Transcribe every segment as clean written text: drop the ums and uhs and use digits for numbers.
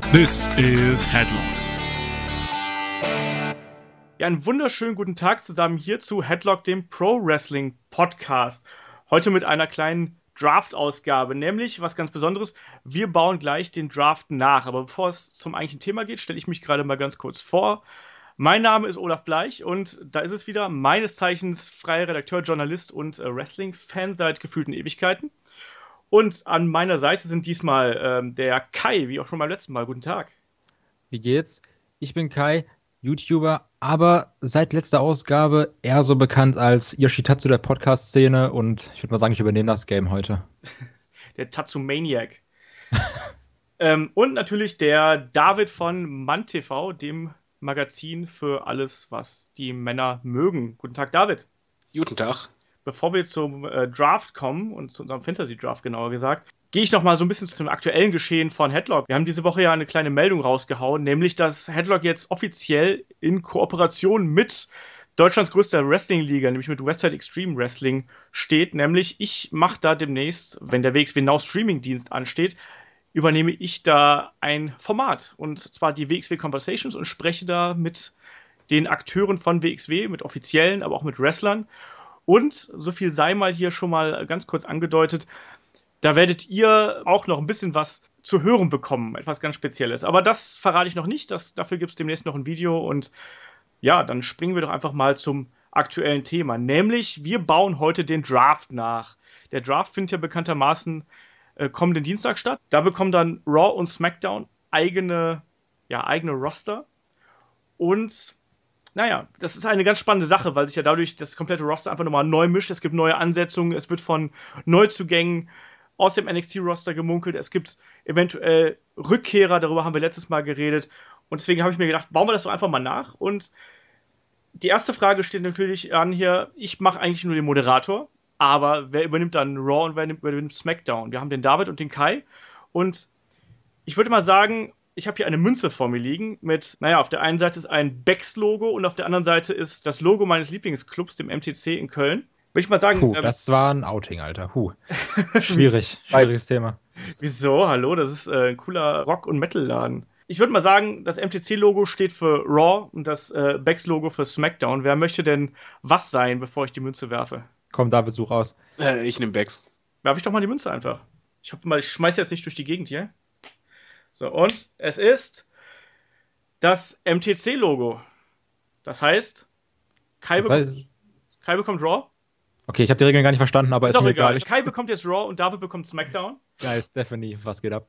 This is Headlock. Ja, einen wunderschönen guten Tag zusammen hier zu Headlock, dem Pro-Wrestling-Podcast. Heute mit einer kleinen Draft-Ausgabe, nämlich was ganz Besonderes. Wir bauen gleich den Draft nach. Aber bevor es zum eigentlichen Thema geht, stelle ich mich gerade mal ganz kurz vor. Mein Name ist Olaf Bleich und da ist es wieder, meines Zeichens freier Redakteur, Journalist und Wrestling-Fan seit gefühlten Ewigkeiten. Und an meiner Seite sind diesmal der Kai, wie auch schon beim letzten Mal. Guten Tag. Wie geht's? Ich bin Kai, YouTuber, aber seit letzter Ausgabe eher so bekannt als Yoshitatsu der Podcast-Szene und ich würde mal sagen, ich übernehme das Game heute. Der Tatsumaniac. Und natürlich der David von MannTV, dem Magazin für alles, was die Männer mögen. Guten Tag, David. Guten Tag. Bevor wir zum Draft kommen und zu unserem Fantasy-Draft genauer gesagt, gehe ich noch mal so ein bisschen zum aktuellen Geschehen von Headlock. Wir haben diese Woche ja eine kleine Meldung rausgehauen, nämlich, dass Headlock jetzt offiziell in Kooperation mit Deutschlands größter Wrestling-Liga, nämlich mit Westside Extreme Wrestling, steht. Nämlich, ich mache da demnächst, wenn der WXW Now Streaming-Dienst ansteht, übernehme ich da ein Format. Und zwar die WXW Conversations und spreche da mit den Akteuren von WXW, mit Offiziellen, aber auch mit Wrestlern. Und so viel sei mal hier schon mal ganz kurz angedeutet, da werdet ihr auch noch ein bisschen was zu hören bekommen, etwas ganz Spezielles. Aber das verrate ich noch nicht, dafür gibt es demnächst noch ein Video. Und ja, dann springen wir doch einfach mal zum aktuellen Thema. Nämlich, wir bauen heute den Draft nach. Der Draft findet ja bekanntermaßen kommenden Dienstag statt. Da bekommen dann Raw und SmackDown eigene Roster. Und naja, das ist eine ganz spannende Sache, weil sich ja dadurch das komplette Roster einfach nochmal neu mischt. Es gibt neue Ansetzungen, es wird von Neuzugängen aus dem NXT-Roster gemunkelt. Es gibt eventuell Rückkehrer, darüber haben wir letztes Mal geredet. Und deswegen habe ich mir gedacht, bauen wir das doch einfach mal nach. Und die erste Frage steht natürlich an hier, ich mache eigentlich nur den Moderator, aber wer übernimmt dann Raw und wer übernimmt SmackDown? Wir haben den David und den Kai. Und ich würde mal sagen, ich habe hier eine Münze vor mir liegen mit, auf der einen Seite ist ein Becks-Logo und auf der anderen Seite ist das Logo meines Lieblingsclubs, dem MTC in Köln. Würde ich mal sagen. Das war ein Outing, Alter. Schwieriges Thema. Wieso? Hallo, das ist ein cooler Rock- und Metal-Laden. Ich würde mal sagen, das MTC-Logo steht für Raw und das Becks-Logo für SmackDown. Wer möchte denn was sein, bevor ich die Münze werfe? Komm, David, such aus. Ich nehme Becks. Werfe ich doch mal die Münze einfach. Ich schmeiß jetzt nicht durch die Gegend hier. So, und es ist das MTC-Logo. Das heißt, Kai bekommt Raw. Okay, ich habe die Regeln gar nicht verstanden, aber ist auch mir egal. Kai bekommt jetzt Raw und David bekommt SmackDown. Geil, Stephanie, was geht ab?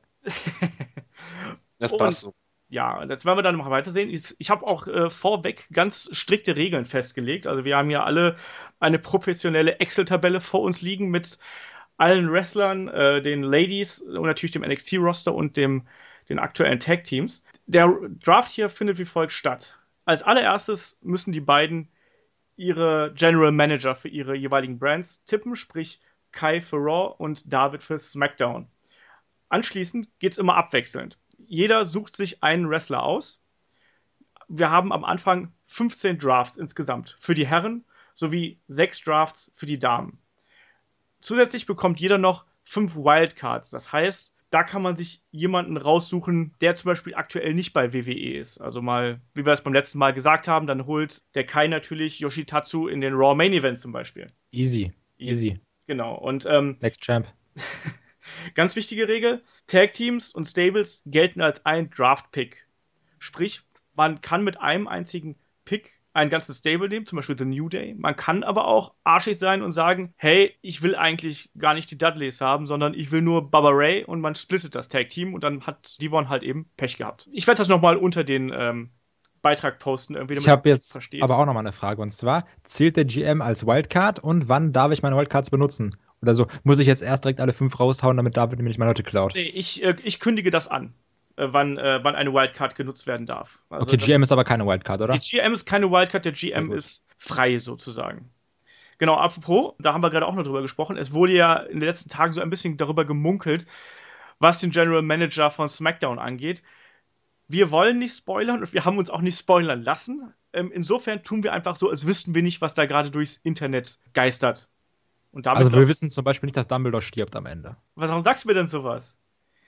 Das passt so. Ja, jetzt werden wir dann noch weitersehen. Ich habe auch vorweg ganz strikte Regeln festgelegt. Also wir haben ja alle eine professionelle Excel-Tabelle vor uns liegen mit allen Wrestlern, den Ladies und natürlich dem NXT-Roster und den aktuellen Tag-Teams. Der Draft hier findet wie folgt statt. Als allererstes müssen die beiden ihre General Manager für ihre jeweiligen Brands tippen, sprich Kai für Raw und David für SmackDown. Anschließend geht es immer abwechselnd. Jeder sucht sich einen Wrestler aus. Wir haben am Anfang 15 Drafts insgesamt für die Herren sowie 6 Drafts für die Damen. Zusätzlich bekommt jeder noch 5 Wildcards. Das heißt, da kann man sich jemanden raussuchen, der zum Beispiel aktuell nicht bei WWE ist. Also mal, wie wir es beim letzten Mal gesagt haben, dann holt der Kai natürlich Yoshitatsu in den Raw Main Event zum Beispiel. Easy. Genau. Und Next Champ. ganz wichtige Regel, Tag-Teams und Stables gelten als ein Draft-Pick. Sprich, man kann mit einem einzigen Pick ein ganzes Stable nehmen, zum Beispiel The New Day. Man kann aber auch arschig sein und sagen, hey, ich will eigentlich gar nicht die Dudleys haben, sondern ich will nur Bubba Ray und man splittet das Tag-Team und dann hat Devon halt eben Pech gehabt. Ich werde das nochmal unter den Beitrag posten. Irgendwie, damit ich habe jetzt versteht. Aber auch nochmal eine Frage und zwar, zählt der GM als Wildcard und wann darf ich meine Wildcards benutzen? Oder so, muss ich jetzt erst direkt alle 5 raushauen, damit David mir nicht meine Leute klaut? Nee, ich kündige das an. Wann eine Wildcard genutzt werden darf. Also okay, GM ist aber keine Wildcard, oder? Die GM ist keine Wildcard, der GM ist frei sozusagen. Genau, apropos, da haben wir gerade auch noch drüber gesprochen, es wurde ja in den letzten Tagen so ein bisschen darüber gemunkelt, was den General Manager von SmackDown angeht. Wir wollen nicht spoilern und wir haben uns auch nicht spoilern lassen. Insofern tun wir einfach so, als wüssten wir nicht, was da gerade durchs Internet geistert. Und damit also wir wissen zum Beispiel nicht, dass Dumbledore stirbt am Ende. Warum sagst du mir denn sowas?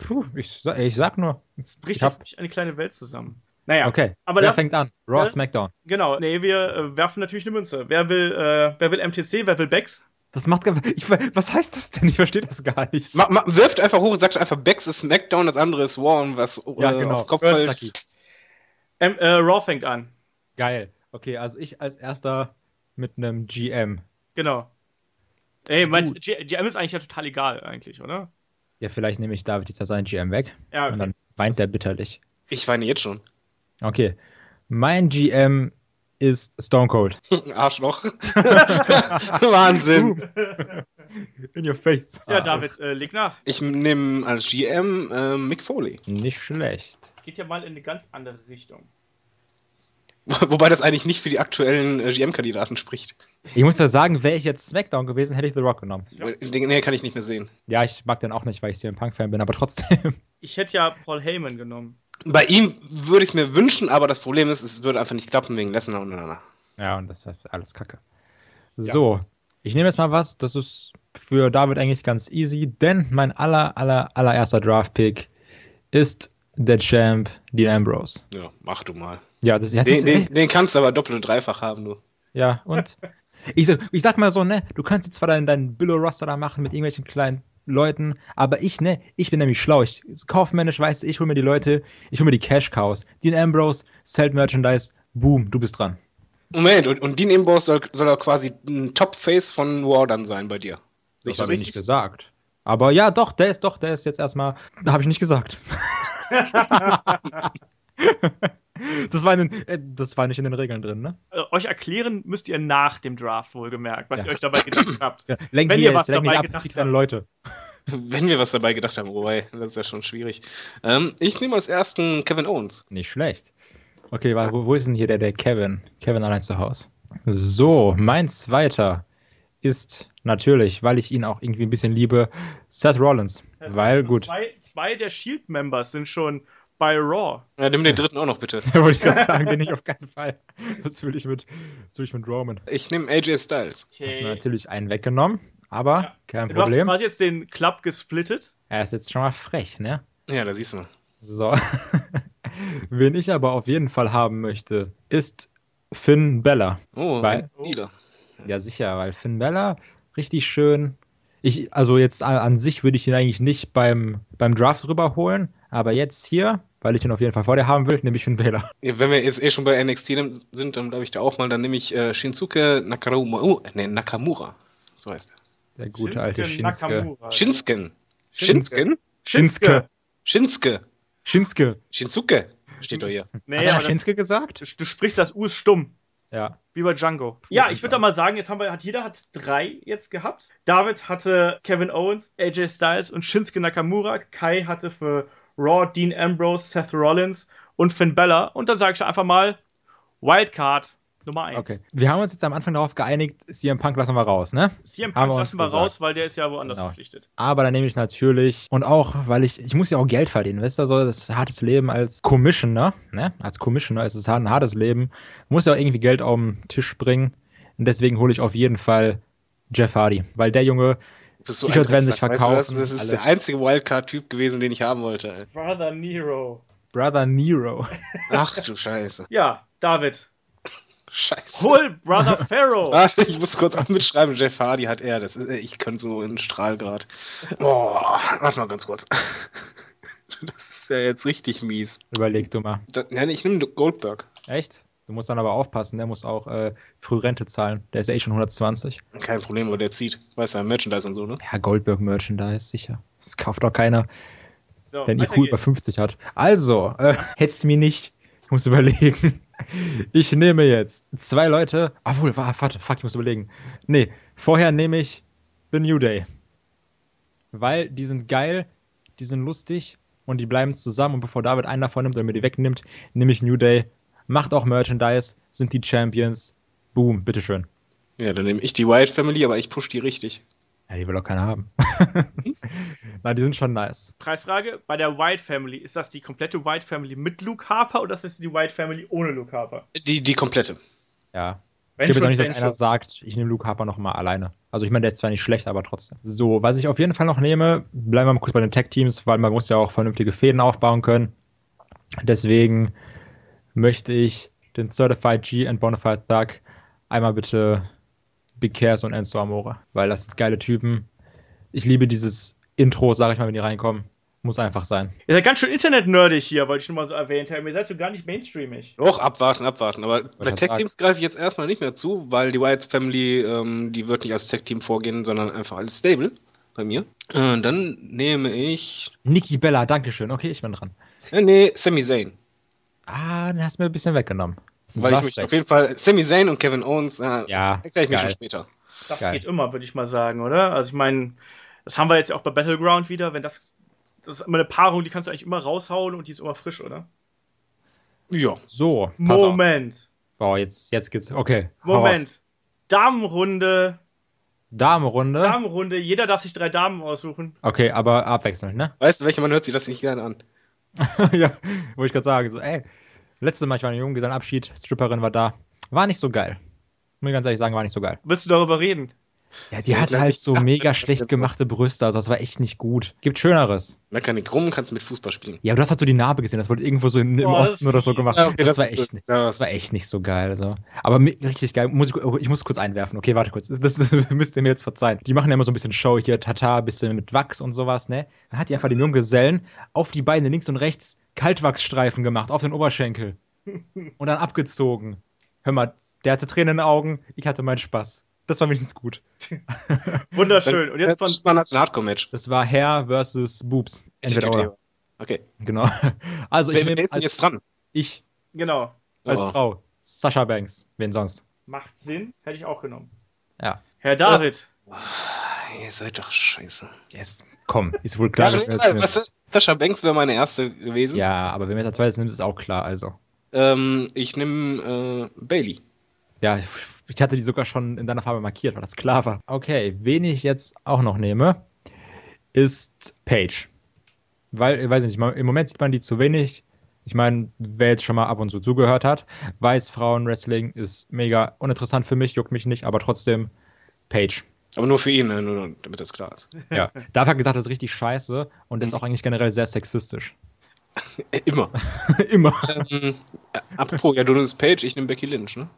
Puh, ich sag nur. Es bricht jetzt nicht eine kleine Welt zusammen. Naja, Okay, aber wer fängt an? Raw, Ja. SmackDown. Genau, nee, wir werfen natürlich eine Münze. Wer will MTC, wer will Bex? Das macht was heißt das denn? Ich verstehe das gar nicht. Wirft einfach hoch und sagt einfach, Bex ist SmackDown, das andere ist Raw und was Ja, genau. auf Kopf Burn fällt. Saki. Raw fängt an. Geil. Okay, also ich als erster mit einem GM. Genau. Ey, Gut. GM ist eigentlich ja total egal, eigentlich, oder? Ja, vielleicht nehme ich David jetzt seinen GM weg. Ja, okay. Und dann weint er bitterlich. Ich weine jetzt schon. Okay. Mein GM ist Stone Cold. Arschloch. Wahnsinn. In your face. Ja, David, leg nach. Ich nehme als GM Mick Foley. Nicht schlecht. Es geht ja mal in eine ganz andere Richtung. Wobei das eigentlich nicht für die aktuellen GM-Kandidaten spricht. Ich muss ja sagen, wäre ich jetzt SmackDown gewesen, hätte ich The Rock genommen. Nee, kann ich nicht mehr sehen. Ja, ich mag den auch nicht, weil ich CM Punk-Fan bin, aber trotzdem. Ich hätte ja Paul Heyman genommen. Bei ihm würde ich es mir wünschen, aber das Problem ist, es würde einfach nicht klappen wegen Lesnar untereinander. Ja, und das ist alles Kacke. So, ich nehme jetzt mal was, das ist für David eigentlich ganz easy, denn mein allererster Draft-Pick ist der Champ Dean Ambrose. Ja, mach du mal. Ja, Den kannst du aber doppelt und dreifach haben, du. Ja, und ich sag mal so, ne, du kannst jetzt zwar deinen Billo-Roster da machen mit irgendwelchen kleinen Leuten, aber ich bin nämlich schlau. Kaufmännisch weiß ich hol mir die Leute, ich hol mir die Cash-Cows. Dean Ambrose, Zelt Merchandise, boom, du bist dran. Moment, und Dean Ambrose soll er quasi ein Top-Face von Raw dann sein bei dir. Das habe ich nicht gesagt. Aber ja, doch, der ist jetzt erstmal, habe ich nicht gesagt. Das war nicht in den Regeln drin, ne? Euch erklären müsst ihr nach dem Draft wohlgemerkt, was ihr euch dabei gedacht habt. Ja, Wenn ihr was dabei gedacht habt. Leute. Wenn wir was dabei gedacht haben, wobei, das ist ja schon schwierig. Ich nehme als ersten Kevin Owens. Nicht schlecht. Okay, wo ist denn hier der Kevin? Kevin allein zu Hause. So, mein zweiter ist natürlich, weil ich ihn auch irgendwie ein bisschen liebe, Seth Rollins. Weil, gut. Zwei der Shield-Members sind schon bei Raw. Ja, nimm den dritten auch noch, bitte. Da wollte ich gerade sagen, den nicht auf keinen Fall. Das will ich mit Roman. Ich nehme AJ Styles. Okay. Hast mir natürlich einen weggenommen, aber kein Du hast Problem. quasi jetzt den Club gesplittet. Er ist jetzt schon mal frech, ne? Ja, da siehst du mal. So. Wen ich aber auf jeden Fall haben möchte, ist Finn Bella. Oh, Weil- wieder. Ja, sicher, weil Finn Bella richtig schön. Also jetzt an sich würde ich ihn eigentlich nicht beim Draft rüberholen, aber jetzt hier, weil ich ihn auf jeden Fall vor dir haben will, nehme ich Finn Bella. Ja, wenn wir jetzt schon bei NXT sind, dann glaube ich da auch mal, dann nehme ich Shinsuke Nakamura. So heißt er. Der gute alte Shinsuke. Nakamura. Shinsken. Shinsuke. Shinsuke. Shinsuke. Shinsuke. Shinsuke. Steht doch hier. Nee, Hat er aber Shinsuke gesagt? du sprichst das U ist stumm. Ja. Wie bei Django. Ja, ich würde da mal sagen, jeder hat 3 jetzt gehabt. David hatte Kevin Owens, AJ Styles und Shinsuke Nakamura. Kai hatte für Raw Dean Ambrose, Seth Rollins und Finn Bella. Und dann sage ich einfach mal Wildcard Nummer 1. Okay. Wir haben uns jetzt am Anfang darauf geeinigt, CM Punk lassen wir raus, ne? CM Haben Punk wir lassen uns wir raus, gesagt. weil der ist ja woanders Genau. verpflichtet. Aber dann nehme ich natürlich, und auch, weil ich muss ja auch Geld verdienen, weißt du, so das hartes Leben als Commissioner, ne? Als Commissioner ist es ein hartes Leben, muss ja auch irgendwie Geld auf den Tisch bringen. Und deswegen hole ich auf jeden Fall Jeff Hardy, weil der Junge, Bist du T-Shirts werden sich Drecksack, weißt du verkaufen. was? Das ist alles. der einzige Wildcard-Typ gewesen, den ich haben wollte. Ey. Brother Nero. Brother Nero. Ach du Scheiße. Ja, David. Scheiße. Hol Brother Pharaoh. Warte, ich muss kurz auch mitschreiben, Jeff Hardy hat er. Ich könnte so in Strahlgrad. Boah, warte mal ganz kurz. Das ist ja jetzt richtig mies. Überleg du mal. Ich nehme Goldberg. Echt? Du musst dann aber aufpassen, der muss auch früh Rente zahlen. Der ist ja schon 120. Kein Problem, aber der zieht. Weißt du, Merchandise und so, ne? Ja, Goldberg-Merchandise, sicher. Das kauft doch keiner, So, der ein weiter IQ über geht's. 50 hat. Also, hättest mir nicht. Ich muss überlegen. Ich nehme jetzt 2 Leute. Obwohl, warte, fuck, ich muss überlegen. Nee, vorher nehme ich The New Day. Weil die sind geil, die sind lustig und die bleiben zusammen. Und bevor David einen davon nimmt oder mir die wegnimmt, nehme ich New Day. Macht auch Merchandise, sind die Champions. Boom, bitteschön. Ja, dann nehme ich die Wyatt Family, aber ich push die richtig. Ja, die will auch keiner haben. Nein, die sind schon nice. Preisfrage: Bei der White Family, ist das die komplette White Family mit Luke Harper oder ist das die White Family ohne Luke Harper? Die komplette. Ja. Ich glaube jetzt auch nicht, dass einer sagt, ich nehme Luke Harper nochmal alleine. Also ich meine, der ist zwar nicht schlecht, aber trotzdem. So, was ich auf jeden Fall noch nehme, bleiben wir mal kurz bei den Tag-Teams, weil man muss ja auch vernünftige Fäden aufbauen können. Deswegen möchte ich den Certified G and Bonafide Thug einmal bitte Big Cass und Enzo Amore, weil das sind geile Typen. Ich liebe dieses Intro, sag ich mal, wenn die reinkommen. Muss einfach sein. Ihr seid ganz schön internetnerdig hier, wollte ich nur mal so erwähnt haben. Ihr seid so gar nicht mainstreamig. Doch, abwarten. Aber bei Tag-Teams greife ich jetzt erstmal nicht mehr zu, weil die Wyatt Family, die wird nicht als Tag-Team vorgehen, sondern einfach als Stable bei mir. Dann nehme ich... Nikki Bella, dankeschön. Okay, ich bin dran. Nee, Sami Zayn. Den hast du mir ein bisschen weggenommen. Weil ich mich auf jeden Fall... Sami Zayn und Kevin Owens, ja, erkläre ich mir schon später. Das geht immer, würde ich mal sagen, oder? Also ich meine, das haben wir jetzt ja auch bei Battleground wieder, wenn das ist immer eine Paarung, die kannst du eigentlich immer raushauen und die ist immer frisch, oder? Ja. So, Moment. Wow, jetzt geht's. Okay. Moment. Damenrunde. Damenrunde. Jeder darf sich 3 Damen aussuchen. Okay, aber abwechselnd, ne? Weißt du, welcher Mann hört sich das nicht gerne an? Ja, wollte ich gerade sagen. So, letztes Mal, ich war ein Junggesellenabschied, Stripperin war da. War nicht so geil. Muss ich ganz ehrlich sagen, war nicht so geil. Willst du darüber reden? Ja, die hatte halt so mega schlecht gemachte Brüste, also das war echt nicht gut. Gibt Schöneres. Mecker nicht rum, kannst mit Fußball spielen. Ja, aber du hast halt so die Narbe gesehen, das wurde irgendwo so im Osten oder so gemacht. Ja, okay, das war echt nicht so geil. Also. Aber richtig geil. Ich muss kurz einwerfen. Okay, warte kurz. Das müsst ihr mir jetzt verzeihen. Die machen ja immer so ein bisschen Show hier, Tata, ein bisschen mit Wachs und sowas, ne? Dann hat die einfach den Junggesellen auf die Beine links und rechts Kaltwachsstreifen gemacht, auf den Oberschenkel. Und dann abgezogen. Hör mal, der hatte Tränen in den Augen, ich hatte meinen Spaß. Das war wenigstens gut. Wunderschön. Und jetzt das war ein Hardcore-Match. Das war Hair versus Boobs. Entweder oder. Okay. Genau. Also ich nehme ist denn jetzt dran? Ich. Genau. Als Frau. Sasha Banks. Wen sonst? Macht Sinn. Hätte ich auch genommen. Ja. Herr David. Ihr seid doch scheiße. Yes. Komm, ist wohl klar. Sasha Banks wäre meine erste gewesen. Ja, aber wenn wir jetzt als zweites nehmen, ist es auch klar. Also. Ich nehme Bailey. Ja, ich hatte die sogar schon in deiner Farbe markiert, weil das klar war. Okay, wen ich jetzt auch noch nehme, ist Paige. Weil, ich weiß nicht, im Moment sieht man die zu wenig. Ich meine, wer jetzt schon mal ab und zu zugehört hat, weiß, Frauenwrestling ist mega uninteressant für mich, juckt mich nicht, aber trotzdem Paige. Aber nur für ihn, nur damit das klar ist. Ja, Dave hat gesagt, das ist richtig scheiße und ist auch eigentlich generell sehr sexistisch. Immer. Immer. Apropos, ja, du nimmst Paige, ich nehme Becky Lynch, ne?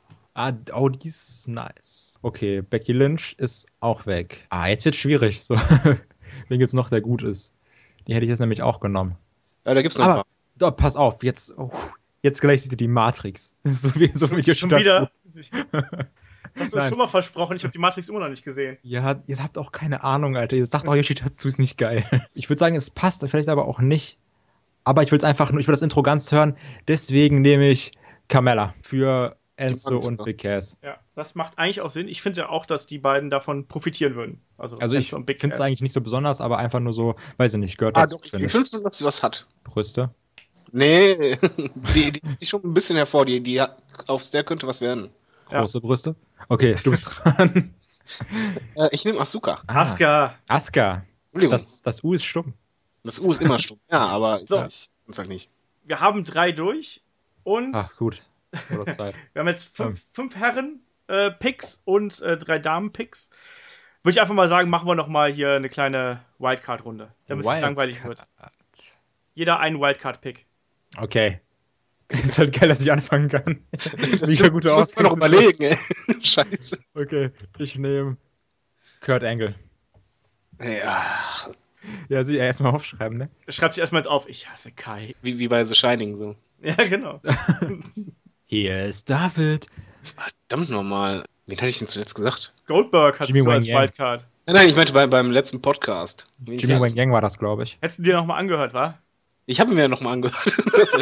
Oh, die ist nice. Okay, Becky Lynch ist auch weg. Jetzt wird schwierig. So. Wen gibt's noch, der gut ist? Die hätte ich jetzt nämlich auch genommen. Ja, da gibt's noch ein paar. Doch, pass auf, jetzt gleich sieht ihr die Matrix. So wie schon wieder. Hast du schon mal versprochen, ich habe die Matrix immer noch nicht gesehen. Ja, ihr habt auch keine Ahnung, Alter. Ihr sagt auch, Yoshitatsu ist nicht geil. Ich würde sagen, es passt, vielleicht aber auch nicht. Aber ich will das Intro ganz hören. Deswegen nehme ich Carmella für Enzo und Big Cass. Ja, das macht eigentlich auch Sinn. Ich finde ja auch, dass die beiden davon profitieren würden. Also ich finde es eigentlich nicht so besonders, aber einfach nur so, weiß ich nicht, gehört dazu. Doch, ich finde schon, dass sie was hat. Brüste? Nee, die sieht schon ein bisschen hervor. Die aus der könnte was werden. Große Brüste? Okay, du bist dran. Ich nehme Asuka. Asuka. Entschuldigung. Das U ist stumm. Das U ist immer stumm. Ja, aber so. Ist halt nicht. Wir haben 3 durch und ach gut. Zeit. Wir haben jetzt 5 Herren-Picks und 3 Damen-Picks. Würde ich einfach mal sagen, machen wir nochmal hier eine kleine Wildcard-Runde, damit es nicht langweilig wird. Jeder einen Wildcard-Pick. Okay. Ist halt geil, dass ich anfangen kann. Mega gute Ausgabe. Ich muss noch überlegen, ey. Scheiße. Okay, ich nehme Kurt Angle. Ja. Ja, sie erstmal aufschreiben, ne? Schreibt sich erstmal jetzt auf, ich hasse Kai. Wie bei The Shining so. Ja, genau. Hier ist David. Verdammt nochmal. Wen hatte ich denn zuletzt gesagt? Goldberg hast du als Wildcard. Nein, ich meinte beim letzten Podcast. Jimmy Wang Yang war das, glaube ich. Hättest du dir nochmal angehört, wa? Ich habe mir nochmal angehört.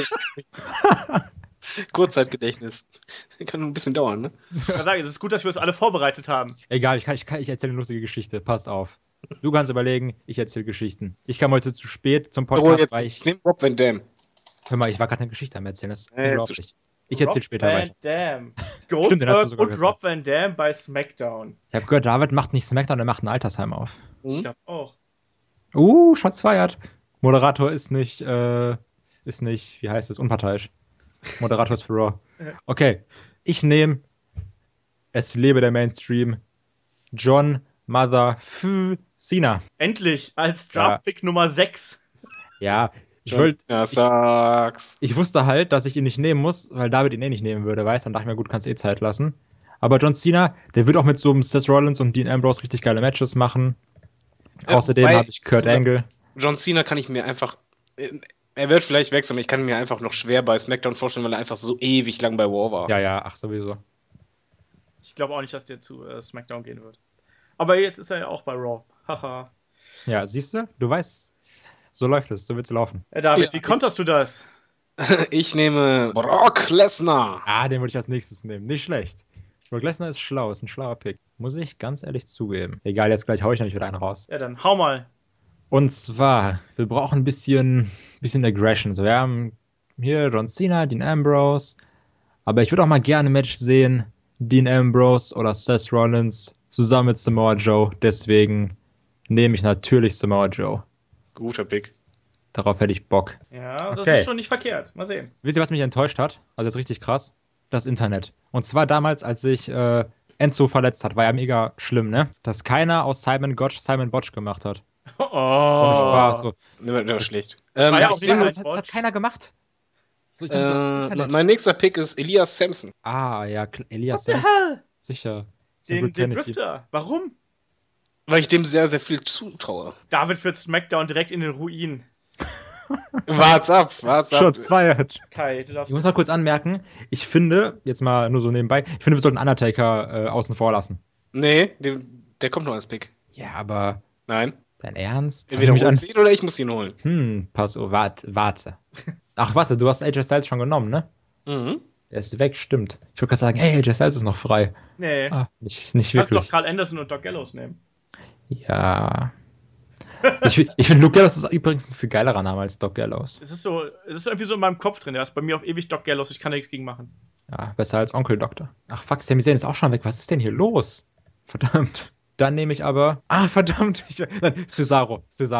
Kurzzeitgedächtnis. Kann ein bisschen dauern, ne? Ich kann sagen, es ist gut, dass wir uns alle vorbereitet haben. Egal, ich erzähle eine lustige Geschichte. Passt auf. Du kannst überlegen, ich erzähle Geschichten. Ich kam heute zu spät zum Podcast, weil ich nehme Rob Van Dam. Hör mal, ich war gerade eine Geschichte am Erzählen. Das ist unglaublich. Ich erzähle später weiter. Van Dam. Goldberg und Rob Van Dam bei SmackDown. Ich habe gehört, David macht nicht SmackDown, er macht ein Altersheim auf. Ich glaube auch. Shots feiert. Moderator ist nicht, wie heißt es, unparteiisch. Moderator ist für Raw. Okay, ich nehme Es lebe der Mainstream. John Mother Cena. Endlich, als Draft-Pick Nummer 6. Ja, ich wusste halt, dass ich ihn nicht nehmen muss, weil David ihn nicht nehmen würde, weißt du? Dann dachte ich mir, gut, kannst Zeit lassen. Aber John Cena, der wird auch mit so einem Seth Rollins und Dean Ambrose richtig geile Matches machen. Außerdem habe ich Kurt Angle. John Cena kann ich mir einfach... Er wird vielleicht wechseln, aber ich kann mir einfach noch schwer bei SmackDown vorstellen, weil er einfach so ewig lang bei Raw war. Ja, ach sowieso. Ich glaube auch nicht, dass der zu SmackDown gehen wird. Aber jetzt ist er ja auch bei Raw. Haha. Ja, siehst du? Du weißt, so läuft es, so wird's laufen. David, wie konterst du das? Ich nehme Brock Lesnar. Den würde ich als nächstes nehmen. Nicht schlecht. Brock Lesnar ist schlau, ist ein schlauer Pick. Muss ich ganz ehrlich zugeben. Egal, jetzt gleich hau ich nämlich wieder einen raus. Ja, dann hau mal. Und zwar, wir brauchen ein bisschen Aggression. So, wir haben hier John Cena, Dean Ambrose. Aber ich würde auch mal gerne ein Match sehen. Dean Ambrose oder Seth Rollins zusammen mit Samoa Joe. Deswegen nehme ich natürlich Samoa Joe. Guter Pick. Darauf hätte ich Bock. Ja, das ist schon nicht verkehrt. Mal sehen. Wisst ihr, was mich enttäuscht hat? Also das ist richtig krass. Das Internet. Und zwar damals, als sich Enzo verletzt hat, war ja mega schlimm, ne? Dass keiner aus Simon Botch gemacht hat. Oh. Ohne Spaß. So. Das war schlecht. Das hat keiner gemacht. So, mein nächster Pick ist Elias Sampson. Ja, Elias Sampson. Sicher. Den Drifter. Warum? Weil ich dem sehr, sehr viel zutraue. David führt SmackDown direkt in den Ruin. Wart's ab. Shots fired. Kai, du darfst. Ich muss mal kurz anmerken, ich finde, jetzt mal nur so nebenbei, ich finde, wir sollten Undertaker außen vor lassen. Nee, der kommt noch als Pick. Ja, aber... Nein. Dein Ernst? Entweder holst ihn oder ich muss ihn holen. Pass auf, warte. Ach, warte, du hast AJ Styles schon genommen, ne? Mhm. Der ist weg, stimmt. Ich wollte gerade sagen, ey, AJ Styles ist noch frei. Nee. Nicht wirklich. Kannst du doch Carl Anderson und Doc Gallows nehmen. Ja. Ich finde, Luke Gallows ist übrigens ein viel geilerer Name als Doc Gallows. Es ist irgendwie so in meinem Kopf drin. Der ist bei mir auf ewig Doc Gallows. Ich kann da nichts gegen machen. Ja, besser als Onkel Doktor. Ach, fuck, Sami Zayn ist auch schon weg. Was ist denn hier los? Verdammt. Dann nehme ich aber... verdammt. Cesaro.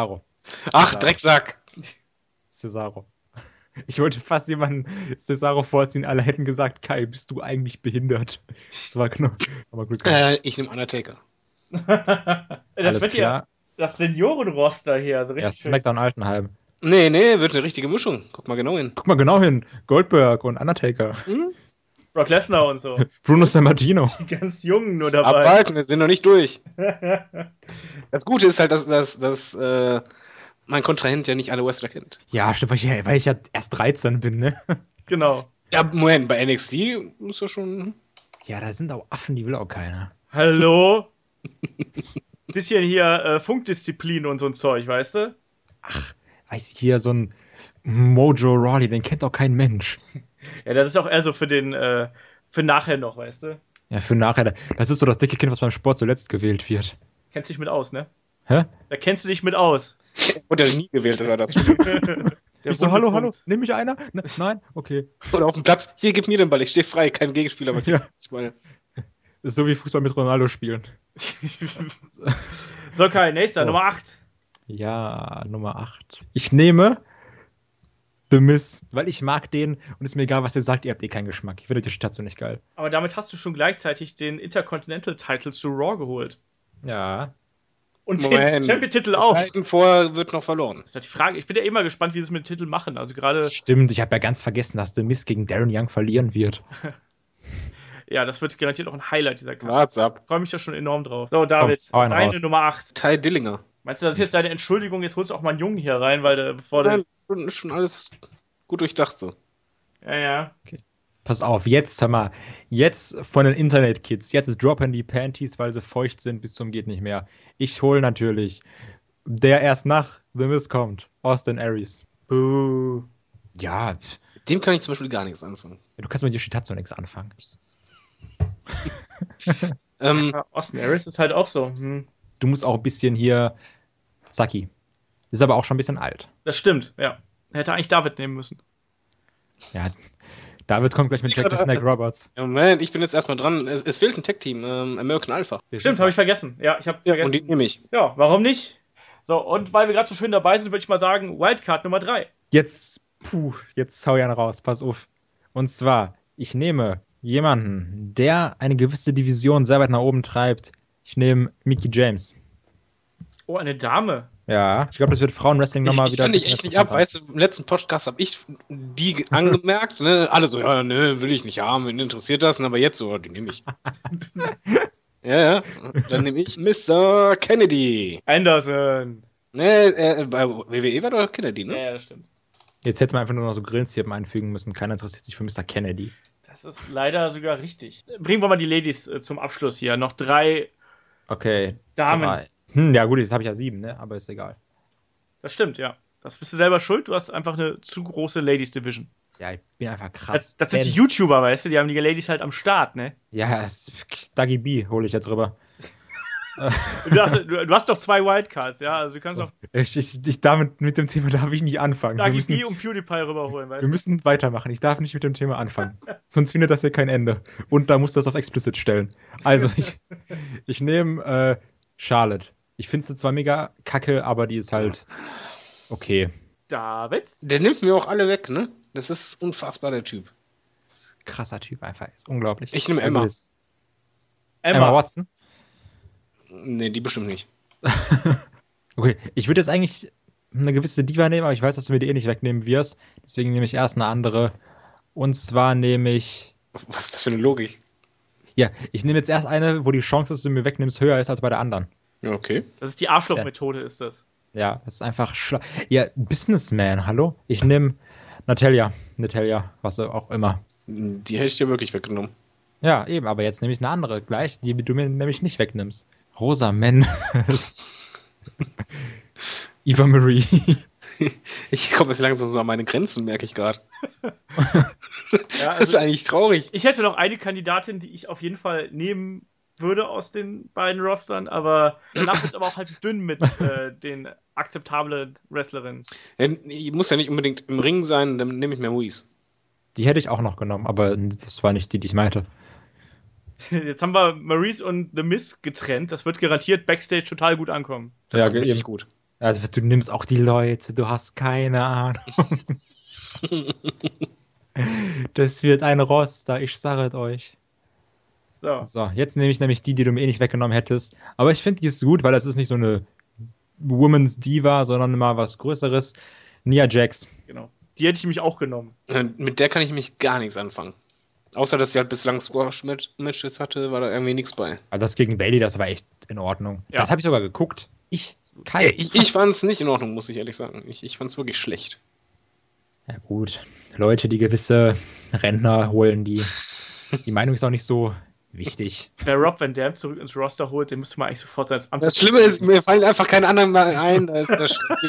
Ach, Drecksack. Cesaro. Ich wollte fast jemanden Cesaro vorziehen. Alle hätten gesagt, Kai, bist du eigentlich behindert? Das war genau. Aber Glück gehabt. Ich nehme Undertaker. Das wird ja das Seniorenroster hier. Also richtig schön. SmackDown Altenheim. Nee, wird eine richtige Mischung. Guck mal genau hin. Goldberg und Undertaker. Brock Lesnar und so. Bruno Sammartino. Die ganz Jungen nur dabei. Abwarten, wir sind noch nicht durch. Das Gute ist halt, dass mein Kontrahent ja nicht alle Wrestler kennt. Ja, stimmt, weil ich ja erst 13 bin, ne? Genau. Ja, Moment, bei NXT ist ja schon... Ja, da sind auch Affen, die will auch keiner. Hallo? Bisschen hier Funkdisziplin und so ein Zeug, weißt du? Ach, hier so ein Mojo Rawley, den kennt doch kein Mensch. Ja, das ist auch eher so für nachher noch, weißt du? Ja, für nachher. Das ist so das dicke Kind, was beim Sport zuletzt gewählt wird. Kennst dich mit aus, ne? Hä? Da kennst du dich mit aus. Wurde nie gewählt, das war dazu. Ich so, hallo, nimm mich einer? Nein? Okay. Oder auf dem Platz, hier, gib mir den Ball, ich stehe frei, kein Gegenspieler mehr. Ja. Das ist so wie Fußball mit Ronaldo spielen. So, Kai, nächster, Nummer 8. Ja, Nummer 8. Ich nehme The Miz, weil ich mag den und ist mir egal, was ihr sagt, ihr habt keinen Geschmack. Ich finde die Station nicht geil. Aber damit hast du schon gleichzeitig den Intercontinental-Title zu Raw geholt. Ja. Und den Champion-Titel auch. Vorher wird noch verloren. Das ist halt die Frage. Ich bin ja immer gespannt, wie sie es mit dem Titel machen. Also gerade. Stimmt, ich habe ja ganz vergessen, dass The Miz gegen Darren Young verlieren wird. Ja, das wird garantiert auch ein Highlight dieser Kampf. Wart's ab. Ich freue mich da schon enorm drauf. So, David, deine Nummer 8. Ty Dillinger. Meinst du, das ist jetzt deine Entschuldigung? Jetzt holst du auch mal einen Jungen hier rein, weil Nein, schon alles gut durchdacht so. Ja. Okay. Pass auf, jetzt von den Internet-Kids, jetzt droppen die Panties, weil sie feucht sind bis zum geht nicht mehr. Ich hole natürlich, der erst nach The Miz kommt, Austin Aries. Ja. Mit dem kann ich zum Beispiel gar nichts anfangen. Du kannst mit Yoshitatsu nichts anfangen. Austin Aries ist halt auch so. Du musst auch ein bisschen hier Saki. Ist aber auch schon ein bisschen alt. Das stimmt, ja. Hätte eigentlich David nehmen müssen. Ja, David kommt gleich mit Jack the Snake Roberts. Ja, Moment, ich bin jetzt erstmal dran. Es fehlt ein Tech-Team, American Alpha. Stimmt, habe ich vergessen. Ja, ich habe vergessen. Und die nehme ich. Ja, warum nicht? So, und weil wir gerade so schön dabei sind, würde ich mal sagen, Wildcard Nummer 3. Jetzt hau ich einen raus, pass auf. Und zwar, ich nehme jemanden, der eine gewisse Division sehr weit nach oben treibt. Ich nehme Mickie James. Oh, eine Dame. Ja, ich glaube, das wird Frauenwrestling nochmal wieder. Ich kann dich echt nicht ab, weißt du, im letzten Podcast habe ich die angemerkt, ne? Alle so, ja, ne, will ich nicht haben, wen interessiert das, aber jetzt so, die nehme ich. Ja, dann nehme ich Mr. Kennedy. Anderson. Ne, bei WWE war doch Kennedy, ne? Ja, das stimmt. Jetzt hätte man einfach nur noch so Grillenzirpen einfügen müssen. Keiner interessiert sich für Mr. Kennedy. Das ist leider sogar richtig. Bringen wir mal die Ladies zum Abschluss hier. Noch 3 Damen. Ja gut, jetzt habe ich ja 7, ne? Aber ist egal. Das stimmt, ja. Das bist du selber schuld. Du hast einfach eine zu große Ladies Division. Ja, ich bin einfach krass. Das sind die YouTuber, weißt du? Die haben die Ladies halt am Start, ne? Ja, Dagi B hole ich jetzt rüber. Du hast doch 2 Wildcards, ja? Also du kannst doch mit dem Thema darf ich nicht anfangen. Dagi B und PewDiePie rüberholen, weißt du? Wir müssen weitermachen. Ich darf nicht mit dem Thema anfangen. Sonst findet das hier kein Ende. Und da musst du das auf explicit stellen. Also, ich nehme Charlotte. Ich finde sie zwar mega kacke, aber die ist halt okay. David? Der nimmt mir auch alle weg, ne? Das ist unfassbar, der Typ. Das ist ein krasser Typ einfach. Ist unglaublich. Ich nehme Emma. Emma Watson? Nee, die bestimmt nicht. Okay, ich würde jetzt eigentlich eine gewisse Diva nehmen, aber ich weiß, dass du mir die eh nicht wegnehmen wirst. Deswegen nehme ich erst eine andere. Und zwar nehme ich... Was ist das für eine Logik? Ja, ich nehme jetzt erst eine, wo die Chance, dass du mir wegnimmst, höher ist als bei der anderen. Ja, okay. Das ist die Arschloch-Methode, ist das. Ja, das ist einfach ja, Businessman, hallo? Ich nehme Natalia, was auch immer. Die hätte ich dir wirklich weggenommen. Ja, eben, aber jetzt nehme ich eine andere gleich, die du mir nämlich nicht wegnimmst. Rosa Mendes. Eva Marie. Ich komme jetzt langsam so an meine Grenzen, merke ich gerade. Ja, also das ist eigentlich traurig. Ich hätte noch eine Kandidatin, die ich auf jeden Fall nehmen würde aus den beiden Rostern, aber danach wird es aber auch halt dünn mit den akzeptablen Wrestlerinnen. Ja, muss ja nicht unbedingt im Ring sein, dann nehme ich Maurice. Die hätte ich auch noch genommen, aber das war nicht die ich meinte. Jetzt haben wir Maurice und The Miz getrennt. Das wird garantiert Backstage total gut ankommen. Das ja, ist richtig gut. Also du nimmst auch die Leute, du hast keine Ahnung. Das wird ein Roster, ich sage es euch. So, jetzt nehme ich nämlich die du mir eh nicht weggenommen hättest. Aber ich finde, die ist gut, weil das ist nicht so eine Women's Diva, sondern mal was Größeres. Nia Jax. Genau. Die hätte ich mich auch genommen. Mit der kann ich mich gar nichts anfangen. Außer, dass sie halt bislang Squash-Matches hatte, war da irgendwie nichts bei. Aber das gegen Bayley, das war echt in Ordnung. Ja. Das habe ich sogar geguckt. Ich fand es nicht in Ordnung, muss ich ehrlich sagen. Ich fand es wirklich schlecht. Ja gut, Leute, die gewisse Rentner holen, die Meinung ist auch nicht so wichtig. Wer Rob Van Dam zurück ins Roster holt, den müsste man eigentlich sofort sein Amt. Das Schlimme ist, mir fallen einfach keine anderen mal ein. Da ist das schrecklich.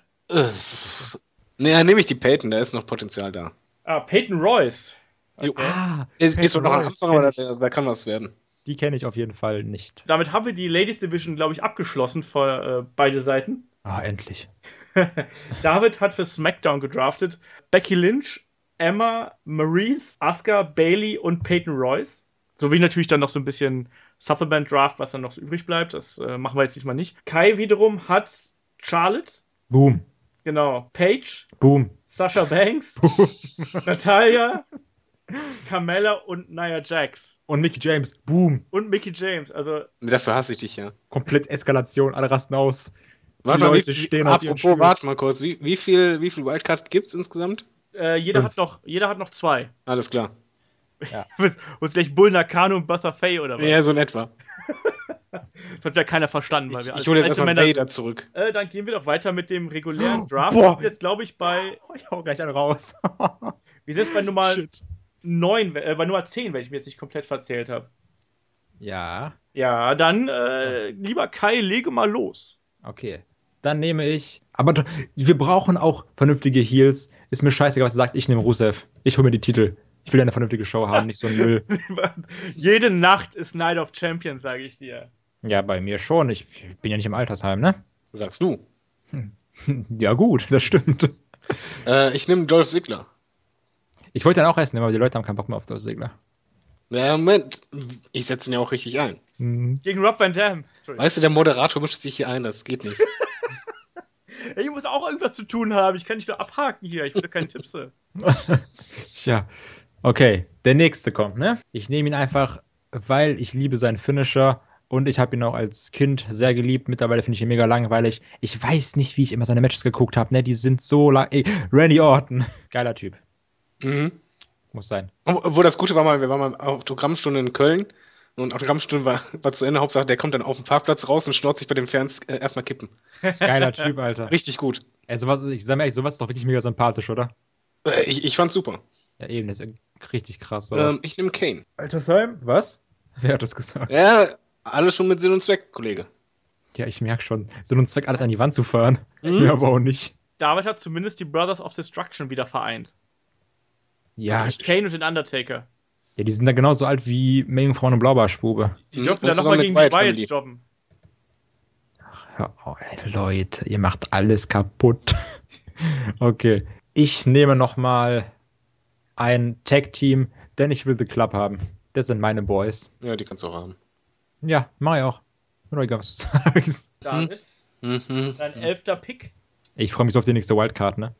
Naja, nehme ich die Peyton, da ist noch Potenzial da. Peyton Royce. Okay. Ist noch am Anfang, aber da kann was werden. Die kenne ich auf jeden Fall nicht. Damit haben wir die Ladies Division, glaube ich, abgeschlossen für beide Seiten. Endlich. David hat für SmackDown gedraftet Becky Lynch, Emma, Maurice, Asuka, Bayley und Peyton Royce. Sowie natürlich dann noch so ein bisschen Supplement Draft, was dann noch so übrig bleibt. Das machen wir jetzt diesmal nicht. Kai wiederum hat Charlotte. Boom. Genau. Paige. Boom. Sasha Banks. Boom. Natalia. Carmella und Nia Jax. Und Mickie James. Boom. Und Mickie James. Also dafür hasse ich dich, ja. Komplett Eskalation, alle rasten aus. Warte mal, apropos, warte mal kurz. Wie viel Wildcard gibt's insgesamt? Jeder hat noch 2. Alles klar. Ja. Wo ist gleich Bull Nakano und Buther Faye oder was? Ja, so in etwa. Das hat ja keiner verstanden, weil wir ich hole jetzt erstmal Vader zurück. Dann gehen wir doch weiter mit dem regulären Draft. Wir sind jetzt, glaube ich, bei... Ich hau gleich einen raus. Wir sind jetzt bei Nummer 9, bei Nummer 10, wenn ich mir jetzt nicht komplett verzählt habe. Ja. Ja, dann, lieber Kai, lege mal los. Okay. Dann nehme ich... Aber wir brauchen auch vernünftige Heels. Ist mir scheißegal, was er sagt. Ich nehme Rusev. Ich hole mir die Titel. Ich will ja eine vernünftige Show haben, nicht so ein Müll. Jede Nacht ist Night of Champions, sage ich dir. Ja, bei mir schon. Ich bin ja nicht im Altersheim, ne? Sagst du. Ja gut, das stimmt. Ich nehme Dolph Ziggler. Ich wollte dann auch erst nehmen, aber die Leute haben keinen Bock mehr auf Dolph Ziggler. Ja, Moment. Ich setze ihn ja auch richtig ein. Gegen Rob Van Dam. Weißt du, der Moderator mischt sich hier ein, das geht nicht. Ich muss auch irgendwas zu tun haben. Ich kann nicht nur abhaken hier. Ich will keine Tipps. Tja, Okay, der nächste kommt, ne? Ich nehme ihn einfach, weil ich liebe seinen Finisher und ich habe ihn auch als Kind sehr geliebt. Mittlerweile finde ich ihn mega langweilig. Ich weiß nicht, wie ich immer seine Matches geguckt habe, ne? Die sind so lang. Ey, Randy Orton. Geiler Typ. Mhm. Muss sein. Obwohl das Gute war mal, wir waren mal Autogrammstunde in Köln und Autogrammstunde war zu Ende. Hauptsache, der kommt dann auf den Parkplatz raus und schnort sich bei den Fans erstmal kippen. Geiler Typ, Alter. Richtig gut. Ey, sowas, ich sag mir ehrlich, sowas ist doch wirklich mega sympathisch, oder? Ich fand's super. Ja, eben, das ist richtig krass. Sowas. Ich nehme Kane. Altersheim? Was? Wer hat das gesagt? Ja, alles schon mit Sinn und Zweck, Kollege. Ja, ich merke schon. Sinn und Zweck, alles an die Wand zu fahren. Mhm. Ja, aber auch nicht. David hat zumindest die Brothers of Destruction wieder vereint. Ja, Richtig. Kane und den Undertaker. ja, die sind da genauso alt wie Meerjungfrau und Blaubarschbube. Die Mhm, dürfen und dann nochmal zusammen gegen mit die Wyatt Family. Wyatts jobben. Hör auf, ey, Leute, ihr macht alles kaputt. Okay, ich nehme nochmal ein Tag-Team, denn ich will The Club haben. Das sind meine Boys. Ja, die kannst du auch haben. Ja, mach ich auch. Mir doch egal, was du sagst. David, Mhm. dein 11. Pick. Ich freue mich so auf die nächste Wildcard, ne?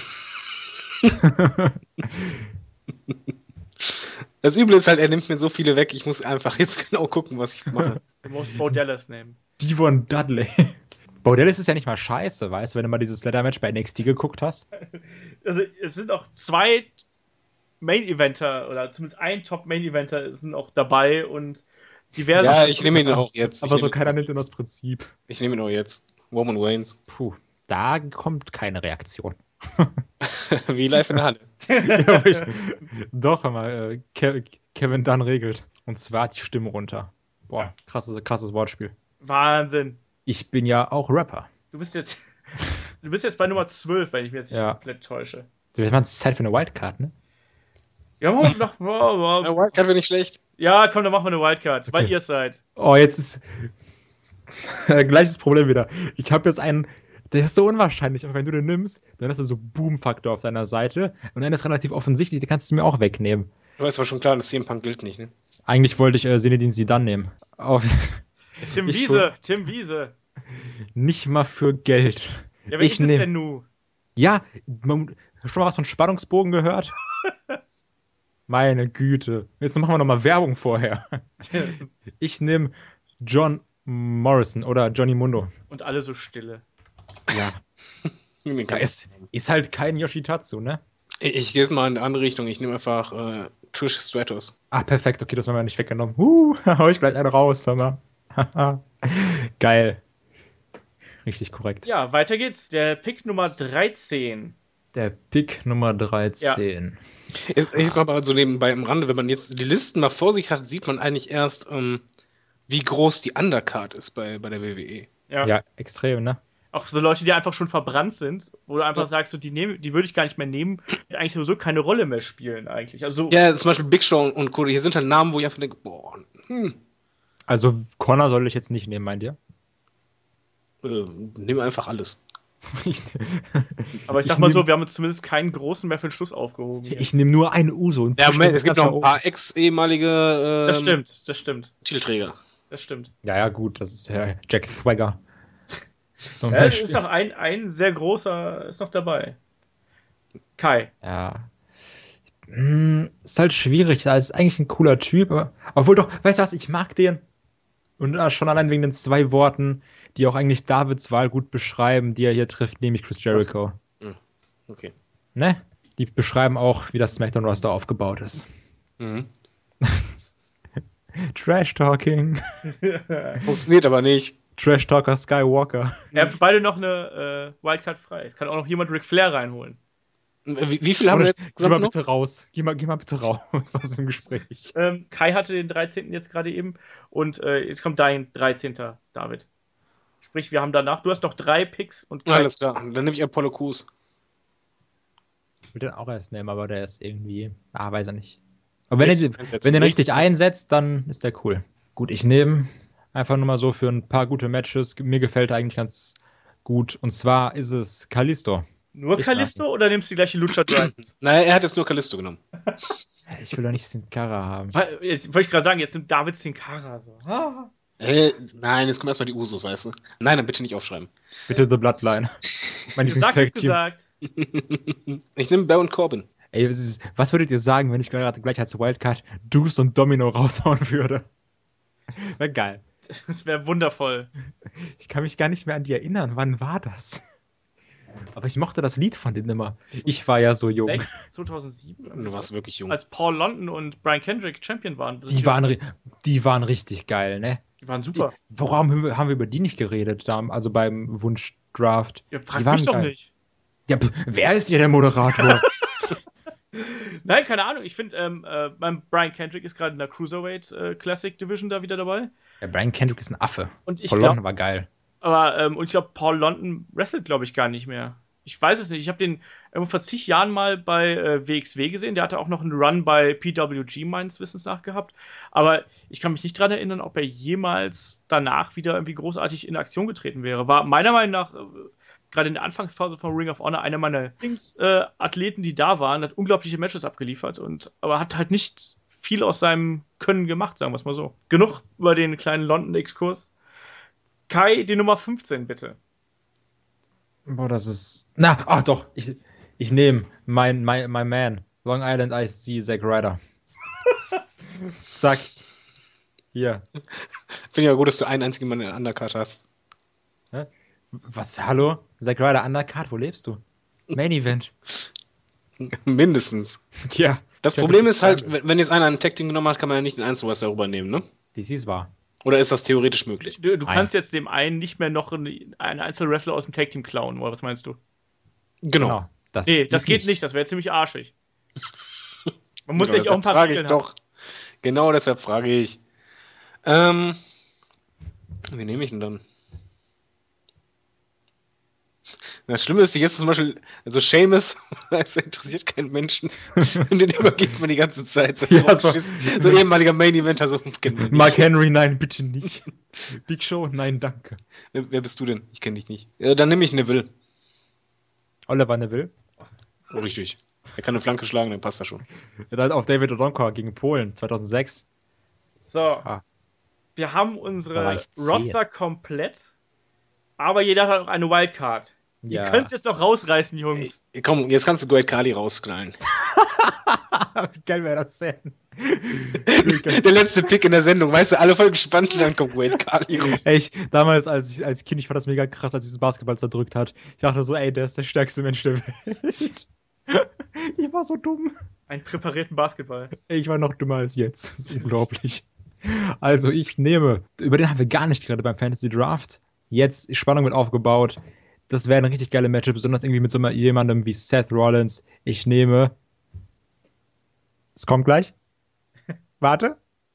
Das Üble ist halt, er nimmt mir so viele weg, ich muss einfach jetzt genau gucken, was ich mache. Du musst Bo Dallas nehmen. Devon Dudley. Bo Dallas ist ja nicht mal scheiße, weißt du, wenn du mal dieses Leather-Match bei NXT geguckt hast. Also, es sind auch 2 Main-Eventer oder zumindest ein Top-Main-Eventer sind auch dabei und diverse. Ja, ich nehme ihn auch jetzt. Aber so keiner nimmt ihn aus Prinzip. Ich nehme ihn auch jetzt. Roman Reigns. Puh, da kommt keine Reaktion. Wie live in der Halle. Ja, aber doch, mal, Kevin Dunn regelt. Und zwar die Stimme runter. Boah, krasses Wortspiel. Wahnsinn. Ich bin ja auch Rapper. Du bist jetzt bei Nummer 12, wenn ich mich jetzt nicht Ja. komplett täusche. So, jetzt ist Zeit für eine Wildcard, ne? Ja, Wildcard wäre nicht schlecht. ja, komm, dann machen wir eine Wildcard, weil Okay. ihr es seid. Oh, jetzt ist gleiches Problem wieder. Ich habe jetzt einen, der ist so unwahrscheinlich, aber wenn du den nimmst, dann hast du so Boom-Faktor auf seiner Seite und dann ist relativ offensichtlich, den kannst du mir auch wegnehmen. Du weißt aber schon klar, das CM Punk gilt nicht, ne? Eigentlich wollte ich Zinedine Zidane nehmen. Auf, Tim Ich Wiese. nicht mal für Geld. Ja, wer Ich ist es nehm- denn nu? Ja, schon mal was von Spannungsbogen gehört? Meine Güte. Jetzt machen wir nochmal Werbung vorher. Ich nehme John Morrison oder Johnny Mundo. Und alle so stille. Ja. Ja, ist halt kein Yoshitatsu, ne? Ich gehe jetzt mal in eine andere Richtung. Ich nehme einfach Trish Stratus. Ah, perfekt. Okay, das haben wir nicht weggenommen. Hau ich gleich einen raus, sag mal. Geil. Richtig korrekt. Ja, weiter geht's. Der Pick Nummer 13. Der Pick Nummer 13. Jetzt mal so nebenbei im Rande, wenn man jetzt die Listen mal vor sich hat, sieht man eigentlich erst, wie groß die Undercard ist bei der WWE. Ja, extrem, ne? Auch so Leute, die einfach schon verbrannt sind, wo du einfach sagst, so, die würde ich gar nicht mehr nehmen, die eigentlich sowieso keine Rolle mehr spielen, eigentlich. Also, Ja, zum Beispiel Big Show und Co. Hier sind halt Namen, wo ich einfach denke, boah, Also Connor soll ich jetzt nicht nehmen, meint ihr? nimm einfach alles. aber ich sag mal so, wir haben uns zumindest keinen großen mehr für den Schluss aufgehoben. hier. Ich nehme nur einen Uso. Und Ja, push Moment, den es gibt ganz noch nach ein paar ex-ehemalige Das stimmt. Titelträger. Das stimmt. Ja, gut, das ist ja Jack Swagger. Zum Ja, Beispiel. ist noch ein sehr großer, ist noch dabei. Kai. Ja. Ist halt schwierig, da ist eigentlich ein cooler Typ, aber obwohl doch, weißt du was, ich mag den. Und schon allein wegen den 2 Worten, die auch eigentlich Davids Wahl gut beschreiben, die er hier trifft, nämlich Chris Jericho. Okay. Ne? Die beschreiben auch, wie das SmackDown-Roster aufgebaut ist. Mhm. Trash-Talking. Funktioniert aber nicht. Trash-Talker Skywalker. Ihr habt beide noch eine Wildcard frei. Es kann auch noch jemand Ric Flair reinholen. Wie viel haben wir jetzt Geh mal noch? bitte raus. Geh mal bitte raus aus dem Gespräch. Kai hatte den 13. jetzt gerade eben und jetzt kommt dein 13. David. Sprich, wir haben danach, du hast noch 3 Picks und Kai. Alles klar, dann nehme ich Apollo Crews. Ich will den auch erst nehmen, aber der ist irgendwie. weiß er nicht. Aber wenn Richtig er einsetzen. den richtig einsetzt, dann ist der cool. Gut, ich nehme einfach nur mal so für ein paar gute Matches. Mir gefällt er eigentlich ganz gut. Und zwar ist es Kalisto. Nur Ich Kalisto oder nimmst du die gleiche Lucha Dragons? Naja, er hat jetzt nur Kalisto genommen. Ich will doch nicht Sin Cara haben. Jetzt wollte ich gerade sagen, jetzt nimmt David Sin Cara so. Nein, jetzt kommen erstmal die Usos, weißt du? Nein, dann bitte nicht aufschreiben. Bitte The Bloodline. Mein Gesagt ist Lieblingstag-Team. gesagt. Ich nehme Baron Corbin. Ey, was würdet ihr sagen, wenn ich gerade gleich als Wildcard Deuce und Domino raushauen würde? Wäre geil. Das wäre wundervoll. Ich kann mich gar nicht mehr an die erinnern. Wann war das? Aber ich mochte das Lied von denen immer. Ich war ja so jung. 2007? Du warst wirklich jung. Als Paul London und Brian Kendrick Champion waren. Die waren richtig geil, ne? Die waren super. Warum haben wir über die nicht geredet? Also beim Wunschdraft. Ja, Die frag waren mich doch geil. nicht. Ja, wer ist hier der Moderator? Nein, keine Ahnung. Ich finde, beim Brian Kendrick ist gerade in der Cruiserweight Classic Division da wieder dabei. Ja, Brian Kendrick ist ein Affe. Und ich Paul glaube, London war geil. und ich glaube, Paul London wrestelt, glaube ich, gar nicht mehr. Ich weiß es nicht. Ich habe den vor zig Jahren mal bei WXW gesehen. Der hatte auch noch einen Run bei PWG meines Wissens nach gehabt. Aber ich kann mich nicht daran erinnern, ob er jemals danach wieder irgendwie großartig in Aktion getreten wäre. War meiner Meinung nach gerade in der Anfangsphase von Ring of Honor einer meiner Lieblingsathleten, die da waren, hat unglaubliche Matches abgeliefert, aber hat halt nicht viel aus seinem Können gemacht, sagen wir es mal so. Genug über den kleinen London-Exkurs. Kai, die Nummer 15, bitte. Boah, das ist. Doch. Ich nehme mein Man. Long Island Ice-C, Zack Ryder. Zack. Hier. Finde ich ja gut, dass du einen einzigen Mann in der Undercard hast. Was? Hallo? Zack Ryder Undercard, wo lebst du? Main Event. Mindestens. Ja. Das Problem ist halt, wenn jetzt einer einen Tag-Team genommen hat, kann man ja nicht den Einzelwrestler rübernehmen, ne? Das ist wahr. Oder ist das theoretisch möglich? Du kannst jetzt dem einen nicht mehr noch einen Einzelwrestler aus dem Tag-Team klauen, oder was meinst du? Genau. Das geht nicht, das wäre ziemlich arschig. Man muss sich auch ein paar Regeln haben. Doch. Genau deshalb frage ich. Wie nehme ich denn dann? Das Schlimme ist, jetzt zum Beispiel, also Seamus, das interessiert keinen Menschen. Und den übergeht man die ganze Zeit. So ehemaliger Main-Eventer. So, Mark Henry, nein, bitte nicht. Big Show, nein, danke. Wer bist du denn? Ich kenne dich nicht. Dann nehme ich Neville. Oliver Neville? Oh, richtig. Er kann eine Flanke schlagen, dann passt das schon. Er hat auf David Odonkor gegen Polen, 2006. So. Wir haben unsere Roster komplett, aber jeder hat auch eine Wildcard. Ja. Ihr könnt es jetzt doch rausreißen, Jungs. Komm, jetzt kannst du Great Khali rausknallen. Wie geil wäre das denn? Der letzte Pick in der Sendung, weißt du, alle voll gespannt und dann kommt Great Khali raus. Ey, damals als Kind, ich fand das mega krass, als dieses Basketball zerdrückt hat. Ich dachte so, ey, der ist der stärkste Mensch der Welt. Ich war so dumm. Einen präparierten Basketball. Ich war noch dümmer als jetzt. Das ist unglaublich. Also ich nehme, über den haben wir gar nicht geredet beim Fantasy Draft. Jetzt, Spannung wird aufgebaut. Das wäre ein richtig geile Matchup, besonders irgendwie mit so jemandem wie Seth Rollins. Ich nehme. Es kommt gleich. Warte.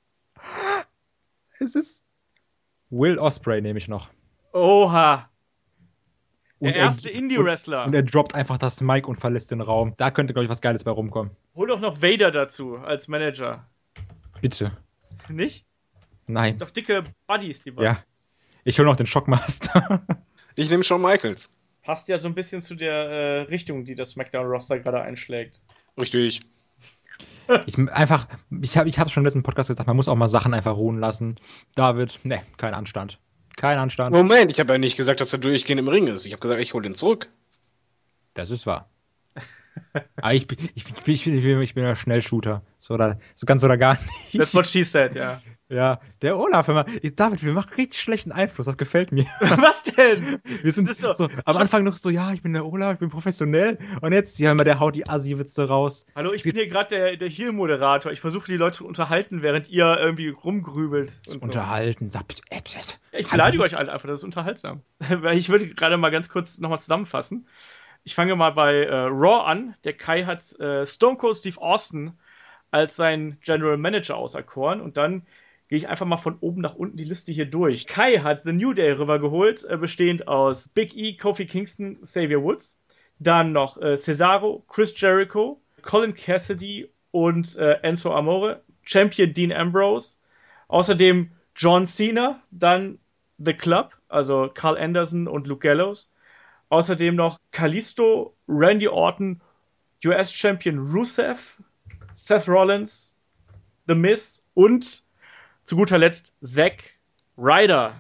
Es ist Will Ospreay, nehme ich noch. Oha. Und der erste Indie-Wrestler. Und er droppt einfach das Mic und verlässt den Raum. Da könnte, glaube ich, was Geiles bei rumkommen. Hol doch noch Vader dazu als Manager. Bitte. Nicht? Nein. Doch dicke Buddies, die beiden. Ja. Ich hole noch den Shockmaster. Ich nehme Shawn Michaels. Passt ja so ein bisschen zu der Richtung, die das SmackDown-Roster gerade einschlägt. Richtig. Ich habe schon im letzten Podcast gesagt, man muss auch mal Sachen einfach ruhen lassen. David, ne, kein Anstand. Kein Anstand. Moment, ich habe ja nicht gesagt, dass er durchgehend im Ring ist. Ich habe gesagt, ich hole den zurück. Das ist wahr. Aber ich bin ja Schnellshooter. So ganz oder gar nicht. That's what she said, ja. Ja, der Olaf immer. David, wir machen richtig schlechten Einfluss, das gefällt mir. Was denn? Wir sind so am Anfang noch so, ja, ich bin der Olaf, ich bin professionell. Und jetzt, ja, der haut die Assi-Witze raus. Hallo, ich bin hier gerade der Heel-Moderator. Ich versuche die Leute zu unterhalten, während ihr irgendwie rumgrübelt. Unterhalten, ja, ich beleidige euch alle einfach, das ist unterhaltsam. Ich würde gerade mal ganz kurz nochmal zusammenfassen. Ich fange mal bei Raw an. Der Kai hat Stone Cold Steve Austin als sein General Manager auserkoren und dann gehe ich einfach mal von oben nach unten die Liste hier durch. Kai hat The New Day rübergeholt, bestehend aus Big E, Kofi Kingston, Xavier Woods. Dann noch Cesaro, Chris Jericho, Colin Cassidy und Enzo Amore. Champion Dean Ambrose. Außerdem John Cena. Dann The Club, also Carl Anderson und Luke Gallows. Außerdem noch Kalisto, Randy Orton, US-Champion Rusev, Seth Rollins, The Miz und zu guter Letzt Zack Ryder.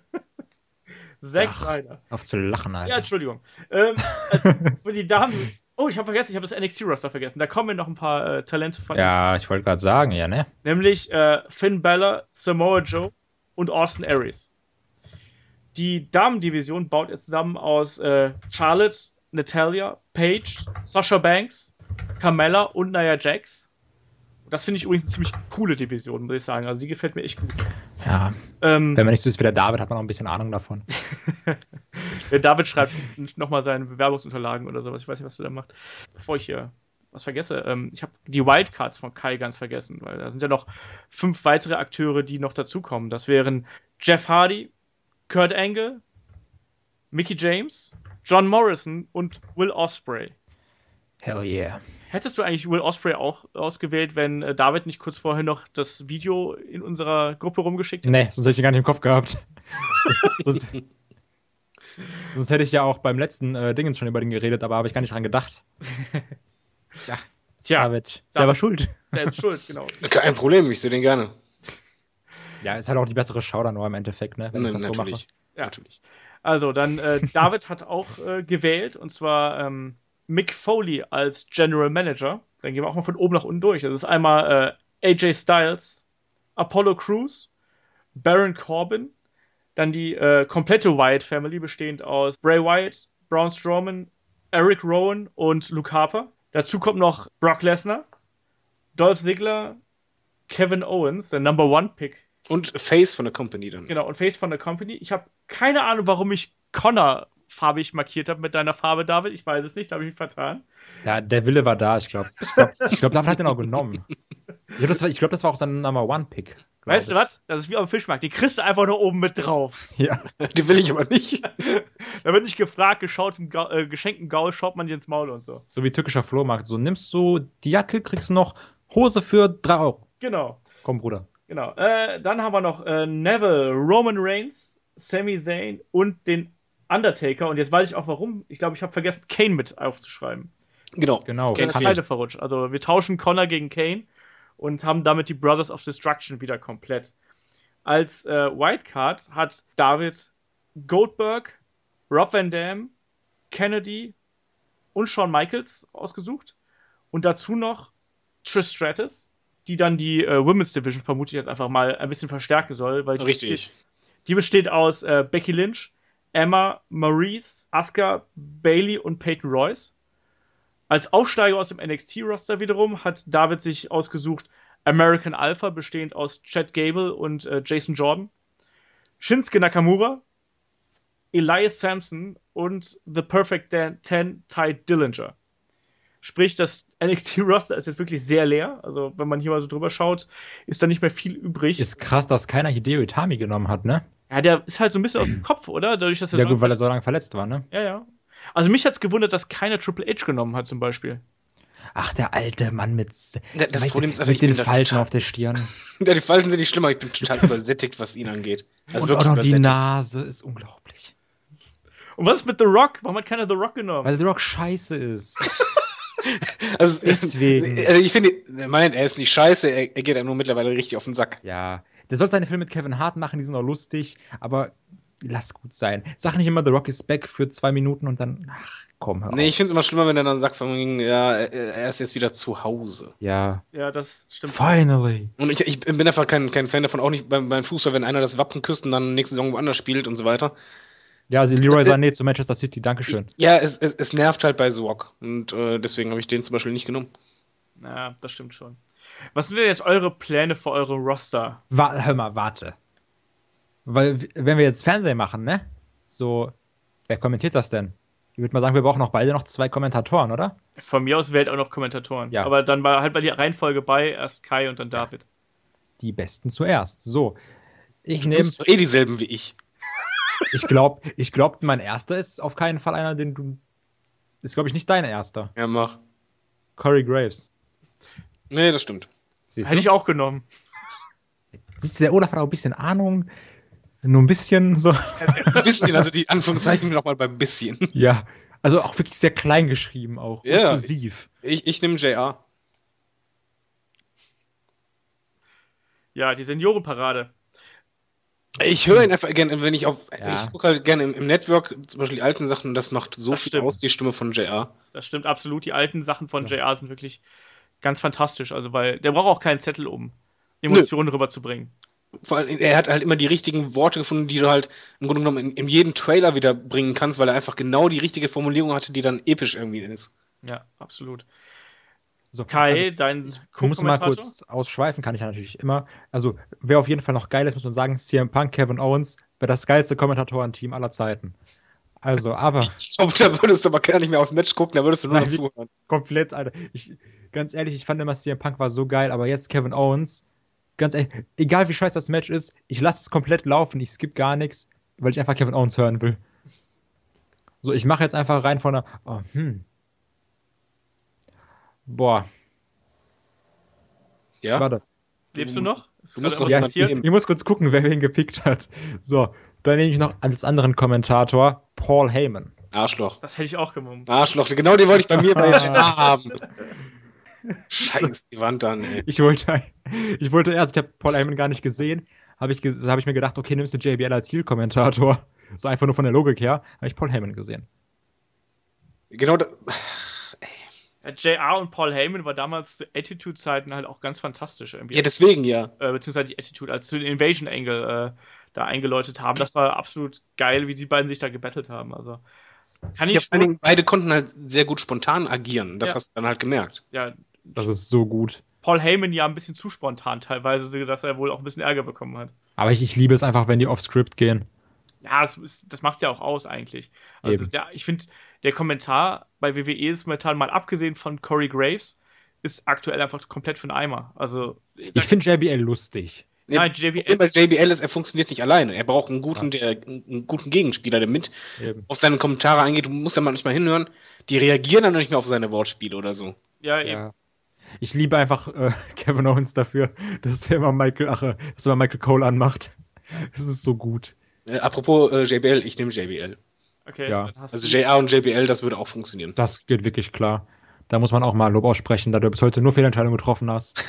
Zack Ryder. Auf zu lachen, Alter. Ja, Entschuldigung. Für die Damen Oh, ich habe vergessen, ich habe das NXT-Roster vergessen. Da kommen mir noch ein paar Talente von. Ja, ich wollte gerade sagen, ja, ne? Nämlich Finn Balor, Samoa Joe und Austin Aries. Die Damendivision baut jetzt zusammen aus Charlotte, Natalya, Paige, Sasha Banks, Carmella und Nia Jax. Das finde ich übrigens eine ziemlich coole Division, muss ich sagen. Also die gefällt mir echt gut. Ja. Wenn man nicht so ist wie der David, hat man auch ein bisschen Ahnung davon. Der David schreibt nochmal seine Bewerbungsunterlagen oder sowas. Ich weiß nicht, was du da machst. Bevor ich hier was vergesse, ich habe die Wildcards von Kai ganz vergessen, weil da sind ja noch 5 weitere Akteure, die noch dazukommen. Das wären Jeff Hardy, Kurt Angle, Mickie James, John Morrison und Will Ospreay. Hell yeah. Hättest du eigentlich Will Ospreay auch ausgewählt, wenn David nicht kurz vorher noch das Video in unserer Gruppe rumgeschickt hätte? Nee, sonst hätte ich ihn gar nicht im Kopf gehabt. sonst hätte ich ja auch beim letzten Dingens schon über den geredet, aber habe ich gar nicht dran gedacht. Tja, David, selber schuld. Selbst schuld, genau. Kein Problem, ich sehe den gerne. Ja, ist halt auch die bessere Schau dann nur im Endeffekt, ne? Wenn ich das so mache. Ja. Natürlich. Also, dann David hat auch gewählt, und zwar Mick Foley als General Manager. Dann gehen wir auch mal von oben nach unten durch. Das ist einmal AJ Styles, Apollo Crews, Baron Corbin, dann die komplette Wyatt Family, bestehend aus Bray Wyatt, Braun Strowman, Eric Rowan und Luke Harper. Dazu kommt noch Brock Lesnar, Dolph Ziggler, Kevin Owens, der Number One Pick. Und Face von der Company dann. Genau, und Face von der Company. Ich habe keine Ahnung, warum ich Connor farbig markiert habe mit deiner Farbe, David. Ich weiß es nicht, da habe ich mich vertan. Ja, der Wille war da, ich glaube. Ich glaub, David hat den auch genommen. Ich glaube, das war auch sein Number One Pick. Weißt du was? Das ist wie am Fischmarkt. Die kriegst du einfach nur oben mit drauf. Ja. Die will ich aber nicht. Da wird nicht gefragt, geschaut, im geschenkten Gaul schaut man dir ins Maul und so. So wie türkischer Flohmarkt. So nimmst du die Jacke, kriegst du noch Hose für 3 Euro. Genau. Komm, Bruder. Genau. Dann haben wir noch Neville, Roman Reigns, Sami Zayn und den Undertaker. Und jetzt weiß ich auch warum. Ich glaube, ich habe vergessen, Kane mit aufzuschreiben. Genau. Kane ist Seite verrutscht. Also wir tauschen Connor gegen Kane und haben damit die Brothers of Destruction wieder komplett. Als Wildcard hat David Goldberg, Rob Van Dam, Kennedy und Shawn Michaels ausgesucht. Und dazu noch Trish Stratus, die dann die Women's Division vermutlich jetzt einfach mal ein bisschen verstärken soll. Weil die besteht aus Becky Lynch, Emma, Maurice, Asuka, Bayley und Peyton Royce. Als Aufsteiger aus dem NXT-Roster wiederum hat David sich ausgesucht American Alpha, bestehend aus Chad Gable und Jason Jordan, Shinsuke Nakamura, Elias Sampson und The Perfect 10, Ty Dillinger. Sprich, das NXT-Roster ist jetzt wirklich sehr leer. Also, wenn man hier mal so drüber schaut, ist da nicht mehr viel übrig. Ist krass, dass keiner Hideo Itami genommen hat, ne? Ja, der ist halt so ein bisschen aus dem Kopf, oder? Dadurch, dass er ja, gut, weil er so lange verletzt war, ne? Ja, ja. Also, mich hat's gewundert, dass keiner Triple H genommen hat, zum Beispiel. Ach, der alte Mann mit den Falten auf der Stirn. Ja, die Falten sind nicht schlimmer. Ich bin total übersättigt, was ihn angeht. Also und auch noch die Nase ist unglaublich. Und was ist mit The Rock? Warum hat keiner The Rock genommen? Weil The Rock scheiße ist. Also, deswegen. Also ich finde, er ist nicht scheiße, er geht einem nur mittlerweile richtig auf den Sack. Ja, der soll seine Filme mit Kevin Hart machen, die sind auch lustig, aber lass gut sein. Sag nicht immer, The Rock is back für 2 Minuten und dann, ach komm, hör auf. Nee, ich finde es immer schlimmer, wenn er dann sagt, von wegen, ja, er ist jetzt wieder zu Hause. Ja. Ja, das stimmt. Finally. Und ich bin einfach kein Fan davon, auch nicht beim Fußball, wenn einer das Wappen küsst und dann nächste Saison woanders spielt und so weiter. Ja, also Leroy Sané zu Manchester City, dankeschön. Ja, es nervt halt bei The Rock. Und deswegen habe ich den zum Beispiel nicht genommen. Ja, das stimmt schon. Was sind denn jetzt eure Pläne für eure Roster? Hör mal, warte. Weil, wenn wir jetzt Fernsehen machen, ne? So, wer kommentiert das denn? Ich würde mal sagen, wir brauchen noch beide noch 2 Kommentatoren, oder? Von mir aus wählt auch noch Kommentatoren. Ja. Aber dann war halt bei die Reihenfolge bei, erst Kai und dann David. Die Besten zuerst. So. Ich Du nehme. bist doch eh dieselben wie ich. Ich glaub, mein erster ist auf keinen Fall einer, den du. Ist, glaube ich, nicht dein erster. Ja, mach. Corey Graves. Nee, das stimmt. Siehst Hätte du? ich auch genommen. Siehst du, der Olaf hat auch ein bisschen Ahnung. Nur ein bisschen so. Ein bisschen, also die Anführungszeichen nochmal beim bisschen. Ja. Also auch wirklich sehr klein geschrieben, auch. Ja. Inklusiv. Ich nehme JR. Ja, die Seniorenparade. Ich höre ihn einfach gerne, wenn ich Ja. ich gucke halt gerne im Network, zum Beispiel die alten Sachen, und das macht so Das viel stimmt. aus, die Stimme von JR. Das stimmt absolut. Die alten Sachen von So. JR sind wirklich ganz fantastisch. Also, weil der braucht auch keinen Zettel, um Emotionen rüberzubringen. Vor allem, er hat halt immer die richtigen Worte gefunden, die du halt im Grunde genommen in jedem Trailer wieder bringen kannst, weil er einfach genau die richtige Formulierung hatte, die dann episch irgendwie ist. Ja, absolut. So, Kai, dein ich muss mal Co-Kommentator? kurz ausschweifen, kann ich ja natürlich immer. Also, wer auf jeden Fall noch geil ist, muss man sagen, CM Punk, Kevin Owens, wäre das geilste Kommentatorenteam aller Zeiten. Also, aber Ich glaube, da würdest du aber gar nicht mehr aufs Match gucken, da würdest du nur noch Nein, zuhören. komplett, Alter. Ganz ehrlich, ich fand immer CM Punk war so geil, aber jetzt Kevin Owens, ganz ehrlich, egal wie scheiße das Match ist, ich lasse es komplett laufen, ich skippe gar nichts, weil ich einfach Kevin Owens hören will. So, ich mache jetzt einfach rein von der. Oh, Boah, Ja? warte. Lebst du noch? Ist Du musst gerade noch Ja, irgendwas ich, passiert? ich muss kurz gucken, wer wen gepickt hat. So, dann nehme ich noch als anderen Kommentator Paul Heyman. Arschloch. Das hätte ich auch genommen. Arschloch, genau den wollte ich bei mir bei JR haben. Scheiße, die Wand dann, ey. Ich wollte erst, ich habe Paul Heyman gar nicht gesehen, hab ich mir gedacht, okay, nimmst du JBL als Heel-Kommentator. So einfach nur von der Logik her, habe ich Paul Heyman gesehen. Genau da. Ja, JR und Paul Heyman war damals zu Attitude-Zeiten halt auch ganz fantastisch irgendwie. Ja, deswegen ja. Beziehungsweise die Attitude, als sie den Invasion Angle da eingeläutet haben. Das war absolut geil, wie die beiden sich da gebettelt haben. Also kann Ja, ich vor allen schon. Dingen, beide konnten halt sehr gut spontan agieren. Das Ja. hast du dann halt gemerkt. Ja, Das ist so gut. Paul Heyman ja ein bisschen zu spontan teilweise, dass er wohl auch ein bisschen Ärger bekommen hat. Aber ich liebe es einfach, wenn die off-Script gehen. Ja, das macht es ja auch aus eigentlich. Also Eben. ich finde, der Kommentar bei WWE ist momentan mal abgesehen von Corey Graves, ist aktuell einfach komplett für den Eimer. Also Ich finde JBL lustig. Nein, Das Problem bei JBL ist, er funktioniert nicht alleine. Er braucht einen guten Gegenspieler, der mit Eben. auf seine Kommentare eingeht. Du musst ja manchmal hinhören. Die reagieren dann noch nicht mehr auf seine Wortspiele oder so. ja, eben. Ja. Ich liebe einfach Kevin Owens dafür, dass er immer Michael Cole anmacht. Das ist so gut. Apropos JBL, ich nehme JBL. Okay, Ja. dann hast Also du. JR und JBL, das würde auch funktionieren. Das geht wirklich klar. Da muss man auch mal Lob aussprechen, da du bis heute nur Fehlentscheidungen getroffen hast.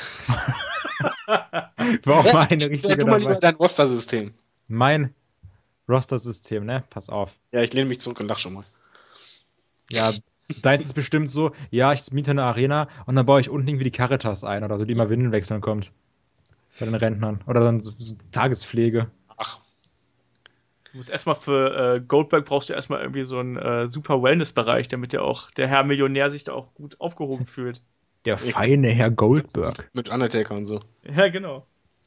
War auch mal eine richtige Du mal lieber dabei. dein Roster-System. Mein Roster-System, ne? Pass auf. Ja, ich lehne mich zurück und lach schon mal. Ja, deins ist bestimmt so, ja, ich miete eine Arena und dann baue ich unten irgendwie die Caritas ein oder so, die immer Windeln wechseln kommt. Bei den Rentnern. Oder dann so Tagespflege. Ach, Du musst erstmal für Goldberg brauchst du erstmal irgendwie so einen super Wellness-Bereich, damit der Herr Millionär sich da auch gut aufgehoben fühlt. Der feine Herr Goldberg. mit Undertaker und so. Ja, genau.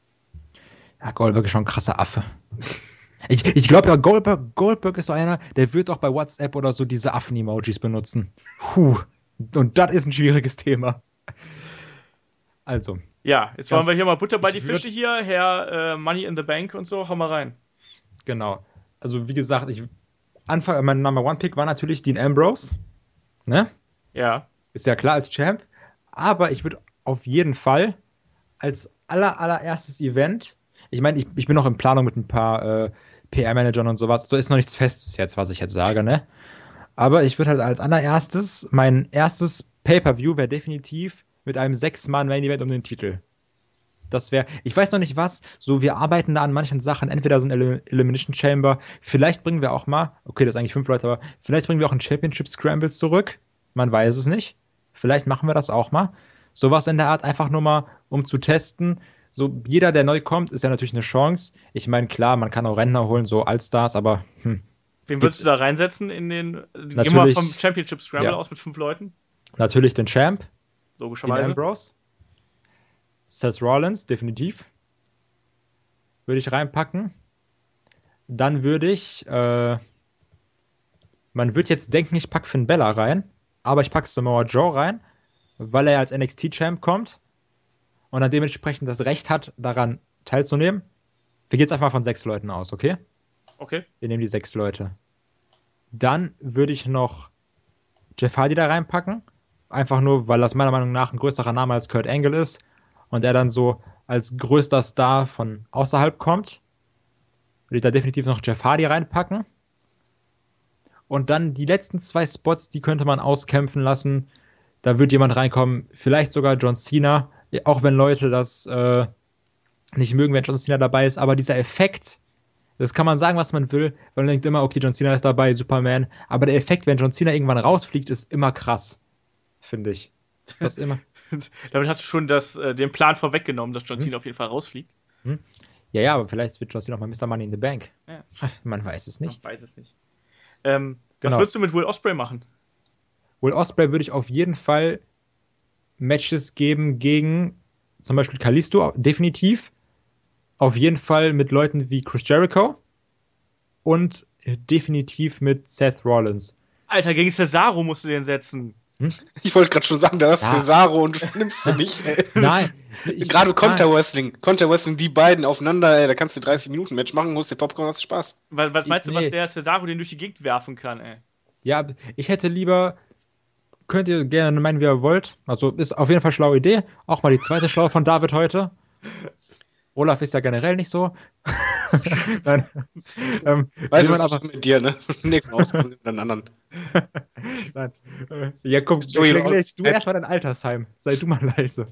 Ja, Goldberg ist schon ein krasser Affe. Ich glaube ja, Goldberg ist so einer, der wird auch bei WhatsApp oder so diese Affen-Emojis benutzen. Puh. Und das ist ein schwieriges Thema. Also, Ja, jetzt wollen wir hier mal Butter bei ich die Fische würd- hier, Herr Money in the Bank und so, hau mal rein. genau. Also, wie gesagt, mein Number One Pick war natürlich Dean Ambrose. Ne? Ja. Ist ja klar als Champ. Aber ich würde auf jeden Fall als allererstes Event, ich meine, ich bin noch in Planung mit ein paar PR-Managern und sowas. So ist noch nichts Festes jetzt, was ich jetzt sage, ne? Aber ich würde halt als allererstes, mein erstes Pay-Per-View wäre definitiv mit einem 6-Mann-Main-Event um den Titel. Das wäre, ich weiß noch nicht was, so wir arbeiten da an manchen Sachen, entweder so ein Elimination Chamber, vielleicht bringen wir auch mal, okay, das ist eigentlich 5 Leute, aber vielleicht bringen wir auch ein Championship Scramble zurück, man weiß es nicht, vielleicht machen wir das auch mal, sowas in der Art, einfach nur mal, um zu testen, so jeder, der neu kommt, ist ja natürlich eine Chance, ich meine, klar, man kann auch Rentner holen, so Allstars, aber Wen würdest du da reinsetzen in den. Gehen wir Natürlich- vom Championship Scramble ja. aus mit 5 Leuten? natürlich den Champ, Dean Logischerweise. Ambrose, Seth Rollins, definitiv. Würde ich reinpacken. Dann würde ich, man wird jetzt denken, ich packe Finn Bella rein, aber ich packe Samoa Joe rein, weil er als NXT-Champ kommt und dann dementsprechend das Recht hat, daran teilzunehmen. Wir gehen jetzt einfach mal von 6 Leuten aus, okay? Okay. Wir nehmen die 6 Leute. Dann würde ich noch Jeff Hardy da reinpacken. Einfach nur, weil das meiner Meinung nach ein größerer Name als Kurt Angle ist und er dann so als größter Star von außerhalb kommt. Würde ich da definitiv noch Jeff Hardy reinpacken. Und dann die letzten 2 Spots, die könnte man auskämpfen lassen. Da wird jemand reinkommen, vielleicht sogar John Cena, auch wenn Leute das nicht mögen, wenn John Cena dabei ist, aber dieser Effekt, Das kann man sagen, was man will, weil man denkt immer, okay, John Cena ist dabei, Superman. Aber der Effekt, wenn John Cena irgendwann rausfliegt, ist immer krass. Finde ich. Das immer. Damit hast du schon den Plan vorweggenommen, dass John Cena auf jeden Fall rausfliegt. Ja, aber vielleicht wird John Cena auch mal Mr. Money in the Bank. Ja. Man weiß es nicht. Man weiß es nicht. Genau. Was würdest du mit Will Ospreay machen? Will Ospreay würde ich auf jeden Fall Matches geben gegen zum Beispiel Kalisto, definitiv. Auf jeden Fall mit Leuten wie Chris Jericho und definitiv mit Seth Rollins. Alter, gegen Cesaro musst du den setzen. Ich wollte gerade schon sagen, da hast Ja. Cesaro und du nimmst du nicht. Ey. Nein. Gerade Counter-Wrestling, die beiden aufeinander, ey, da kannst du 30-Minuten-Match machen, musst dir Popcorn, hast Spaß. Was meinst du, Nee. was der Cesaro den durch die Gegend werfen kann, ey? Ja, ich hätte lieber, könnt ihr gerne meinen, wie ihr wollt. Also ist auf jeden Fall eine schlaue Idee. Auch mal die zweite Schlaue von David heute. Olaf ist ja generell nicht so. Nein. Weißt will du, man was mit dir, ne? Nächsten Ausgabe dann anderen. Nein. Ja, komm, Joey, legst du erstmal dein Altersheim. Sei du mal leise.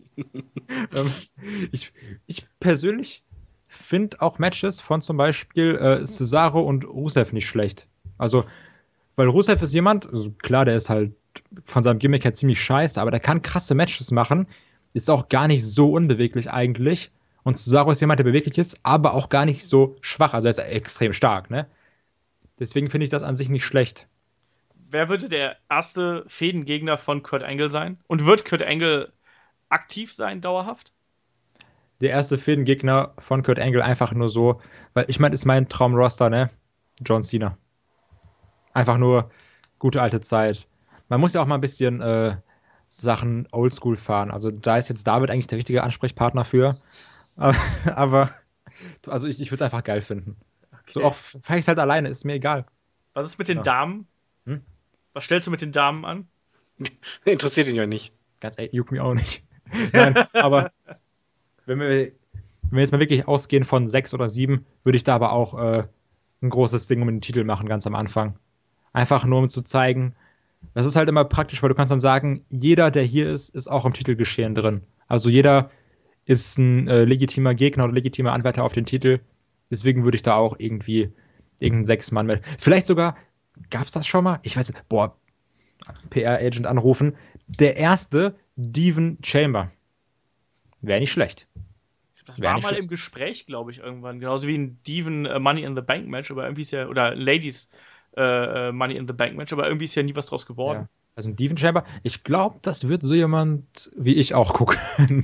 Ich persönlich finde auch Matches von zum Beispiel Cesaro und Rusev nicht schlecht. Also, weil Rusev ist jemand, also klar, der ist halt von seinem Gimmick her ziemlich scheiße, aber der kann krasse Matches machen. Ist auch gar nicht so unbeweglich eigentlich. Und Cesaro ist jemand, der beweglich ist, aber auch gar nicht so schwach. Also er ist extrem stark, ne? Deswegen finde ich das an sich nicht schlecht. Wer würde der erste Fädengegner von Kurt Angle sein? Und wird Kurt Angle aktiv sein, dauerhaft? Der erste Fädengegner von Kurt Angle einfach nur so, weil ich meine, ist mein Traumroster, ne? John Cena. Einfach nur gute alte Zeit. Man muss ja auch mal ein bisschen Sachen oldschool fahren. Also da ist jetzt David eigentlich der richtige Ansprechpartner für. Aber also ich würde es einfach geil finden. Okay. So auch fahre ich es halt alleine, ist mir egal. Was ist mit den Ja. Damen? Hm? Was stellst du mit den Damen an? Interessiert ihn ja nicht. Ganz ehrlich, juckt mich auch nicht. Nein, aber wenn wir jetzt mal wirklich ausgehen von 6 oder 7, würde ich da aber auch ein großes Ding um den Titel machen, ganz am Anfang. Einfach nur, um zu zeigen, das ist halt immer praktisch, weil du kannst dann sagen, jeder, der hier ist, ist auch im Titelgeschehen drin. Also jeder ist ein legitimer Gegner oder legitimer Anwärter auf den Titel. Deswegen würde ich da auch irgendwie irgendeinen 6-Mann mit. Vielleicht sogar, gab es das schon mal? Ich weiß nicht, boah, PR-Agent anrufen. Der erste Devon Chamber. Wäre nicht schlecht. Das Wär war nicht mal schlecht. im Gespräch, glaube ich, irgendwann. Genauso wie ein Devon Money in the Bank Match, aber irgendwie ist ja, oder Ladies Money in the Bank Match, aber irgendwie ist ja nie was draus geworden. Ja. Also ein Devon Chamber, ich glaube, das wird so jemand wie ich auch gucken.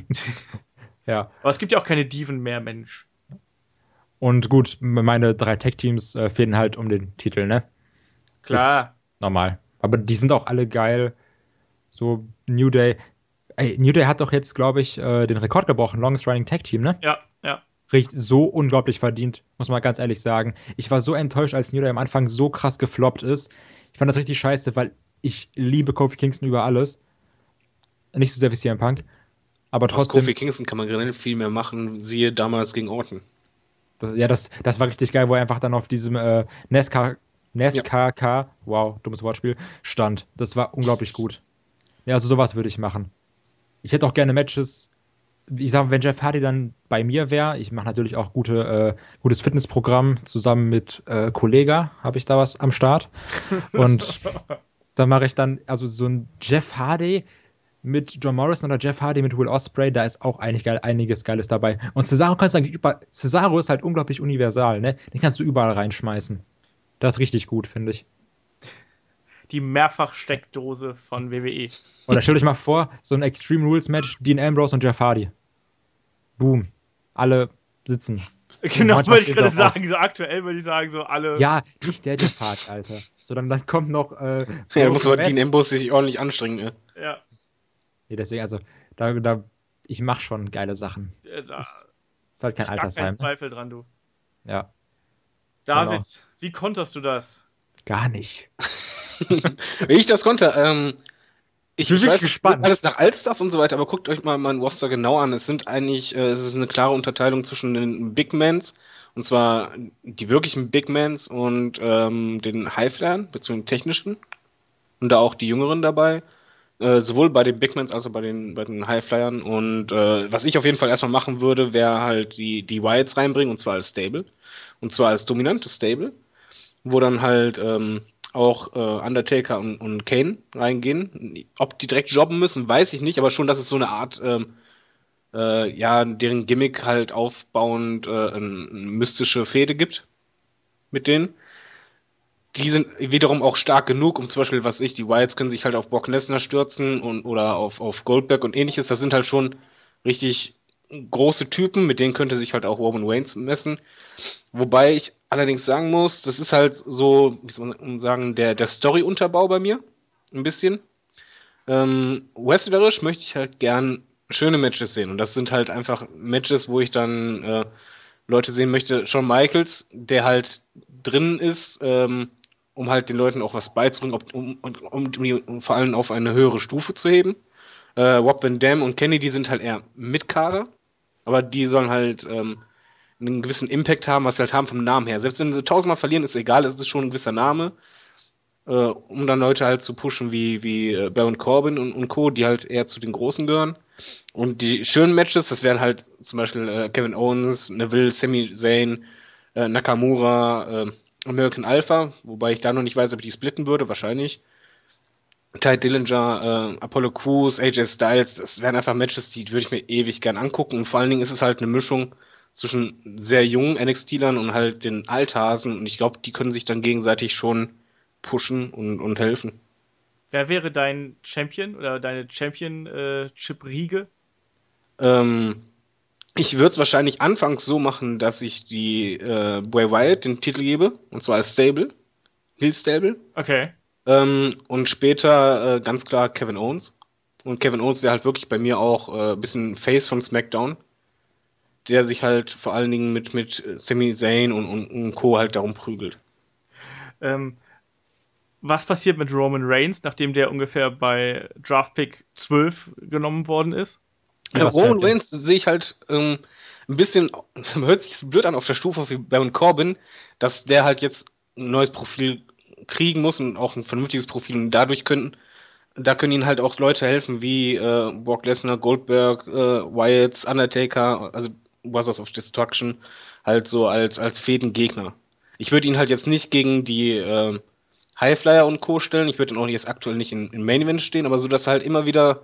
Ja. Aber es gibt ja auch keine Devon mehr, Mensch. Und gut, meine 3 Tech-Teams fehlen halt um den Titel, ne? Klar. Normal. Aber die sind auch alle geil. So New Day. Ey, New Day hat doch jetzt, glaube ich, den Rekord gebrochen. Longest Running Tag Team, ne? Ja, ja. Riecht so unglaublich verdient, muss man ganz ehrlich sagen. Ich war so enttäuscht, als New Day am Anfang so krass gefloppt ist. Ich fand das richtig scheiße, weil ich liebe Kofi Kingston über alles. Nicht so sehr wie CM Punk. Aber Aus trotzdem. Kofi Kingston kann man generell viel mehr machen, siehe damals gegen Orton. Das war richtig geil, wo er einfach dann auf diesem NASCAR, wow, dummes Wortspiel, stand. Das war unglaublich gut. Ja, also sowas würde ich machen. Ich hätte auch gerne Matches. Ich sag, wenn Jeff Hardy dann bei mir wäre, ich mache natürlich auch gutes Fitnessprogramm zusammen mit Kollega, habe ich da was am Start. Und da mache ich dann, also so ein Jeff Hardy mit John Morrison oder Jeff Hardy mit Will Ospreay, da ist auch einiges Geiles dabei. Und Cesaro kannst du eigentlich Cesaro ist halt unglaublich universal, ne? Den kannst du überall reinschmeißen. Das ist richtig gut, finde ich. Die Mehrfach-Steckdose von WWE. Oder stell euch mal vor, so ein Extreme Rules Match, Dean Ambrose und Jeff Hardy. Boom. Alle sitzen. Genau, manchmal wollte ich gerade steht's auch auf. sagen. So aktuell würde ich sagen, so alle. Ja, nicht der Jeff Hardy, Alter. Sondern dann kommt noch Ja, da muss aber Broken Dean Mads. Ambrose sich ordentlich anstrengen. Ne? Ja. Nee, deswegen, also, ich mach schon geile Sachen. Da Ist halt kein ist gar Altersheim. kein Ne? Zweifel dran, du. Ja, David, Genau. wie konterst du das? gar nicht. Wie ich das konnte, ich bin wirklich weiß, gespannt. alles nach Allstars und so weiter, aber guckt euch mal meinen Roster genau an. Es sind eigentlich, es ist eine klare Unterteilung zwischen den Big Mans, und zwar die wirklichen Big Mans und den Highflyern, beziehungsweise den technischen. Und da auch die Jüngeren dabei. Sowohl bei den Bigmans als auch bei den Highflyern. Und was ich auf jeden Fall erstmal machen würde, wäre halt die Wyatts reinbringen, und zwar als Stable. Und zwar als dominantes Stable, wo dann halt auch Undertaker und Kane reingehen. Ob die direkt jobben müssen, weiß ich nicht, aber schon, dass es so eine Art, ja, deren Gimmick halt aufbauend eine mystische Fehde gibt mit denen. Die sind wiederum auch stark genug, um zum Beispiel, was ich, die Wyatts können sich halt auf Brock Lesnar stürzen oder auf Goldberg und ähnliches. Das sind halt schon richtig große Typen, mit denen könnte sich halt auch Roman Reigns messen. Wobei ich allerdings sagen muss, das ist halt so, wie soll man sagen, der Story-Unterbau bei mir. Ein bisschen. Wrestlerisch möchte ich halt gern schöne Matches sehen. Und das sind halt einfach Matches, wo ich dann Leute sehen möchte. Shawn Michaels, der halt drin ist, um halt den Leuten auch was beizubringen, um vor allem auf eine höhere Stufe zu heben. Rob Van Dam und Kenny, die sind halt eher Mitkader, aber die sollen halt einen gewissen Impact haben, was sie halt haben vom Namen her. Selbst wenn sie tausendmal verlieren, ist egal, es ist schon ein gewisser Name, um dann Leute halt zu pushen wie Baron Corbin und Co., die halt eher zu den Großen gehören. Und die schönen Matches, das wären halt zum Beispiel Kevin Owens, Neville, Sami Zayn, Nakamura, American Alpha, wobei ich da noch nicht weiß, ob ich die splitten würde, wahrscheinlich. Ty Dillinger, Apollo Crews, AJ Styles, das wären einfach Matches, die würde ich mir ewig gern angucken. Und vor allen Dingen ist es halt eine Mischung zwischen sehr jungen NXT-Lern und halt den Althasen. Und ich glaube, die können sich dann gegenseitig schon pushen und helfen. Wer wäre dein Champion oder deine Championship-Riege? Ich würde es wahrscheinlich anfangs so machen, dass ich die Bray Wyatt den Titel gebe, und zwar als Stable, Heel Stable. Okay. Und später ganz klar Kevin Owens. Und Kevin Owens wäre halt wirklich bei mir auch ein bisschen Face von SmackDown, der sich halt vor allen Dingen mit Sami Zayn und Co. halt darum prügelt. Was passiert mit Roman Reigns, nachdem der ungefähr bei Draft Pick 12 genommen worden ist? Ja, Roman Reigns sehe ich halt ein bisschen, hört sich blöd an auf der Stufe wie Baron Corbin, dass der halt jetzt ein neues Profil kriegen muss und auch ein vernünftiges Profil. Und da können ihnen halt auch Leute helfen wie Brock Lesnar, Goldberg, Wyatt, Undertaker, also Brothers of Destruction, halt so als Fädengegner. Ich würde ihn halt jetzt nicht gegen die Highflyer und Co. stellen. Ich würde ihn auch jetzt aktuell nicht in Main Event stehen, aber so, dass er halt immer wieder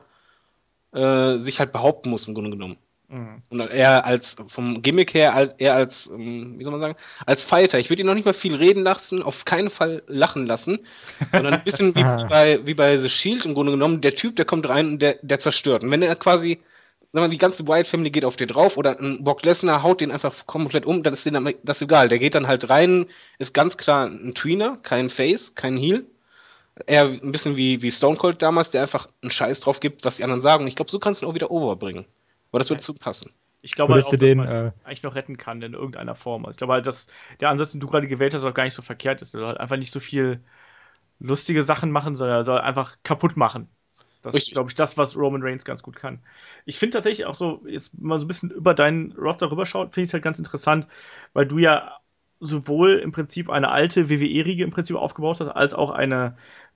sich halt behaupten muss, im Grunde genommen. Mhm. Und er vom Gimmick her, wie soll man sagen, als Fighter. Ich würde ihn noch nicht mal viel reden lassen, auf keinen Fall lachen lassen, sondern ein bisschen wie bei The Shield im Grunde genommen. Der Typ, der kommt rein und der zerstört. Und wenn er quasi, sagen wir mal, die ganze Wyatt Family geht auf den drauf oder ein Brock Lesnar haut den einfach komplett um, dann ist denen das egal. Der geht dann halt rein, ist ganz klar ein Tweener, kein Face, kein Heel. Eher ein bisschen wie Stone Cold damals, der einfach einen Scheiß drauf gibt, was die anderen sagen. Und ich glaube, so kannst du ihn auch wieder overbringen. Aber das wird zu passen. Ich glaube halt auch, dass man eigentlich noch retten kann in irgendeiner Form. Also ich glaube halt, dass der Ansatz, den du gerade gewählt hast, auch gar nicht so verkehrt ist. Er soll halt einfach nicht so viel lustige Sachen machen, sondern er soll einfach kaputt machen. Das ist, glaube ich, das, was Roman Reigns ganz gut kann. Ich finde tatsächlich auch so, jetzt mal so ein bisschen über deinen Roster rüberschaut, finde ich es halt ganz interessant, weil du ja sowohl im Prinzip eine alte WWE-Riege im Prinzip aufgebaut hast, als auch eine,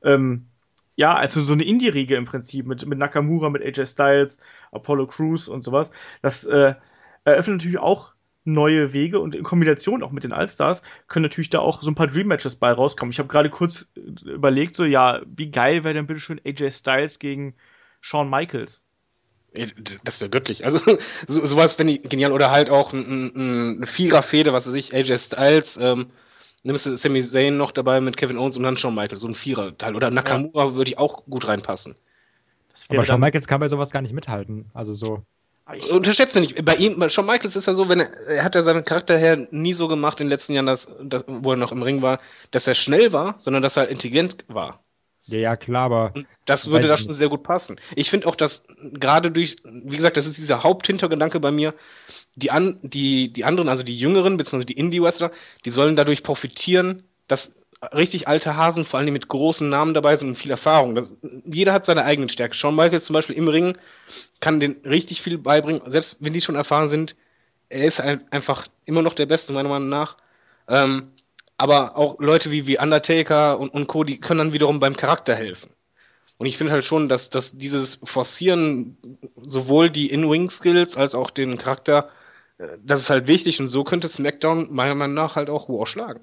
ja, also so eine Indie-Riege im Prinzip mit Nakamura, mit AJ Styles, Apollo Crews und sowas. Das eröffnet natürlich auch neue Wege und in Kombination auch mit den Allstars können natürlich da auch so ein paar Dream-Matches bei rauskommen. Ich habe gerade kurz überlegt, so, ja, wie geil wäre denn bitte schön AJ Styles gegen Shawn Michaels? Das wäre göttlich. Also, sowas finde ich genial. Oder halt auch eine Vierer-Fehde, was weiß ich, AJ Styles, nimmst du Sami Zayn noch dabei mit Kevin Owens und dann Shawn Michaels, so ein Vierer-Teil. Oder Nakamura würde ich auch gut reinpassen. Aber Shawn Michaels kann bei sowas gar nicht mithalten. Also so. Unterschätze nicht. Bei Shawn Michaels ist ja so, er hat ja seinen Charakter her nie so gemacht in den letzten Jahren, wo er noch im Ring war, dass er schnell war, sondern dass er intelligent war. Ja, klar, aber. Und das würde da schon sehr gut passen. Ich finde auch, dass gerade wie gesagt, das ist dieser Haupthintergedanke bei mir, die anderen, also die Jüngeren, beziehungsweise die Indie-Wrestler, die sollen dadurch profitieren, dass richtig alte Hasen, vor allem mit großen Namen dabei sind und viel Erfahrung. Jeder hat seine eigenen Stärke. Shawn Michaels zum Beispiel im Ring kann denen richtig viel beibringen, selbst wenn die schon erfahren sind. Er ist einfach immer noch der Beste, meiner Meinung nach. Aber auch Leute wie Undertaker und Co., die können dann wiederum beim Charakter helfen. Und ich finde halt schon, dass dieses Forcieren sowohl die In-Ring-Skills als auch den Charakter, das ist halt wichtig und so könnte SmackDown meiner Meinung nach halt auch Raw schlagen.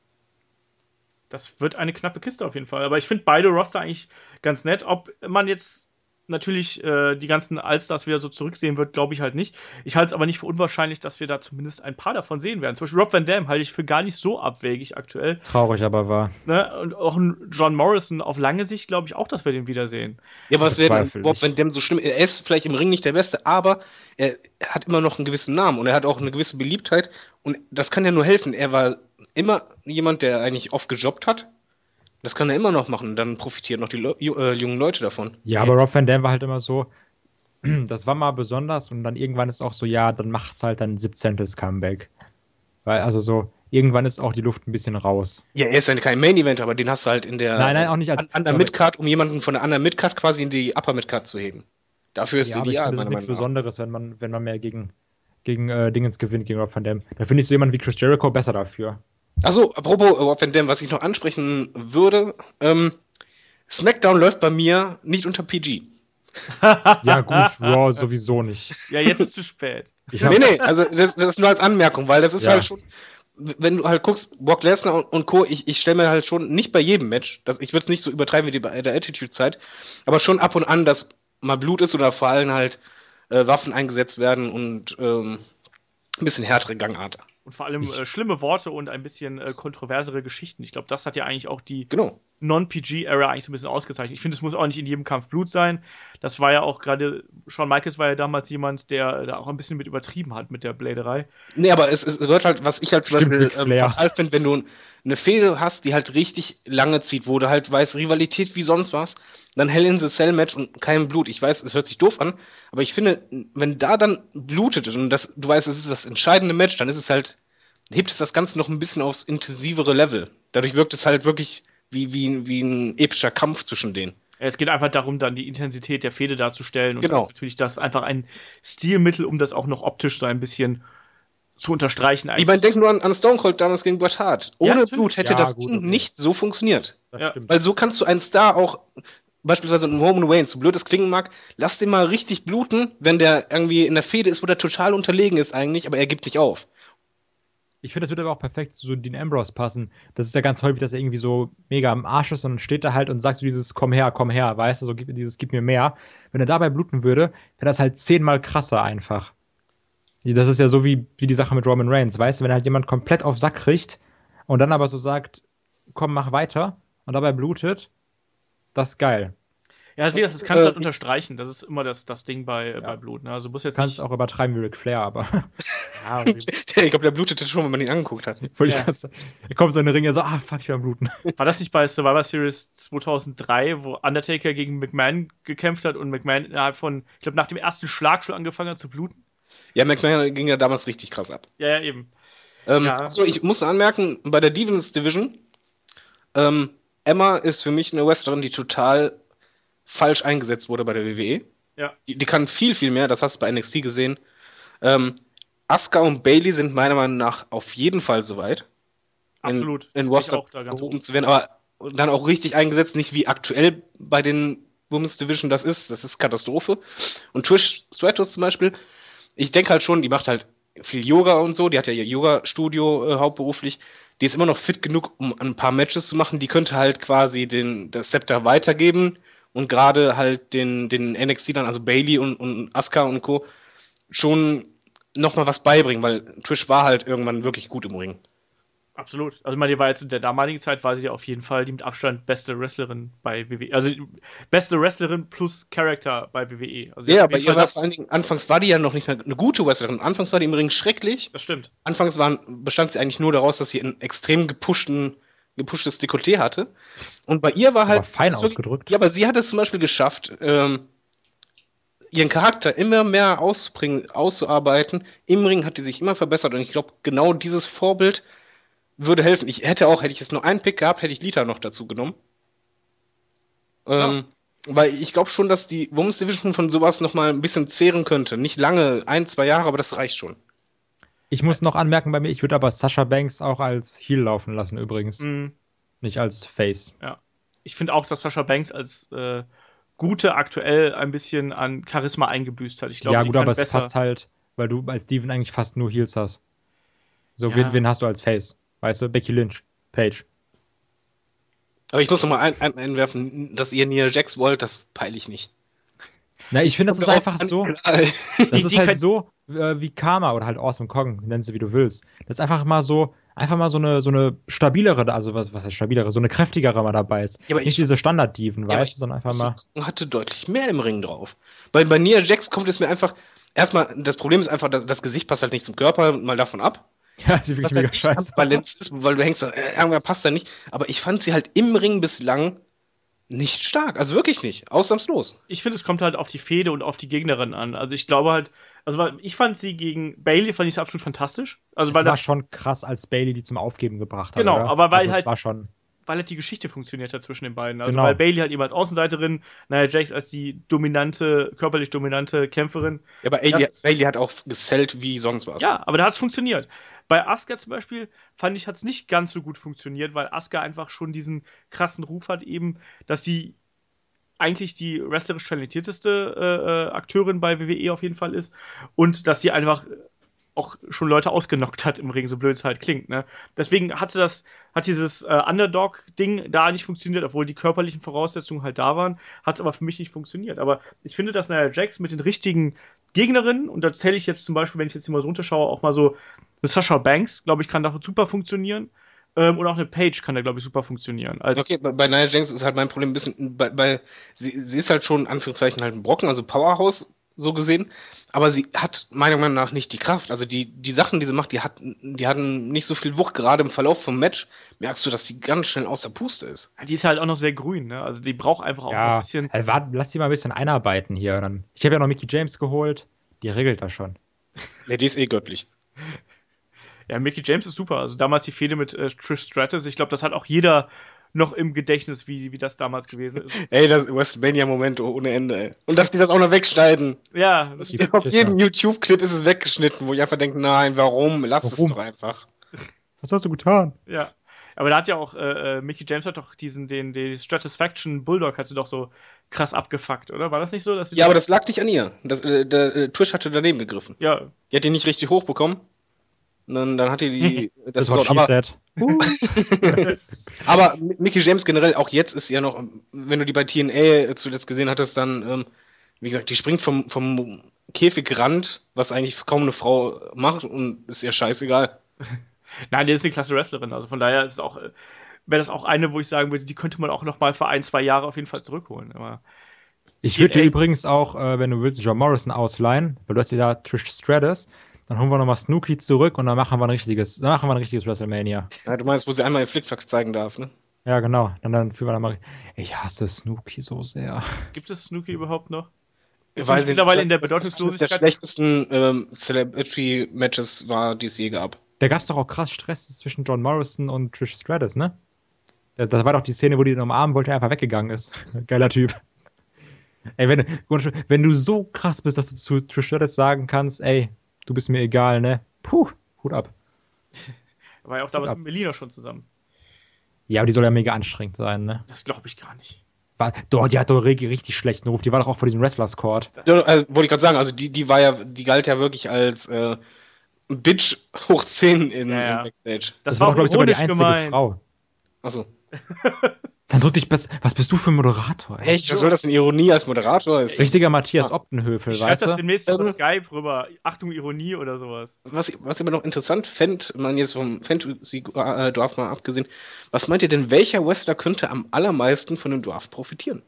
Das wird eine knappe Kiste auf jeden Fall. Aber ich finde beide Roster eigentlich ganz nett. Ob man jetzt natürlich die ganzen Allstars wieder so zurücksehen wird, glaube ich halt nicht. Ich halte es aber nicht für unwahrscheinlich, dass wir da zumindest ein paar davon sehen werden. Zum Beispiel Rob Van Dam halte ich für gar nicht so abwegig aktuell. Traurig aber wahr. Ne? Und auch ein John Morrison auf lange Sicht glaube ich auch, dass wir den wiedersehen. Ja, aber was wäre denn Bezweifle ich. Van Dam so schlimm? Er ist vielleicht im Ring nicht der Beste, aber er hat immer noch einen gewissen Namen und er hat auch eine gewisse Beliebtheit und das kann ja nur helfen. Er war immer jemand, der eigentlich oft gejobbt hat. Das kann er immer noch machen, dann profitieren noch die jungen Leute davon. Ja, aber Rob Van Dam war halt immer so, das war mal besonders und dann irgendwann ist auch so, ja, dann macht's halt ein 17. Comeback. Weil, also so, irgendwann ist auch die Luft ein bisschen raus. Ja, er ist ja kein Main-Event, aber den hast du halt in der Nein, auch nicht als Under Midcard, um jemanden von der Under Midcard quasi in die Upper Midcard zu heben. Dafür ist Ja, aber ich ideal, finde, das ist meiner nichts Meinung nach. Besonderes, wenn man mehr gegen Dingens gewinnt, gegen Rob Van Dam. Da finde ich so jemanden wie Chris Jericho besser dafür. Achso, apropos Rob Van Dam, was ich noch ansprechen würde, SmackDown läuft bei mir nicht unter PG. Ja, gut, Raw sowieso nicht. Ja, jetzt ist zu spät. Nee, also das ist nur als Anmerkung, weil das ist Ja. halt schon, wenn du halt guckst, Brock Lesnar und Co., ich stelle mir halt schon, nicht bei jedem Match, ich würde es nicht so übertreiben wie bei der Attitude-Zeit, aber schon ab und an, dass mal Blut ist oder vor allem halt Waffen eingesetzt werden und ein bisschen härtere Gangart. Und vor allem schlimme Worte und ein bisschen kontroversere Geschichten. Ich glaube, das hat ja eigentlich auch die Genau. Non-PG-Era eigentlich so ein bisschen ausgezeichnet. Ich finde, es muss auch nicht in jedem Kampf Blut sein. Das war ja auch gerade, Shawn Michaels war ja damals jemand, der da auch ein bisschen mit übertrieben hat mit der Bläderei. Nee, aber es gehört halt, was ich halt zum Stimmt, Beispiel Ric Flair. fatal finde, wenn du eine Fehde hast, die halt richtig lange zieht, wo du halt weißt, Rivalität wie sonst was, dann Hell in the Cell Match und kein Blut. Ich weiß, es hört sich doof an, aber ich finde, wenn da dann blutet und das, du weißt, es ist das entscheidende Match, dann ist es halt, hebt es das Ganze noch ein bisschen aufs intensivere Level. Dadurch wirkt es halt wirklich wie ein epischer Kampf zwischen denen. Es geht einfach darum, dann die Intensität der Fehde darzustellen. Und Genau. das ist natürlich das einfach ein Stilmittel, um das auch noch optisch so ein bisschen zu unterstreichen. Ich meine, denk nur an Stone Cold damals gegen Bret Hart. Ja, Ohne natürlich. Blut hätte Ja, das gut, Ding okay. nicht so funktioniert. Das Ja. stimmt. Weil so kannst du einen Star auch, beispielsweise einen Roman Reigns, so blöd es klingen mag, lass den mal richtig bluten, wenn der irgendwie in der Fehde ist, wo der total unterlegen ist eigentlich, aber er gibt nicht auf. Ich finde, das wird aber auch perfekt zu so Dean Ambrose passen. Das ist ja ganz häufig, dass er irgendwie so mega am Arsch ist und dann steht er halt und sagt so dieses komm her, weißt du, so gib mir mehr. Wenn er dabei bluten würde, wäre das halt 10-mal krasser einfach. Das ist ja so wie die Sache mit Roman Reigns, weißt du, wenn halt jemand komplett auf Sack kriegt und dann aber so sagt, komm, mach weiter und dabei blutet, das ist geil. Ja, das kannst du halt unterstreichen. Das ist immer das Ding bei Blut. Ne? Also muss jetzt Du kannst nicht. auch übertreiben wie Ric Flair, aber Ja, Ich glaube, der blutete schon, wenn man ihn angeguckt hat. er kommt so in den Ring, er so, fuck, ich will am bluten. war das nicht bei Survivor Series 2003, wo Undertaker gegen McMahon gekämpft hat und McMahon innerhalb von, ich glaube, nach dem ersten Schlag schon angefangen hat zu bluten? Ja, McMahon ging ja damals richtig krass ab. Ja, eben. Achso, ich muss noch anmerken, bei der Divas Division, Emma ist für mich eine Wrestlerin, die total falsch eingesetzt wurde bei der WWE. Ja. Die kann viel, viel mehr, das hast du bei NXT gesehen. Asuka und Bayley sind meiner Meinung nach auf jeden Fall soweit. Absolut. In Sehe ich Roster auch da ganz gehoben zu werden, aber dann auch richtig eingesetzt, nicht wie aktuell bei den Women's Division das ist Katastrophe. Und Trish Stratus zum Beispiel, ich denke halt schon, die macht halt viel Yoga und so, die hat ja ihr Yoga-Studio hauptberuflich, die ist immer noch fit genug, um ein paar Matches zu machen, die könnte halt quasi das Zepter weitergeben und gerade halt den NXT dann, also Bayley und Asuka und Co. schon nochmal was beibringen, weil Trish war halt irgendwann wirklich gut im Ring. Absolut. Also, ich meine, die war jetzt in der damaligen Zeit, war sie ja auf jeden Fall die mit Abstand beste Wrestlerin bei WWE. Also, beste Wrestlerin plus Charakter bei WWE. Also, Ja, auf bei jeden ihr Fall war vor allen Dingen, anfangs war die ja noch nicht eine gute Wrestlerin. Anfangs war die im Ring schrecklich. Das stimmt. Anfangs bestand sie eigentlich nur daraus, dass sie ein extrem gepushtes Dekolleté hatte. Und bei ihr war halt. Aber fein das wirklich- ausgedrückt. Ja, aber sie hat es zum Beispiel geschafft, ihren Charakter immer mehr auszuarbeiten. Im Ring hat die sich immer verbessert. Und ich glaube, genau dieses Vorbild würde helfen. Hätte ich jetzt nur einen Pick gehabt, hätte ich Lita noch dazu genommen. Weil ich glaube schon, dass die Women's Division von sowas nochmal ein bisschen zehren könnte. Nicht lange, 1, 2 Jahre, aber das reicht schon. Ich muss noch anmerken bei mir, ich würde aber Sasha Banks auch als Heel laufen lassen übrigens. Mhm. Nicht als Face. Ja. Ich finde auch, dass Sasha Banks als Gute aktuell ein bisschen an Charisma eingebüßt hat. Ich glaube, Ja, die gut, kann aber es besser. passt halt, weil du als Steven eigentlich fast nur Heels hast. So, Ja. wen hast du als Face? Weißt du, Becky Lynch, Paige. Aber ich muss noch mal einwerfen, dass ihr Nia Jax wollt, das peile ich nicht. Na, ich finde, das ist einfach so. Das Die ist halt kann- so wie Karma oder halt Awesome Kong, nenn sie wie du willst. Das ist einfach mal so eine stabilere, also was heißt stabilere, so eine kräftigere mal dabei ist. Ja, aber Nicht diese Standard-Diven, Ja, aber weißt du, sondern einfach mal. hatte deutlich mehr im Ring drauf. Bei Nia Jax kommt es mir einfach. Erstmal, das Problem ist einfach, das Gesicht passt halt nicht zum Körper, mal davon ab. Ja, sie ist Was wirklich mega halt nicht scheiße. transparent ist, weil du hängst, irgendwer passt da nicht. Aber ich fand sie halt im Ring bislang nicht stark. Also wirklich nicht. Ausnahmslos. Ich finde, es kommt halt auf die Fehde und auf die Gegnerin an. Also ich glaube halt, weil ich fand sie gegen Bailey fand ich sie absolut fantastisch. Also weil Es war das schon krass, als Bailey die zum Aufgeben gebracht hat. Genau, oder? aber weil also halt- es war schon. weil halt die Geschichte funktioniert hat zwischen den beiden. Also Genau. weil Bailey halt eben als Außenseiterin, Nia Jax als die körperlich dominante Kämpferin. Ja, aber Bailey hat auch gesellt wie sonst was. Ja, aber da hat es funktioniert. Bei Asuka zum Beispiel, fand ich, hat es nicht ganz so gut funktioniert, weil Asuka einfach schon diesen krassen Ruf hat eben, dass sie eigentlich die wrestlerisch talentierteste Akteurin bei WWE auf jeden Fall ist und dass sie einfach auch schon Leute ausgenockt hat im Ring, so blöd es halt klingt. Ne? Deswegen hat dieses Underdog-Ding da nicht funktioniert, obwohl die körperlichen Voraussetzungen halt da waren, hat es aber für mich nicht funktioniert. Aber ich finde, dass Nia Jax mit den richtigen Gegnerinnen, und da zähle ich jetzt zum Beispiel, wenn ich jetzt hier mal so runterschaue, auch mal so eine Sasha Banks, glaube ich, kann da super funktionieren. Und auch eine Paige kann da, glaube ich, super funktionieren. Okay, bei Nia Jax ist halt mein Problem ein bisschen, sie ist halt schon, in Anführungszeichen, halt ein Brocken, also Powerhouse, so gesehen, aber sie hat meiner Meinung nach nicht die Kraft. Also die Sachen, die sie macht, die hatten nicht so viel Wucht. Gerade im Verlauf vom Match merkst du, dass die ganz schnell außer Puste ist. Die ist halt auch noch sehr grün, ne? Also die braucht einfach auch Ja, ein bisschen. also lass die mal ein bisschen einarbeiten hier. Ich habe ja noch Mickie James geholt. Die regelt das schon. Ja, die ist eh göttlich. Ja, Mickie James ist super. Also damals die Fehde mit Trish Stratus. Ich glaube, das hat auch jeder noch im Gedächtnis, wie das damals gewesen ist. Ey, das WrestleMania-Moment ohne Ende, ey. Und dass die das auch noch wegschneiden. Ja, das Die- stimmt. Auf jedem YouTube-Clip ist es weggeschnitten, wo ich einfach denke, nein, warum? Lass es Warum? doch einfach. Was hast du getan? Ja. Aber da hat ja auch, Mickie James hat doch den Stratisfaction Bulldog hat sie doch so krass abgefuckt, oder? War das nicht so? Dass sie Ja, aber das lag nicht an ihr. Trish hatte daneben gegriffen. Ja, Die hat die nicht richtig hochbekommen. Und dann hat die Das war aber, she said. aber Mickie James generell, auch jetzt ist ja noch, wenn du die bei TNA zuletzt gesehen hattest, dann, wie gesagt, die springt vom Käfigrand, was eigentlich kaum eine Frau macht und ist ihr scheißegal. nein, die ist eine klasse Wrestlerin. Also von daher ist auch, wäre das auch eine, wo ich sagen würde, die könnte man auch noch mal für 1-2 Jahre auf jeden Fall zurückholen. Aber Ich würde dir TNA übrigens auch, wenn du willst, John Morrison ausleihen, weil du hast ja da Trish Stratus. Dann holen wir nochmal Snooki zurück und dann machen wir ein richtiges WrestleMania. Ja, du meinst, wo sie einmal ihr Flickflack zeigen darf, ne? Ja, genau. Dann führen wir da mal. Ich hasse Snooki so sehr. gibt es Snooki überhaupt noch? Ist Weil sie mittlerweile in der das eines Bedeutungslosigkeit? der schlechtesten Celebrity-Matches war, die es je gab. Da gab es doch auch krass Stress zwischen John Morrison und Trish Stratus, ne? Das war doch die Szene, wo die ihn umarmen wollte, er einfach weggegangen ist. Geiler Typ. Ey, wenn du so krass bist, dass du zu Trish Stratus sagen kannst, ey, du bist mir egal, ne? Puh, Hut ab. War ja auch damals Ab. mit Melina schon zusammen. Ja, aber die soll ja mega anstrengend sein, ne? Das glaube ich gar nicht. Die hat doch richtig schlechten Ruf. Die war doch auch vor diesem Wrestlers Court. Ja, also, wollte ich gerade sagen, also die galt ja wirklich als Bitch hoch 10 in Backstage. Das war doch, auch glaube ich, sogar die ironisch einzige gemeint. Frau. Achso. Dann drück dich besser. Was bist du für ein Moderator, ey? Echt? Was soll das denn Ironie als Moderator? Richtiger Matthias Optenhöfel, Ich schreibe weißt das du? demnächst über Skype rüber. Achtung, Ironie oder sowas. Was ich immer noch interessant fände, man jetzt vom Fantasy-Draft mal abgesehen, was meint ihr denn, welcher Wrestler könnte am allermeisten von dem Draft profitieren?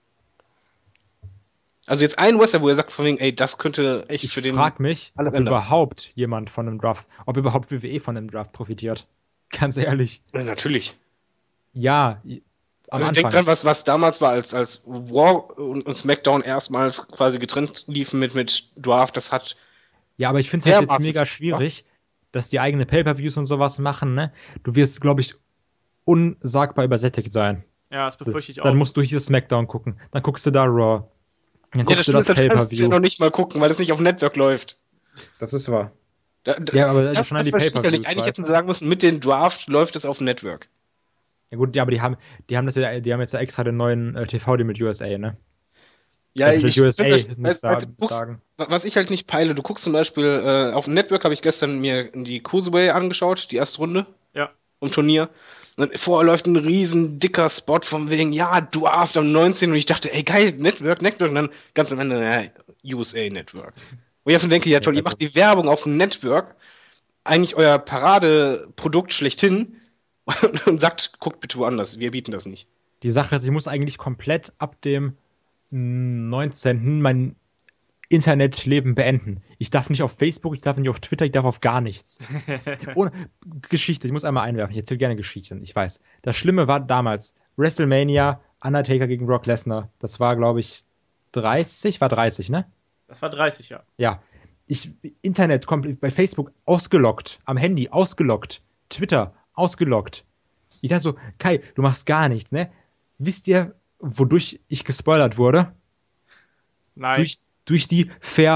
Also jetzt ein Wrestler, wo ihr sagt von wegen, ey, das könnte echt Ich für den... frag mich, alles ob ändern. überhaupt jemand von dem Draft, ob überhaupt WWE von dem Draft profitiert. Ganz ehrlich. Ja, natürlich. Ja, am Also denk Anfang. dran, was damals war, als War und SmackDown erstmals quasi getrennt liefen mit Draft, das hat... Ja, aber ich finde es halt jetzt dermaßen mega schwierig, dass die eigene Pay-Per-Views und sowas machen, ne? Du wirst, glaube ich, unsagbar übersättigt sein. Ja, das befürchte ich auch. Dann musst du hier SmackDown gucken. Dann guckst du da Raw. Dann Ja, guckst das du stimmt, das dann kannst du ja Pay-Per-View. noch nicht mal gucken, weil das nicht auf Network läuft. Das ist wahr. Ja, aber das ist schon an die war sicherlich. Pay-Per-Views, Eigentlich weißt hätten du? sie sagen müssen, mit dem Draft läuft es auf Network. Ja gut, ja, aber die haben jetzt ja extra den neuen TV-Deal mit USA, ne? Ja, ich USA find's nicht halt, sagen. was ich halt nicht peile, du guckst zum Beispiel, auf dem Network habe ich gestern mir die Cruiserweight angeschaut, die erste Runde Ja. im Turnier. Und vorher läuft ein riesen dicker Spot von wegen, ja, Dwarf am 19. Und ich dachte, ey, geil, Network. Und dann ganz am Ende, ja, USA Network. Und ich einfach denke, ja toll, ihr macht die Werbung auf dem Network, eigentlich euer Paradeprodukt schlechthin und sagt, guckt bitte woanders, wir bieten das nicht. Die Sache ist, ich muss eigentlich komplett ab dem 19. mein Internetleben beenden. Ich darf nicht auf Facebook, ich darf nicht auf Twitter, ich darf auf gar nichts. Ohne Geschichte, ich muss einmal einwerfen, ich erzähle gerne Geschichten, ich weiß. Das Schlimme war damals, WrestleMania, Undertaker gegen Brock Lesnar, das war, glaube ich, 30, war 30, ne? Das war 30, ja. Ja. Internet komplett bei Facebook ausgeloggt, am Handy ausgeloggt, Twitter ausgeloggt. Ich dachte so, Kai, du machst gar nichts, ne? Wisst ihr, wodurch ich gespoilert wurde? Nein. Durch die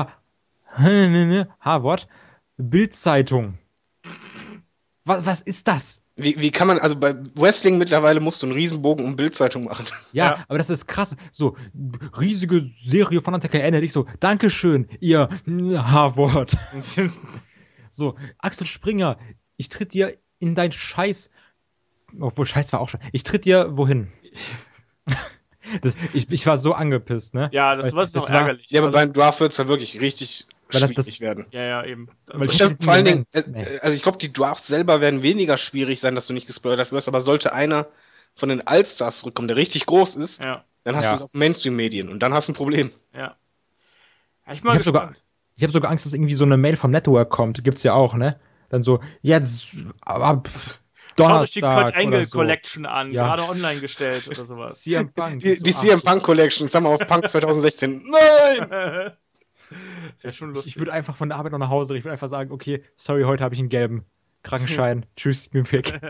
Harvard Bild-Zeitung. Was ist das? Wie kann man, also bei Wrestling mittlerweile musst du einen Riesenbogen um Bildzeitung machen. Ja, aber das ist krass. So, riesige Serie von Undertaker endet. Ich so, Dankeschön, ihr Harvard. So, Axel Springer, ich tritt dir in dein Scheiß. Obwohl, Scheiß war auch schon. Ich tritt dir wohin? Ich war so angepisst, ne? Ja, das war auch ärgerlich. Ja, aber beim Draft wird es dann wirklich richtig schwierig werden. Ja, eben. Vor allen Dingen, also ich glaube, die Drafts selber werden weniger schwierig sein, dass du nicht gespoilert wirst, aber sollte einer von den Allstars zurückkommen, der richtig groß ist, dann hast du es auf Mainstream-Medien und dann hast du ein Problem. Ja. Ich bin mal gespannt. Ich habe sogar Angst, dass irgendwie so eine Mail vom Network kommt. Gibt's ja auch, ne? Dann so, jetzt ab Schaut euch die Kurt Donnerstag Angle oder so. Collection an, Ja. gerade online gestellt oder sowas. CM Punk. Die CM Punk Collection, das haben wir auf Punk 2016. Nein! Wäre schon lustig. Ich würde einfach von der Arbeit noch nach Hause, ich würde einfach sagen, okay, sorry, heute habe ich einen gelben Krankenschein. Tschüss, ich bin weg.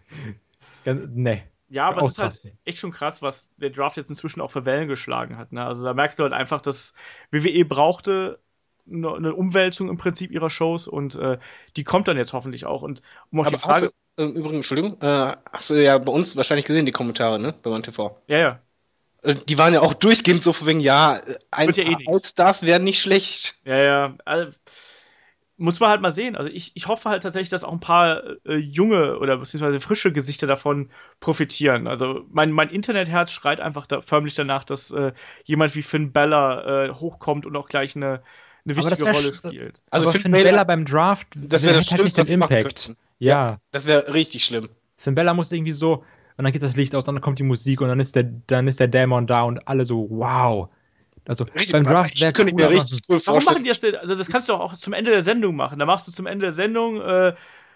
Nee. Ja, aber es ist Ausrasten. halt echt schon krass, was der Draft jetzt inzwischen auch für Wellen geschlagen hat. Ne? Also da merkst du halt einfach, dass WWE brauchte eine Umwälzung im Prinzip ihrer Shows und die kommt dann jetzt hoffentlich auch. Und um auf die Frage. Übrigens, Entschuldigung, hast du ja bei uns wahrscheinlich gesehen, die Kommentare, ne? Bei MannTV. Ja. Die waren ja auch durchgehend so von wegen, ja, Allstars werden nicht schlecht. Ja. Also, muss man halt mal sehen. Also ich hoffe halt tatsächlich, dass auch ein paar junge oder beziehungsweise frische Gesichter davon profitieren. Also mein Internetherz schreit einfach förmlich danach, dass jemand wie Finn Balor hochkommt und auch gleich eine wichtige Rolle spielt. Also aber Finn Balor beim Draft, das wäre das Schlimmste, was sie machen könnten. Ja. Das wäre richtig schlimm. Finn Balor muss irgendwie so, und dann geht das Licht aus, und dann kommt die Musik und dann ist der Dämon da und alle so, wow. Also richtig, beim Draft könnte ich mir richtig cool vorstellen. Warum machen die das denn? Also das kannst du auch zum Ende der Sendung machen. Da machst du zum Ende der Sendung der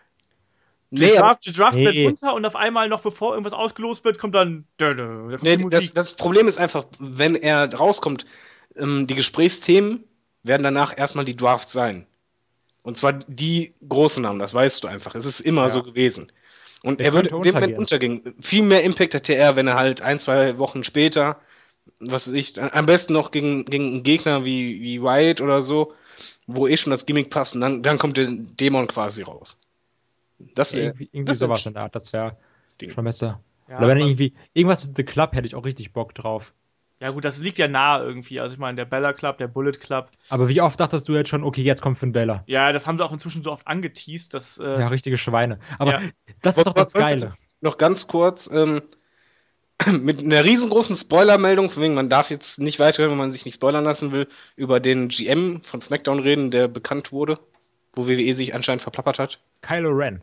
Draft wird runter und auf einmal noch bevor irgendwas ausgelost wird, kommt dann die Musik. Das Problem ist einfach, wenn er rauskommt, die Gesprächsthemen werden danach erstmal die Drafts sein. Und zwar die großen Namen, das weißt du einfach. Es ist immer so gewesen. Und er würde in dem Moment untergehen. Viel mehr Impact hätte er, wenn er halt 1-2 Wochen später, was weiß ich, am besten noch gegen einen Gegner wie Wyatt oder so, wo schon das Gimmick passt, und dann kommt der Dämon quasi raus. Das wäre irgendwie sowas in der Art, das wäre schon besser. Ja, oder wenn irgendwas mit The Club hätte ich auch richtig Bock drauf. Ja gut, das liegt ja nahe irgendwie. Also ich meine, der Bella Club, der Bullet Club. Aber wie oft dachtest du jetzt schon, okay, jetzt kommt Finn Balor? Ja, das haben sie auch inzwischen so oft angeteased, dass ja, richtige Schweine. Aber das ist doch das Geile. Noch ganz kurz, mit einer riesengroßen Spoilermeldung, von wegen, man darf jetzt nicht weiterhören, wenn man sich nicht spoilern lassen will, über den GM von SmackDown reden, der bekannt wurde, wo WWE sich anscheinend verplappert hat. Kylo Ren.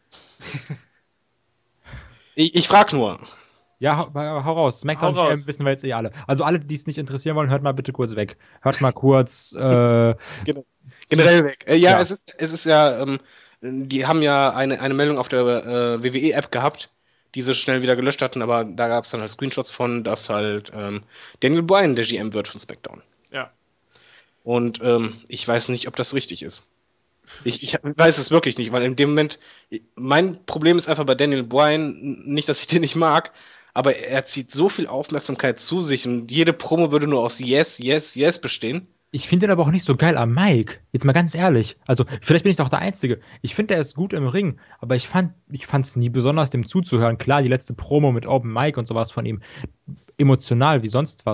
Ich frag nur. Ja, hau raus. SmackDown GM wissen wir jetzt alle. Also alle, die es nicht interessieren wollen, hört mal bitte kurz weg. Hört mal kurz. Generell weg. Ja, es ist ja, die haben ja eine Meldung auf der WWE-App gehabt, die sie schnell wieder gelöscht hatten, aber da gab es dann halt Screenshots von, dass halt Daniel Bryan der GM wird von SmackDown. Ja. Und ich weiß nicht, ob das richtig ist. Ich weiß es wirklich nicht, weil in dem Moment, mein Problem ist einfach bei Daniel Bryan, nicht, dass ich den nicht mag, aber er zieht so viel Aufmerksamkeit zu sich und jede Promo würde nur aus Yes, Yes, Yes bestehen. Ich finde den aber auch nicht so geil am Mic. Jetzt mal ganz ehrlich. Also, vielleicht bin ich doch der Einzige. Ich finde, er ist gut im Ring, aber ich fand's nie besonders, dem zuzuhören. Klar, die letzte Promo mit Open Mic und sowas von ihm. Emotional wie sonst was.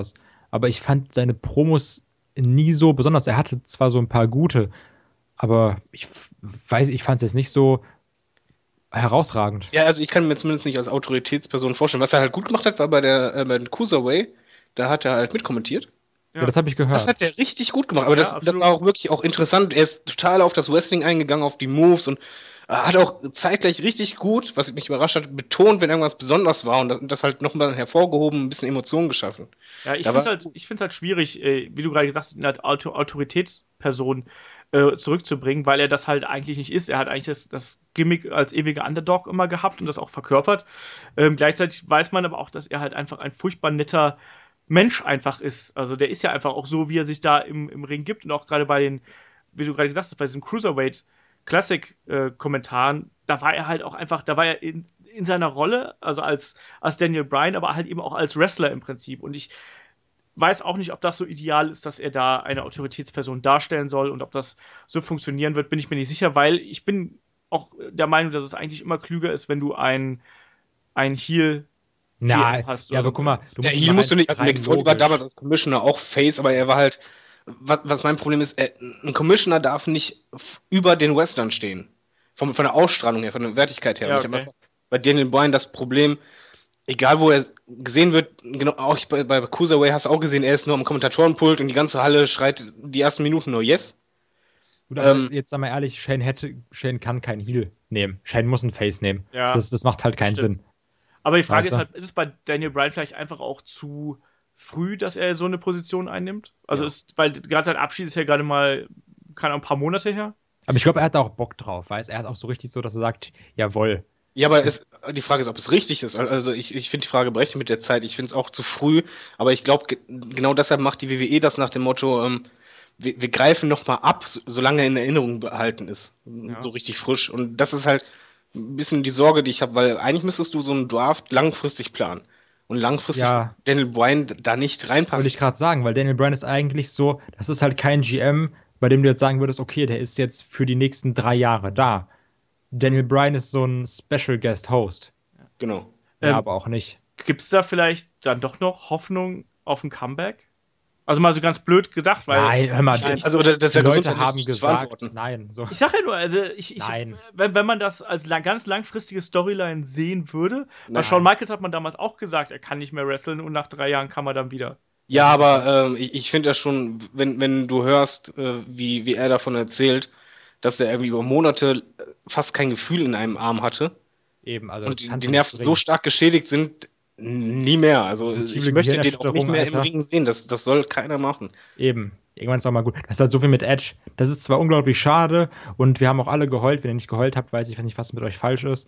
aber ich fand seine Promos nie so besonders. Er hatte zwar so ein paar gute, aber ich fand es jetzt nicht so herausragend. Ja, also ich kann mir zumindest nicht als Autoritätsperson vorstellen. Was er halt gut gemacht hat, war bei den Cruiserweight, da hat er halt mitkommentiert. Ja, das habe ich gehört. Das hat er richtig gut gemacht, aber Ja, das absolut. war auch wirklich auch interessant. Er ist total auf das Wrestling eingegangen, auf die Moves und hat auch zeitgleich richtig gut, was mich überrascht hat, betont, wenn irgendwas besonders war und das halt nochmal hervorgehoben, ein bisschen Emotionen geschaffen. Ja, ich Da finde es halt schwierig, wie du gerade gesagt hast, ihn als Autoritätsperson zurückzubringen, weil er das halt eigentlich nicht ist. Er hat eigentlich das Gimmick als ewiger Underdog immer gehabt und das auch verkörpert. Gleichzeitig weiß man aber auch, dass er halt einfach ein furchtbar netter Mensch einfach ist. Also der ist ja einfach auch so, wie er sich da im Ring gibt und auch gerade bei den, wie du gerade gesagt hast, bei diesen Cruiserweight Classic-Kommentaren, da war er halt auch einfach, da war er in seiner Rolle, also als Daniel Bryan, aber halt eben auch als Wrestler im Prinzip. Und ich weiß auch nicht, ob das so ideal ist, dass er da eine Autoritätsperson darstellen soll und ob das so funktionieren wird, bin ich mir nicht sicher, weil ich bin auch der Meinung, dass es eigentlich immer klüger ist, wenn du ein Heel Na, hast. ja, aber guck mal, Ja, hier musst du nicht, also Mick Foley war damals als Commissioner auch Face, aber er war halt, was mein Problem ist, ein Commissioner darf nicht über den Wrestlern stehen. Von der Ausstrahlung her, von der Wertigkeit her. Ja, Und ich habe okay. einfach bei Daniel Bryan das Problem, egal wo er gesehen wird, genau, auch bei Cruiserweight hast du auch gesehen, er ist nur am Kommentatorenpult und die ganze Halle schreit die ersten Minuten nur Yes. Gut, aber jetzt sag mal ehrlich, Shane kann kein Heel nehmen. Shane muss ein Face nehmen. Ja, das macht halt keinen stimmt. Sinn. Aber die Frage Weißt ist du? halt, ist es bei Daniel Bryan vielleicht einfach auch zu früh, dass er so eine Position einnimmt? Also Ja. weil gerade sein Abschied ist ja gerade mal, keine Ahnung, ein paar Monate her. Aber ich glaube, er hat da auch Bock drauf, weißt? Er hat auch so richtig so, dass er sagt, jawohl. Ja, aber die Frage ist, ob es richtig ist. Also ich finde die Frage berechtigt mit der Zeit. Ich finde es auch zu früh, aber ich glaube, genau deshalb macht die WWE das nach dem Motto, wir greifen nochmal ab, solange er in Erinnerung behalten ist. Ja. So richtig frisch. Und das ist halt ein bisschen die Sorge, die ich habe, weil eigentlich müsstest du so einen Draft langfristig planen. Und langfristig Ja. Daniel Bryan da nicht Wollte reinpasst. ich gerade sagen, weil Daniel Bryan ist eigentlich so, das ist halt kein GM, bei dem du jetzt sagen würdest, okay, der ist jetzt für die nächsten 3 Jahre da. Daniel Bryan ist so ein Special Guest Host. Genau. Ja, Ähm, aber auch nicht. Gibt es da vielleicht dann doch noch Hoffnung auf ein Comeback? Also mal so ganz blöd gedacht, weil Nein, hör mal, Also das ist die ja Leute gesundheitlich haben nicht zu gesagt, verantworten. nein. So. ich sage ja nur, also Nein. wenn man das als ganz langfristige Storyline sehen würde, bei Nein. Shawn Michaels hat man damals auch gesagt, er kann nicht mehr wresteln und nach 3 Jahren kann man dann wieder. Ja, aber ich finde ja schon, wenn du hörst, wie er davon erzählt, dass er irgendwie über Monate fast kein Gefühl in einem Arm hatte Eben, also und das kannst die du Nerven nicht so bringen. stark geschädigt sind, nie mehr. Also Multiple ich möchte den auch nicht Gehirnerschütterung, mehr im Alter. Ring sehen. Das soll keiner machen. Eben. Irgendwann ist auch mal gut. Das ist halt so viel mit Edge. Das ist zwar unglaublich schade und wir haben auch alle geheult. Wenn ihr nicht geheult habt, weiß ich nicht, was mit euch falsch ist.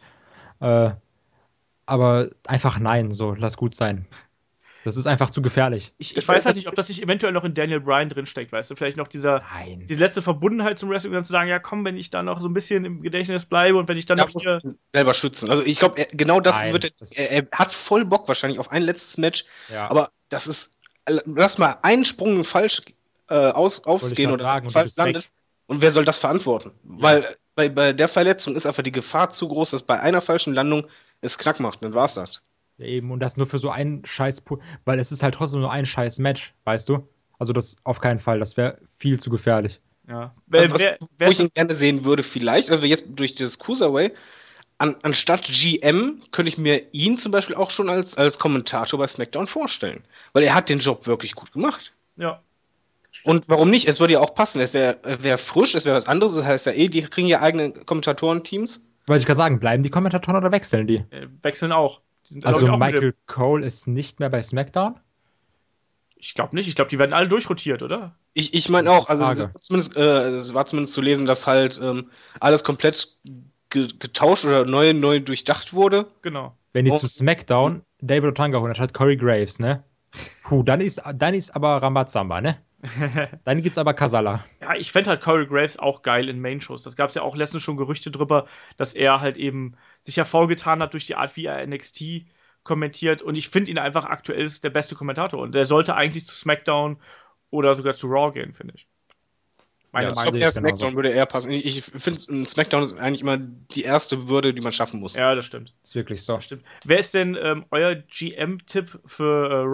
Aber einfach nein, so, lass gut sein. Das ist einfach zu gefährlich. Ich weiß halt nicht, ob das nicht eventuell noch in Daniel Bryan drinsteckt, weißt du? Vielleicht noch diese letzte Verbundenheit zum Wrestling, dann zu sagen, ja komm, wenn ich da noch so ein bisschen im Gedächtnis bleibe und wenn ich dann Da noch muss hier. man selber schützen. Also ich glaube, genau das Nein, wird das- er hat voll Bock wahrscheinlich auf ein letztes Match, Ja. aber das ist, lass mal einen Sprung falsch aufgehen grad oder sagen, dass und du falsch bist weg. landet. Und wer soll das verantworten? Weil bei der Verletzung ist einfach die Gefahr zu groß, dass bei einer falschen Landung es Knack macht. Dann war's das. Ja, eben, und das nur für so einen Scheiß, weil es ist halt trotzdem nur ein Scheiß Match, weißt du? Also das auf keinen Fall, das wäre viel zu gefährlich. Ja. Wo ich ihn gerne sehen würde, vielleicht, also jetzt durch das Cruiserweight, anstatt GM könnte ich mir ihn zum Beispiel auch schon als Kommentator bei SmackDown vorstellen. Weil er hat den Job wirklich gut gemacht. Ja. Und warum nicht? Es würde ja auch passen. Es wäre frisch, es wäre was anderes. Das heißt ja die kriegen ja eigene Kommentatorenteams. Wollte ich gerade sagen, bleiben die Kommentatoren oder wechseln die? Wechseln auch. Die sind, Also glaub ich, auch mit Michael Cole ist nicht mehr bei SmackDown? Ich glaube nicht. Ich glaube, die werden alle durchrotiert, oder? Ich meine auch, also Frage. es war zumindest zu lesen, dass halt alles komplett getauscht oder neu durchdacht wurde. Genau. Wenn die Oh. zu SmackDown David Otunga holen, anstatt Corey Graves, ne? Puh, dann ist aber Rambazamba, ne? Dann gibt's aber Kasala. Ja, ich fände halt Corey Graves auch geil in Main-Shows. Das gab es ja auch letztens schon Gerüchte drüber, dass er halt eben sich hervorgetan hat durch die Art, wie er NXT kommentiert. Und ich finde ihn einfach aktuell ist der beste Kommentator. Und der sollte eigentlich zu SmackDown oder sogar zu Raw gehen, finde ich. Meine Ja, Ich Meinung. glaube, sehe ich SmackDown genauso. würde eher passen. Ich finde, SmackDown ist eigentlich immer die erste Würde, die man schaffen muss. Ja, das stimmt. Ist wirklich so. Das stimmt. Wer ist denn euer GM-Tipp für Raw?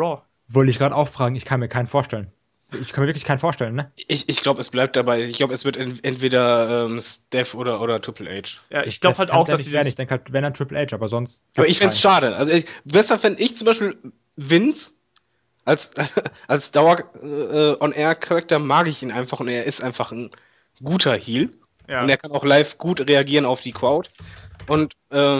Wollte ich gerade auch fragen, ich kann mir keinen vorstellen. Ich kann mir wirklich keinen vorstellen, ne? Ich glaube, es bleibt dabei. Ich glaube, es wird entweder Steph oder Triple H. Ja, ich glaube halt auch, dass sie Ich denke halt, wenn dann Triple H, aber sonst. Aber ich fände es schade. Also besser fände ich zum Beispiel Vince als, als Dauer-On-Air-Charakter mag ich ihn einfach und er ist einfach ein guter Heel. Ja. Und er kann auch live gut reagieren auf die Crowd. Und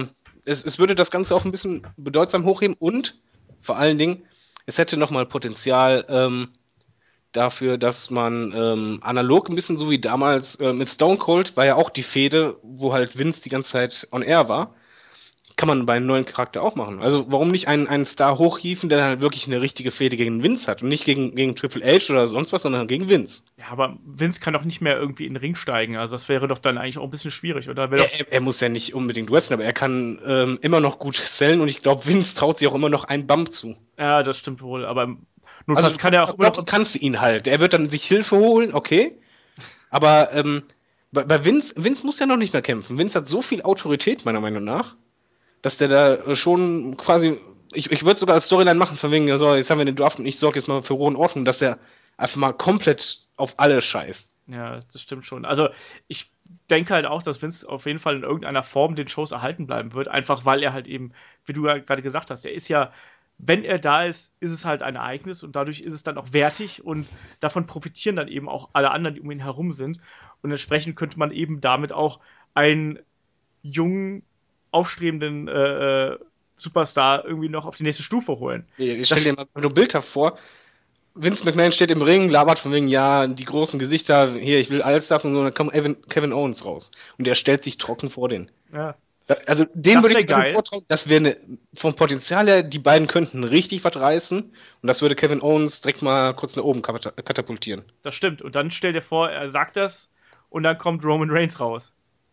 es würde das Ganze auch ein bisschen bedeutsam hochheben und vor allen Dingen, es hätte nochmal Potenzial dafür, dass man analog ein bisschen so wie damals mit Stone Cold, war ja auch die Fehde, wo halt Vince die ganze Zeit on air war, kann man bei einem neuen Charakter auch machen. Also warum nicht einen Star hochhieven, der dann halt wirklich eine richtige Fehde gegen Vince hat und nicht gegen Triple H oder sonst was, sondern gegen Vince. Ja, aber Vince kann doch nicht mehr irgendwie in den Ring steigen. Also das wäre doch dann eigentlich auch ein bisschen schwierig, oder? Er muss ja nicht unbedingt wrestlen, aber er kann immer noch gut sellen und ich glaube, Vince traut sich auch immer noch einen Bump zu. Ja, das stimmt wohl, aber notfalls also, kann er auch immer noch... kannst du ihn halt. Er wird dann sich Hilfe holen, okay. Aber bei Vince muss ja noch nicht mehr kämpfen. Vince hat so viel Autorität, meiner Meinung nach, dass der da schon quasi, ich würde sogar als Storyline machen, von wegen, so, jetzt haben wir den Draft und ich sorge jetzt mal für Ruhe und Ordnung, dass der einfach mal komplett auf alle scheißt. Ja, das stimmt schon. Also, ich denke halt auch, dass Vince auf jeden Fall in irgendeiner Form den Shows erhalten bleiben wird, einfach weil er halt eben, wie du ja gerade gesagt hast, er ist ja, wenn er da ist, ist es halt ein Ereignis und dadurch ist es dann auch wertig und davon profitieren dann eben auch alle anderen, die um ihn herum sind. Und entsprechend könnte man eben damit auch einen jungen, aufstrebenden Superstar irgendwie noch auf die nächste Stufe holen. Ich stell dir mal nur bildhaft vor, Vince McMahon steht im Ring, labert von wegen, ja, die großen Gesichter, hier, ich will alles das und so, dann kommt Kevin Owens raus. Und der stellt sich trocken vor den. Ja. Also, den würde ich mir vortrauen, das wäre vom Potenzial her, die beiden könnten richtig was reißen und das würde Kevin Owens direkt mal kurz nach oben katapultieren. Das stimmt. Und dann stell dir vor, er sagt das und dann kommt Roman Reigns raus.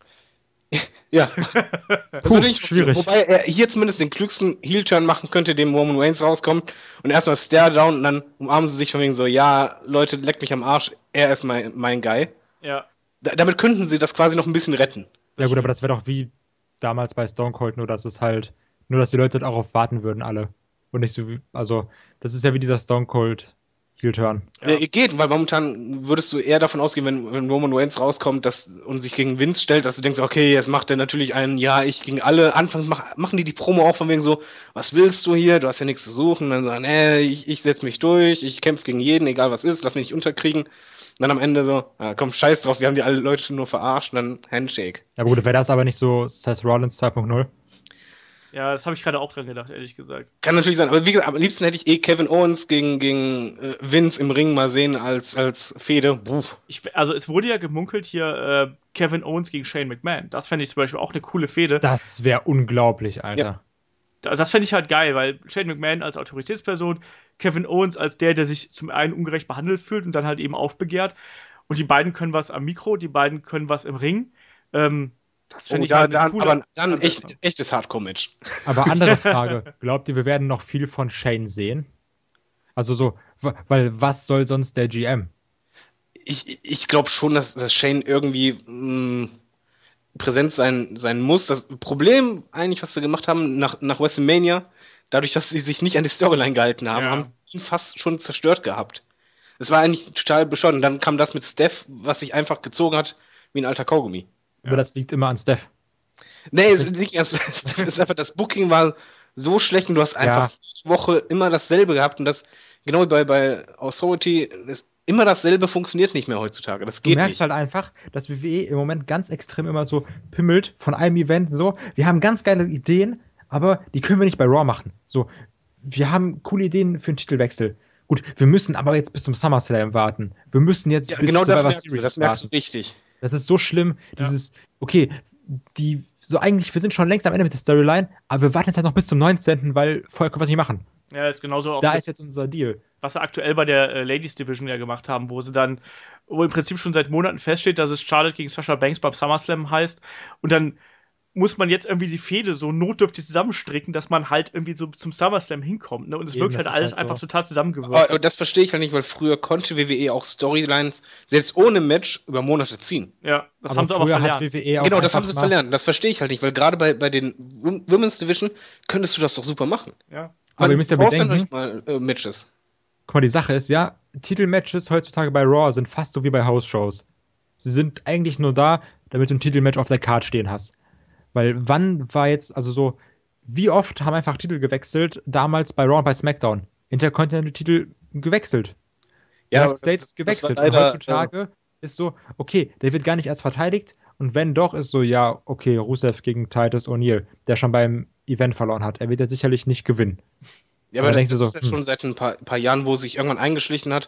Ja. Schwierig. Wobei er hier zumindest den klügsten Heel-Turn machen könnte, dem Roman Reigns rauskommt und erstmal Stare-Down und dann umarmen sie sich von wegen so, ja, Leute, leckt mich am Arsch, er ist mein Guy. Ja. Damit könnten sie das quasi noch ein bisschen retten. Ja gut, aber das wäre doch wie damals bei Stone Cold, nur dass die Leute darauf warten würden, alle. Und nicht so wie, also, das ist ja wie dieser Stone Cold Heel-Turn. Ja. Geht, weil momentan würdest du eher davon ausgehen, wenn Roman Reigns rauskommt und sich gegen Vince stellt, dass du denkst, okay, jetzt macht er natürlich einen, ja, ich gegen alle. Anfangs machen die Promo auch von wegen so, was willst du hier, du hast ja nichts zu suchen. Dann sagen, ich setz mich durch, ich kämpfe gegen jeden, egal was ist, lass mich nicht unterkriegen. Und dann am Ende so, komm, scheiß drauf, wir haben die alle Leute nur verarscht und dann Handshake. Ja gut, wäre das aber nicht so Seth Rollins 2.0? Ja, das habe ich gerade auch dran gedacht, ehrlich gesagt. Kann natürlich sein, aber wie gesagt, am liebsten hätte ich Kevin Owens gegen Vince im Ring mal sehen als Fehde. Also es wurde ja gemunkelt hier Kevin Owens gegen Shane McMahon. Das fände ich zum Beispiel auch eine coole Fehde. Das wäre unglaublich, Alter. Ja. Das fände ich halt geil, weil Shane McMahon als Autoritätsperson, Kevin Owens als der sich zum einen ungerecht behandelt fühlt und dann halt eben aufbegehrt. Und die beiden können was am Mikro, die beiden können was im Ring. Das finde ich halt cooler. Aber dann echtes Hardcore-Match. Aber andere Frage. Glaubt ihr, wir werden noch viel von Shane sehen? Also so, weil was soll sonst der GM? Ich glaube schon, dass Shane irgendwie präsent sein muss. Das Problem eigentlich, was sie gemacht haben nach WrestleMania, dadurch, dass sie sich nicht an die Storyline gehalten haben, haben sie ihn fast schon zerstört gehabt. Es war eigentlich total bescheuert. Und dann kam das mit Steph, was sich einfach gezogen hat wie ein alter Kaugummi. Aber das liegt immer an Steph. Nee, es liegt erst. Es ist einfach, das Booking war so schlecht und du hast einfach jede Woche immer dasselbe gehabt und das, genau wie bei Authority, immer dasselbe funktioniert nicht mehr heutzutage. Das geht nicht. Du merkst halt einfach, dass WWE im Moment ganz extrem immer so pimmelt von einem Event so. Wir haben ganz geile Ideen, aber die können wir nicht bei Raw machen. So, wir haben coole Ideen für einen Titelwechsel. Gut, wir müssen aber jetzt bis zum SummerSlam warten. Wir müssen jetzt bis genau das merkst du richtig. Das ist so schlimm, okay, wir sind schon längst am Ende mit der Storyline, aber wir warten jetzt halt noch bis zum 19., weil vorher können wir was nicht machen. Ja, ist genauso auch. Da ist jetzt unser Deal. Was sie aktuell bei der Ladies Division ja gemacht haben, wo im Prinzip schon seit Monaten feststeht, dass es Charlotte gegen Sasha Banks beim SummerSlam heißt und dann muss man jetzt irgendwie die Fehde so notdürftig zusammenstricken, dass man halt irgendwie so zum SummerSlam hinkommt, ne? Und es wirkt halt alles halt einfach total zusammengewürfelt. Aber das verstehe ich halt nicht, weil früher konnte WWE auch Storylines selbst ohne Match über Monate ziehen. Ja, das haben sie aber verlernt. Genau, das haben sie verlernt. Das verstehe ich halt nicht, weil gerade bei den Women's Division könntest du das doch super machen. Ja. Aber ihr müsst ja bedenken, mal Matches. guck mal, die Sache ist ja, Titelmatches heutzutage bei Raw sind fast so wie bei House-Shows. Sie sind eigentlich nur da, damit du ein Titelmatch auf der Card stehen hast. Weil wann war jetzt, also so, wie oft haben einfach Titel gewechselt, damals bei Raw und bei SmackDown? Intercontinental-Titel gewechselt. Ja, United States gewechselt. Und leider, heutzutage ist so, okay, der wird gar nicht erst verteidigt. Und wenn doch, ist so, ja, okay, Rusev gegen Titus O'Neil, der schon beim Event verloren hat. Er wird ja sicherlich nicht gewinnen. ja, Aber aber denkst das du ist so, jetzt schon seit ein paar Jahren, wo es sich irgendwann eingeschlichen hat.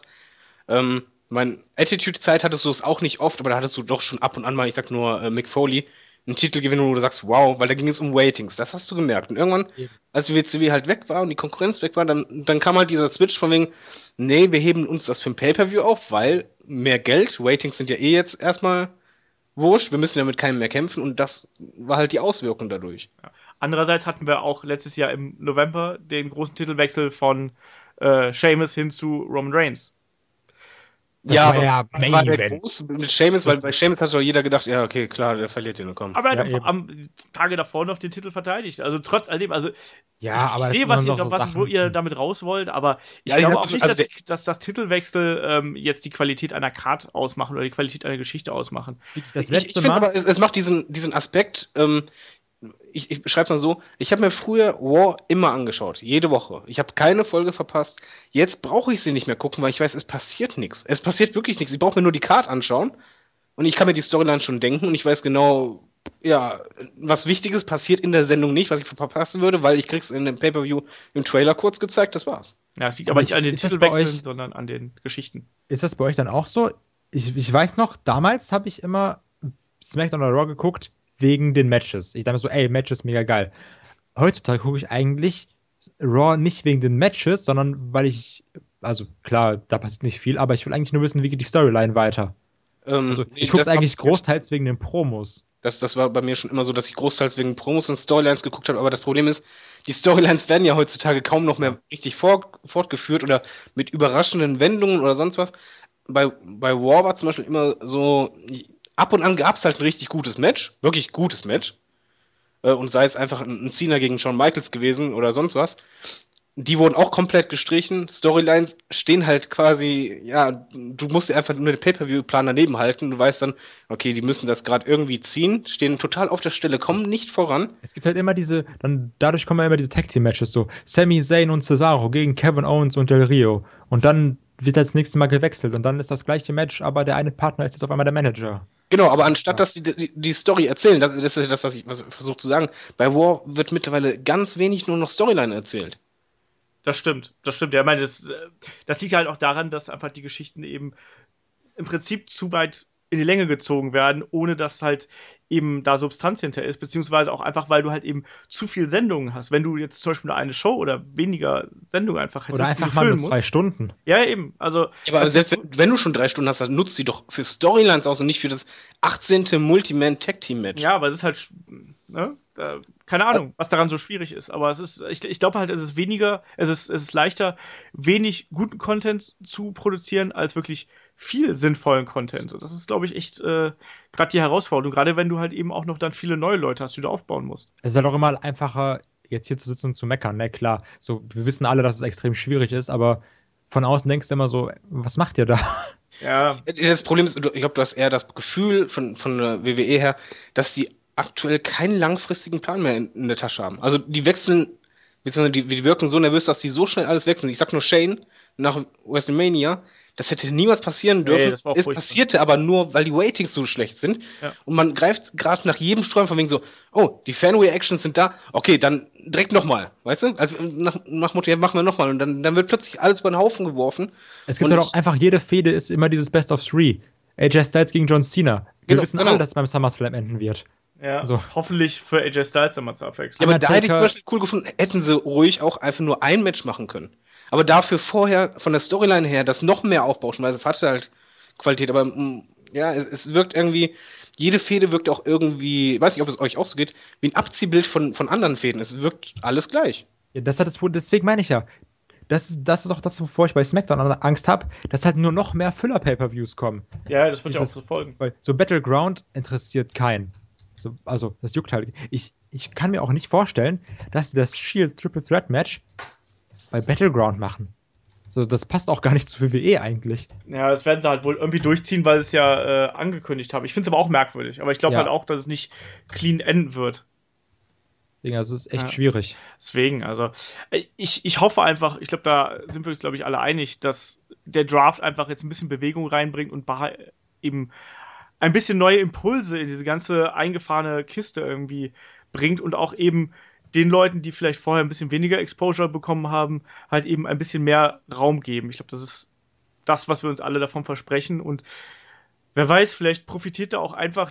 Mein Attitude-Zeit hattest du es auch nicht oft, aber da hattest du doch schon ab und an mal, ich sag nur Mick Foley, einen Titelgewinn, wo du sagst, wow, weil da ging es um Ratings. Das hast du gemerkt. Und irgendwann, Eben. als die WCW halt weg war und die Konkurrenz weg war, dann kam halt dieser Switch von wegen, nee, wir heben uns das für ein Pay-Per-View auf, weil mehr Geld, Ratings sind ja eh jetzt erstmal wurscht, wir müssen ja mit keinem mehr kämpfen und das war halt die Auswirkung dadurch. Andererseits hatten wir auch letztes Jahr im November den großen Titelwechsel von Sheamus hin zu Roman Reigns. Das war ja das war Main der Event. große mit Sheamus, weil bei Sheamus hat doch jeder gedacht, ja, okay, klar, der verliert den, komm. Aber er hat Ja, am Tage davor noch den Titel verteidigt. Also trotz alledem, also Ja, ich aber das sehe, sind was dann ihr, doch so wo Sachen. ihr damit raus wollt, aber ich Ja, ich glaube hab auch so- nicht, also dass das Titelwechsel jetzt die Qualität einer Card ausmachen oder die Qualität einer Geschichte ausmachen. Das Ich letzte finde Mal. aber, es macht diesen Aspekt, ich beschreibe es mal so, ich habe mir früher War immer angeschaut, jede Woche. Ich habe keine Folge verpasst. Jetzt brauche ich sie nicht mehr gucken, weil ich weiß, es passiert nichts. Es passiert wirklich nichts. Ich brauche mir nur die Card anschauen und ich kann mir die Storyline schon denken und ich weiß genau, ja, was Wichtiges passiert in der Sendung nicht, was ich verpassen würde, weil ich krieg's in dem Pay-Per-View im Trailer kurz gezeigt, das war's. Ja, es liegt Aber aber nicht an den ist das bei Titelwechseln, euch- sondern an den Geschichten. Ist das bei euch dann auch so? Ich weiß noch, damals habe ich immer SmackDown oder Raw geguckt wegen den Matches. Ich dachte mir so, ey, Matches mega geil. Heutzutage gucke ich eigentlich Raw nicht wegen den Matches, sondern weil also klar, da passiert nicht viel, aber ich will eigentlich nur wissen, wie geht die Storyline weiter. Also Nee, ich gucke es das eigentlich hab ich- großteils wegen den Promos. Das war bei mir schon immer so, dass ich großteils wegen Promos und Storylines geguckt habe, aber das Problem ist, die Storylines werden ja heutzutage kaum noch mehr richtig fortgeführt oder mit überraschenden Wendungen oder sonst was. Bei War war zum Beispiel immer so, ab und an gab es halt ein richtig gutes Match, wirklich gutes Match. Und sei es einfach ein Cena gegen Shawn Michaels gewesen oder sonst was. Die wurden auch komplett gestrichen. Storylines stehen halt quasi, ja, du musst dir einfach nur den Pay-Per-View-Plan daneben halten. Du weißt dann, okay, die müssen das gerade irgendwie ziehen, stehen total auf der Stelle, kommen nicht voran. Es gibt halt immer dadurch kommen ja immer diese Tag-Team-Matches, so Sami Zayn und Cesaro gegen Kevin Owens und Del Rio. Und dann wird das nächste Mal gewechselt und dann ist das gleiche Match, aber der eine Partner ist jetzt auf einmal der Manager. Genau, aber anstatt dass die Story erzählen, das ist ja das, was ich versuche zu sagen, bei War wird mittlerweile ganz wenig nur noch Storyline erzählt. Das stimmt, das stimmt. Ja, ich meine, das liegt halt auch daran, dass einfach die Geschichten eben im Prinzip zu weit in die Länge gezogen werden, ohne dass halt eben da Substanz hinter ist, beziehungsweise auch einfach, weil du halt eben zu viel Sendungen hast. Wenn du jetzt zum Beispiel nur eine Show oder weniger Sendungen einfach hättest, Oder die du einfach mal nur füllen 2 musst. Stunden. Ja, eben. Also, Aber das selbst ist- wenn du schon 3 Stunden hast, dann nutzt sie doch für Storylines aus und nicht für das 18. Multi-Man-Tag-Team-Match. ja, aber es ist halt, ne? Keine Ahnung, was daran so schwierig ist. Aber ich glaube halt, es ist leichter, wenig guten Content zu produzieren, als wirklich viel sinnvollen Content. Und das ist, glaube ich, echt gerade die Herausforderung. Gerade wenn du halt eben auch noch dann viele neue Leute hast, die du aufbauen musst. Es ist halt auch immer einfacher, jetzt hier zu sitzen und zu meckern, ne, klar. So, wir wissen alle, dass es extrem schwierig ist, aber von außen denkst du immer so, was macht ihr da? Ja, Das Problem ist, ich glaube, du hast eher das Gefühl von der WWE her, dass die aktuell keinen langfristigen Plan mehr in der Tasche haben. Also die wechseln, beziehungsweise die wirken so nervös, dass die so schnell alles wechseln. Ich sag nur Shane nach WrestleMania, das hätte niemals passieren dürfen. das war auch Es furchtbar. passierte aber nur, weil die Ratings so schlecht sind. Ja. Und man greift gerade nach jedem Sträumen von wegen so, oh, die Fan-Reactions sind da, okay, dann direkt nochmal, weißt du? Also nach Motto, ja, machen wir nochmal. Und dann wird plötzlich alles über den Haufen geworfen. Es gibt Und halt auch einfach, jede Fehde ist immer dieses Best of Three. AJ Styles gegen John Cena. Wir Genau, wissen genau. alle, dass es beim SummerSlam enden wird. ja. So. Hoffentlich für AJ Styles immer zur Abwechslung. Ja, aber da hätte ich zum Undertaker- Beispiel cool gefunden, hätten sie ruhig auch einfach nur ein Match machen können. Aber dafür vorher von der Storyline her das noch mehr aufbauschen, weil es hatte halt Qualität. Aber ja, es wirkt irgendwie, jede Fehde wirkt auch irgendwie, ich weiß nicht, ob es euch auch so geht, wie ein Abziehbild von anderen Fäden. Es wirkt alles gleich. Ja, deswegen meine ich ja. Das ist auch das, wovor ich bei SmackDown Angst habe, dass halt nur noch mehr Füller-Pay-Per-Views kommen. Ja, das wird ja auch Dieses- so folgen. Weil so Battleground interessiert keinen. So, also, das juckt halt. Ich kann mir auch nicht vorstellen, dass sie das Shield Triple Threat Match bei Battleground machen. So, das passt auch gar nicht zu WWE eigentlich. Ja, das werden sie halt wohl irgendwie durchziehen, weil sie es ja angekündigt haben. Ich finde es aber auch merkwürdig. Aber ich glaube Ja. halt auch, dass es nicht clean enden wird. Deswegen, also es ist echt Ja. schwierig. Deswegen, also ich hoffe einfach, ich glaube, da sind wir uns, glaube ich, alle einig, dass der Draft einfach jetzt ein bisschen Bewegung reinbringt und eben ein bisschen neue Impulse in diese ganze eingefahrene Kiste irgendwie bringt und auch eben den Leuten, die vielleicht vorher ein bisschen weniger Exposure bekommen haben, halt eben ein bisschen mehr Raum geben. Ich glaube, das ist das, was wir uns alle davon versprechen. Und wer weiß, vielleicht profitiert da auch einfach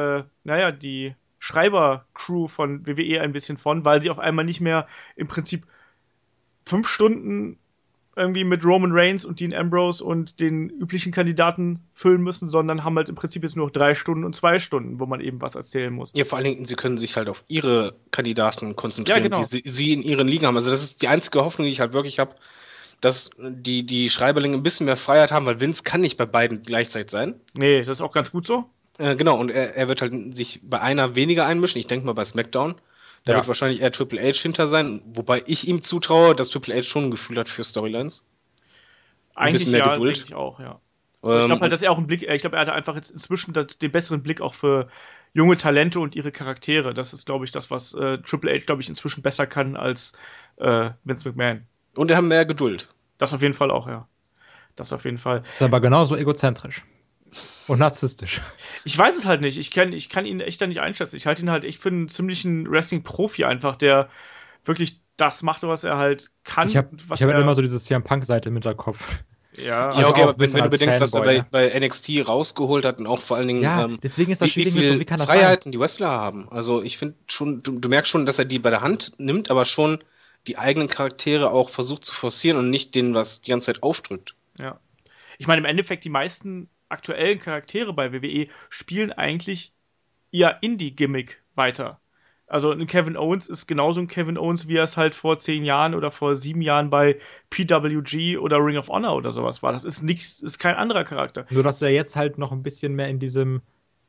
die Schreiber-Crew von WWE ein bisschen von, weil sie auf einmal nicht mehr im Prinzip 5 Stunden irgendwie mit Roman Reigns und Dean Ambrose und den üblichen Kandidaten füllen müssen, sondern haben halt im Prinzip jetzt nur noch 3 Stunden und 2 Stunden, wo man eben was erzählen muss. Ja, vor allen Dingen, sie können sich halt auf ihre Kandidaten konzentrieren, Ja, genau. die sie in ihren Ligen haben. Also das ist die einzige Hoffnung, die ich halt wirklich habe, dass die Schreiberlinge ein bisschen mehr Freiheit haben, weil Vince kann nicht bei beiden gleichzeitig sein. Nee, das ist auch ganz gut so. Genau, und er wird halt sich bei einer weniger einmischen. Ich denke mal bei SmackDown. Da Ja. wird wahrscheinlich eher Triple H hinter sein, wobei ich ihm zutraue, dass Triple H schon ein Gefühl hat für Storylines. Ein Eigentlich bisschen mehr ja, Geduld. denke ich auch, ja. Ich glaube halt, dass er auch ich glaube, er hatte einfach jetzt inzwischen den besseren Blick auch für junge Talente und ihre Charaktere. Das ist, glaube ich, das, was Triple H, glaube ich, inzwischen besser kann als Vince McMahon. Und er hat mehr Geduld. Das auf jeden Fall auch, ja. Das auf jeden Fall. Ist aber genauso egozentrisch. Und narzisstisch. Ich weiß es halt nicht. Ich kann ihn echt da nicht einschätzen. Ich halte ihn halt echt für einen ziemlichen Wrestling-Profi einfach, der wirklich das macht, was er halt kann. Ich habe was halt er- immer so diese CM Punk-Seite im Hinterkopf. Ja, Ja, Also okay, auch aber ein bisschen wenn du als bedenkst, was er Fanboy, ne? bei NXT rausgeholt hat und auch vor allen Dingen, Ja, deswegen ist das wie schwierig, so, viel wie kann das Freiheiten die Wrestler haben. Also ich finde schon, du merkst schon, dass er die bei der Hand nimmt, aber schon die eigenen Charaktere auch versucht zu forcieren und nicht denen was die ganze Zeit aufdrückt. ja. Ich meine, im Endeffekt, die meisten aktuellen Charaktere bei WWE spielen eigentlich ihr Indie-Gimmick weiter. Also ein Kevin Owens ist genauso ein Kevin Owens, wie er es halt vor 10 Jahren oder vor 7 Jahren bei PWG oder Ring of Honor oder sowas war. Das ist nichts, ist kein anderer Charakter. Nur, dass er jetzt halt noch ein bisschen mehr in diesem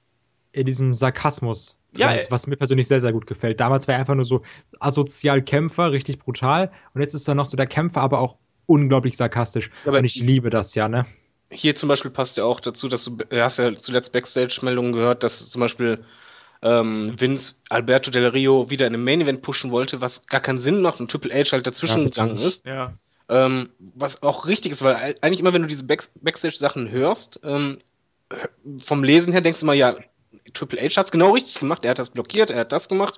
Sarkasmus drin Ja, ist, was mir persönlich sehr, sehr gut gefällt. Damals war er einfach nur so asozial Kämpfer, richtig brutal. Und jetzt ist er noch so der Kämpfer, aber auch unglaublich sarkastisch. Aber und ich liebe das ja, ne? hier zum Beispiel passt ja auch dazu, dass du hast ja zuletzt Backstage-Meldungen gehört, dass zum Beispiel Vince Alberto Del Rio wieder in einem Main-Event pushen wollte, was gar keinen Sinn macht und Triple H halt dazwischen gegangen ist. ja. Was auch richtig ist, weil eigentlich immer, wenn du diese Backstage-Sachen hörst, vom Lesen her denkst du immer, ja, Triple H hat es genau richtig gemacht, er hat das blockiert, er hat das gemacht.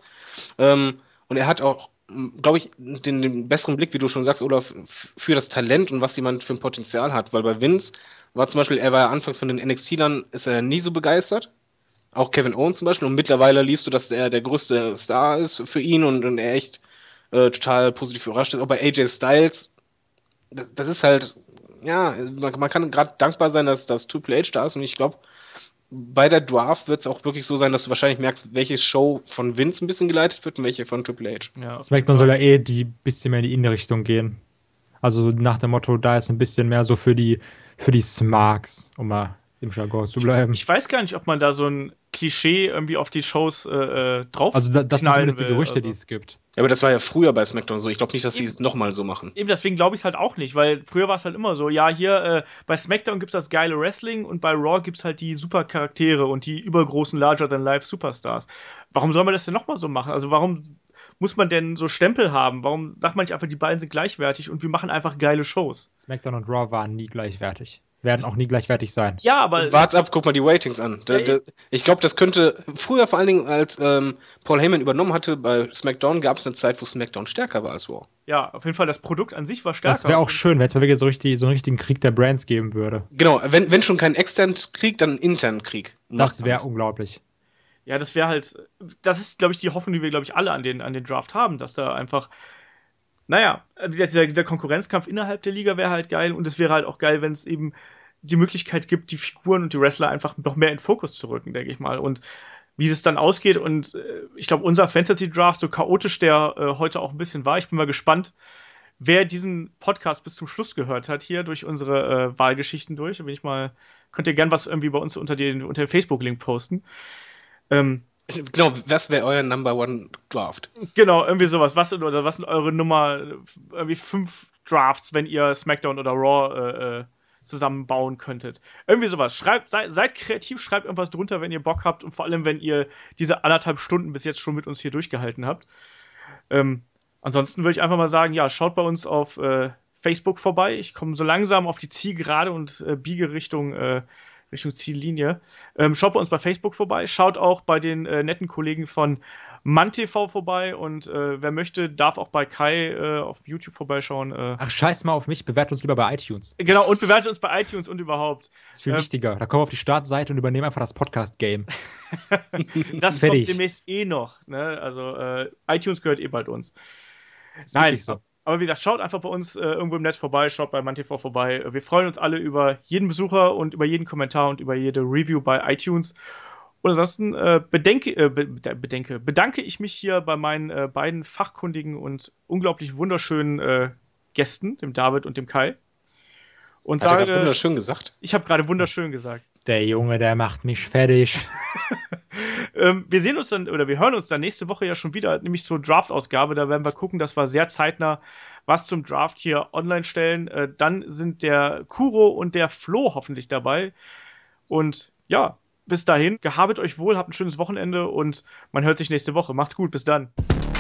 Und er hat auch, glaube ich, den besseren Blick, wie du schon sagst, oder für das Talent und was jemand für ein Potenzial hat. Weil bei Vince war zum Beispiel, er war ja anfangs von den NXT-Lern, ist er nie so begeistert. Auch Kevin Owens zum Beispiel. Und mittlerweile liest du, dass er der größte Star ist für ihn und er echt total positiv überrascht ist. Auch bei AJ Styles, das ist halt, ja, man kann gerade dankbar sein, dass Triple H da ist. Und ich glaube, bei der Draft wird es auch wirklich so sein, dass du wahrscheinlich merkst, welche Show von Vince ein bisschen geleitet wird und welche von Triple H. Ja, SmackDown soll ja die bisschen mehr in die Innenrichtung gehen. Also nach dem Motto, da ist ein bisschen mehr so für die Smarks, um mal im Jargon zu bleiben. Ich weiß gar nicht, ob man da so ein Klischee irgendwie auf die Shows drauf Also das sind knallen zumindest die will. Gerüchte, Also, die es gibt. Ja, aber das war ja früher bei SmackDown so. Ich glaube nicht, dass sie Eben. es nochmal so machen. Eben deswegen glaube ich es halt auch nicht, weil früher war es halt immer so, ja, hier bei SmackDown gibt es das geile Wrestling und bei Raw gibt es halt die super Charaktere und die übergroßen Larger-than-Life-Superstars. Warum soll man das denn nochmal so machen? Also warum muss man denn so Stempel haben? Warum sagt man nicht einfach, die beiden sind gleichwertig und wir machen einfach geile Shows? SmackDown und Raw waren nie gleichwertig. Werden auch nie gleichwertig sein. Ja, aber Wart's ab, guck mal die Ratings an. Ich glaube, das könnte früher vor allen Dingen, als Paul Heyman übernommen hatte, bei SmackDown gab es eine Zeit, wo SmackDown stärker war als Raw. ja, auf jeden Fall, das Produkt an sich war stärker. Das wäre auch schön, wenn es mal wirklich so einen richtigen Krieg der Brands geben würde. Genau, wenn schon kein externen Krieg, dann einen internen Krieg. Das wäre unglaublich. Ja, das wäre halt, das ist, glaube ich, die Hoffnung, die wir, glaube ich, alle an den Draft haben, dass da einfach, naja, der Konkurrenzkampf innerhalb der Liga wäre halt geil und es wäre halt auch geil, wenn es eben die Möglichkeit gibt, die Figuren und die Wrestler einfach noch mehr in Fokus zu rücken, denke ich mal. Und wie es dann ausgeht und ich glaube, unser Fantasy-Draft, so chaotisch der heute auch ein bisschen war, ich bin mal gespannt, wer diesen Podcast bis zum Schluss gehört hat, hier durch unsere Wahlgeschichten durch. Da bin ich mal, könnt ihr gern was irgendwie bei uns unter den Facebook-Link posten. Genau, was wäre euer Number One Draft? Genau, irgendwie sowas. Was sind eure Nummer, irgendwie 5 Drafts, wenn ihr SmackDown oder Raw zusammenbauen könntet? Irgendwie sowas. Seid kreativ, schreibt irgendwas drunter, wenn ihr Bock habt und vor allem, wenn ihr diese 1,5 Stunden bis jetzt schon mit uns hier durchgehalten habt. Ansonsten würde ich einfach mal sagen, ja, schaut bei uns auf Facebook vorbei. Ich komme so langsam auf die Zielgerade und biege Richtung Ziellinie. Schaut bei uns bei Facebook vorbei. Schaut auch bei den netten Kollegen von MannTV vorbei. Und wer möchte, darf auch bei Kai auf YouTube vorbeischauen. Ach, scheiß mal auf mich, bewertet uns lieber bei iTunes. Genau, und bewertet uns bei iTunes und überhaupt. Das ist viel wichtiger. Da kommen wir auf die Startseite und übernehmen einfach das Podcast-Game. Das kommt demnächst noch. Ne? Also iTunes gehört bald uns. Nein, so. Aber wie gesagt, schaut einfach bei uns irgendwo im Netz vorbei, schaut bei MannTV vorbei. Wir freuen uns alle über jeden Besucher und über jeden Kommentar und über jede Review bei iTunes. Und ansonsten bedanke ich mich hier bei meinen beiden fachkundigen und unglaublich wunderschönen Gästen, dem David und dem Kai. Und Hat er gerade wunderschön gesagt? Ich habe gerade wunderschön gesagt. Der Junge, der macht mich fertig. Wir sehen uns dann, oder wir hören uns dann nächste Woche ja schon wieder, nämlich zur Draft-Ausgabe. Da werden wir gucken, dass wir sehr zeitnah was zum Draft hier online stellen. Dann sind der Kuro und der Flo hoffentlich dabei. Und ja, bis dahin, gehabet euch wohl, habt ein schönes Wochenende und man hört sich nächste Woche. Macht's gut, bis dann.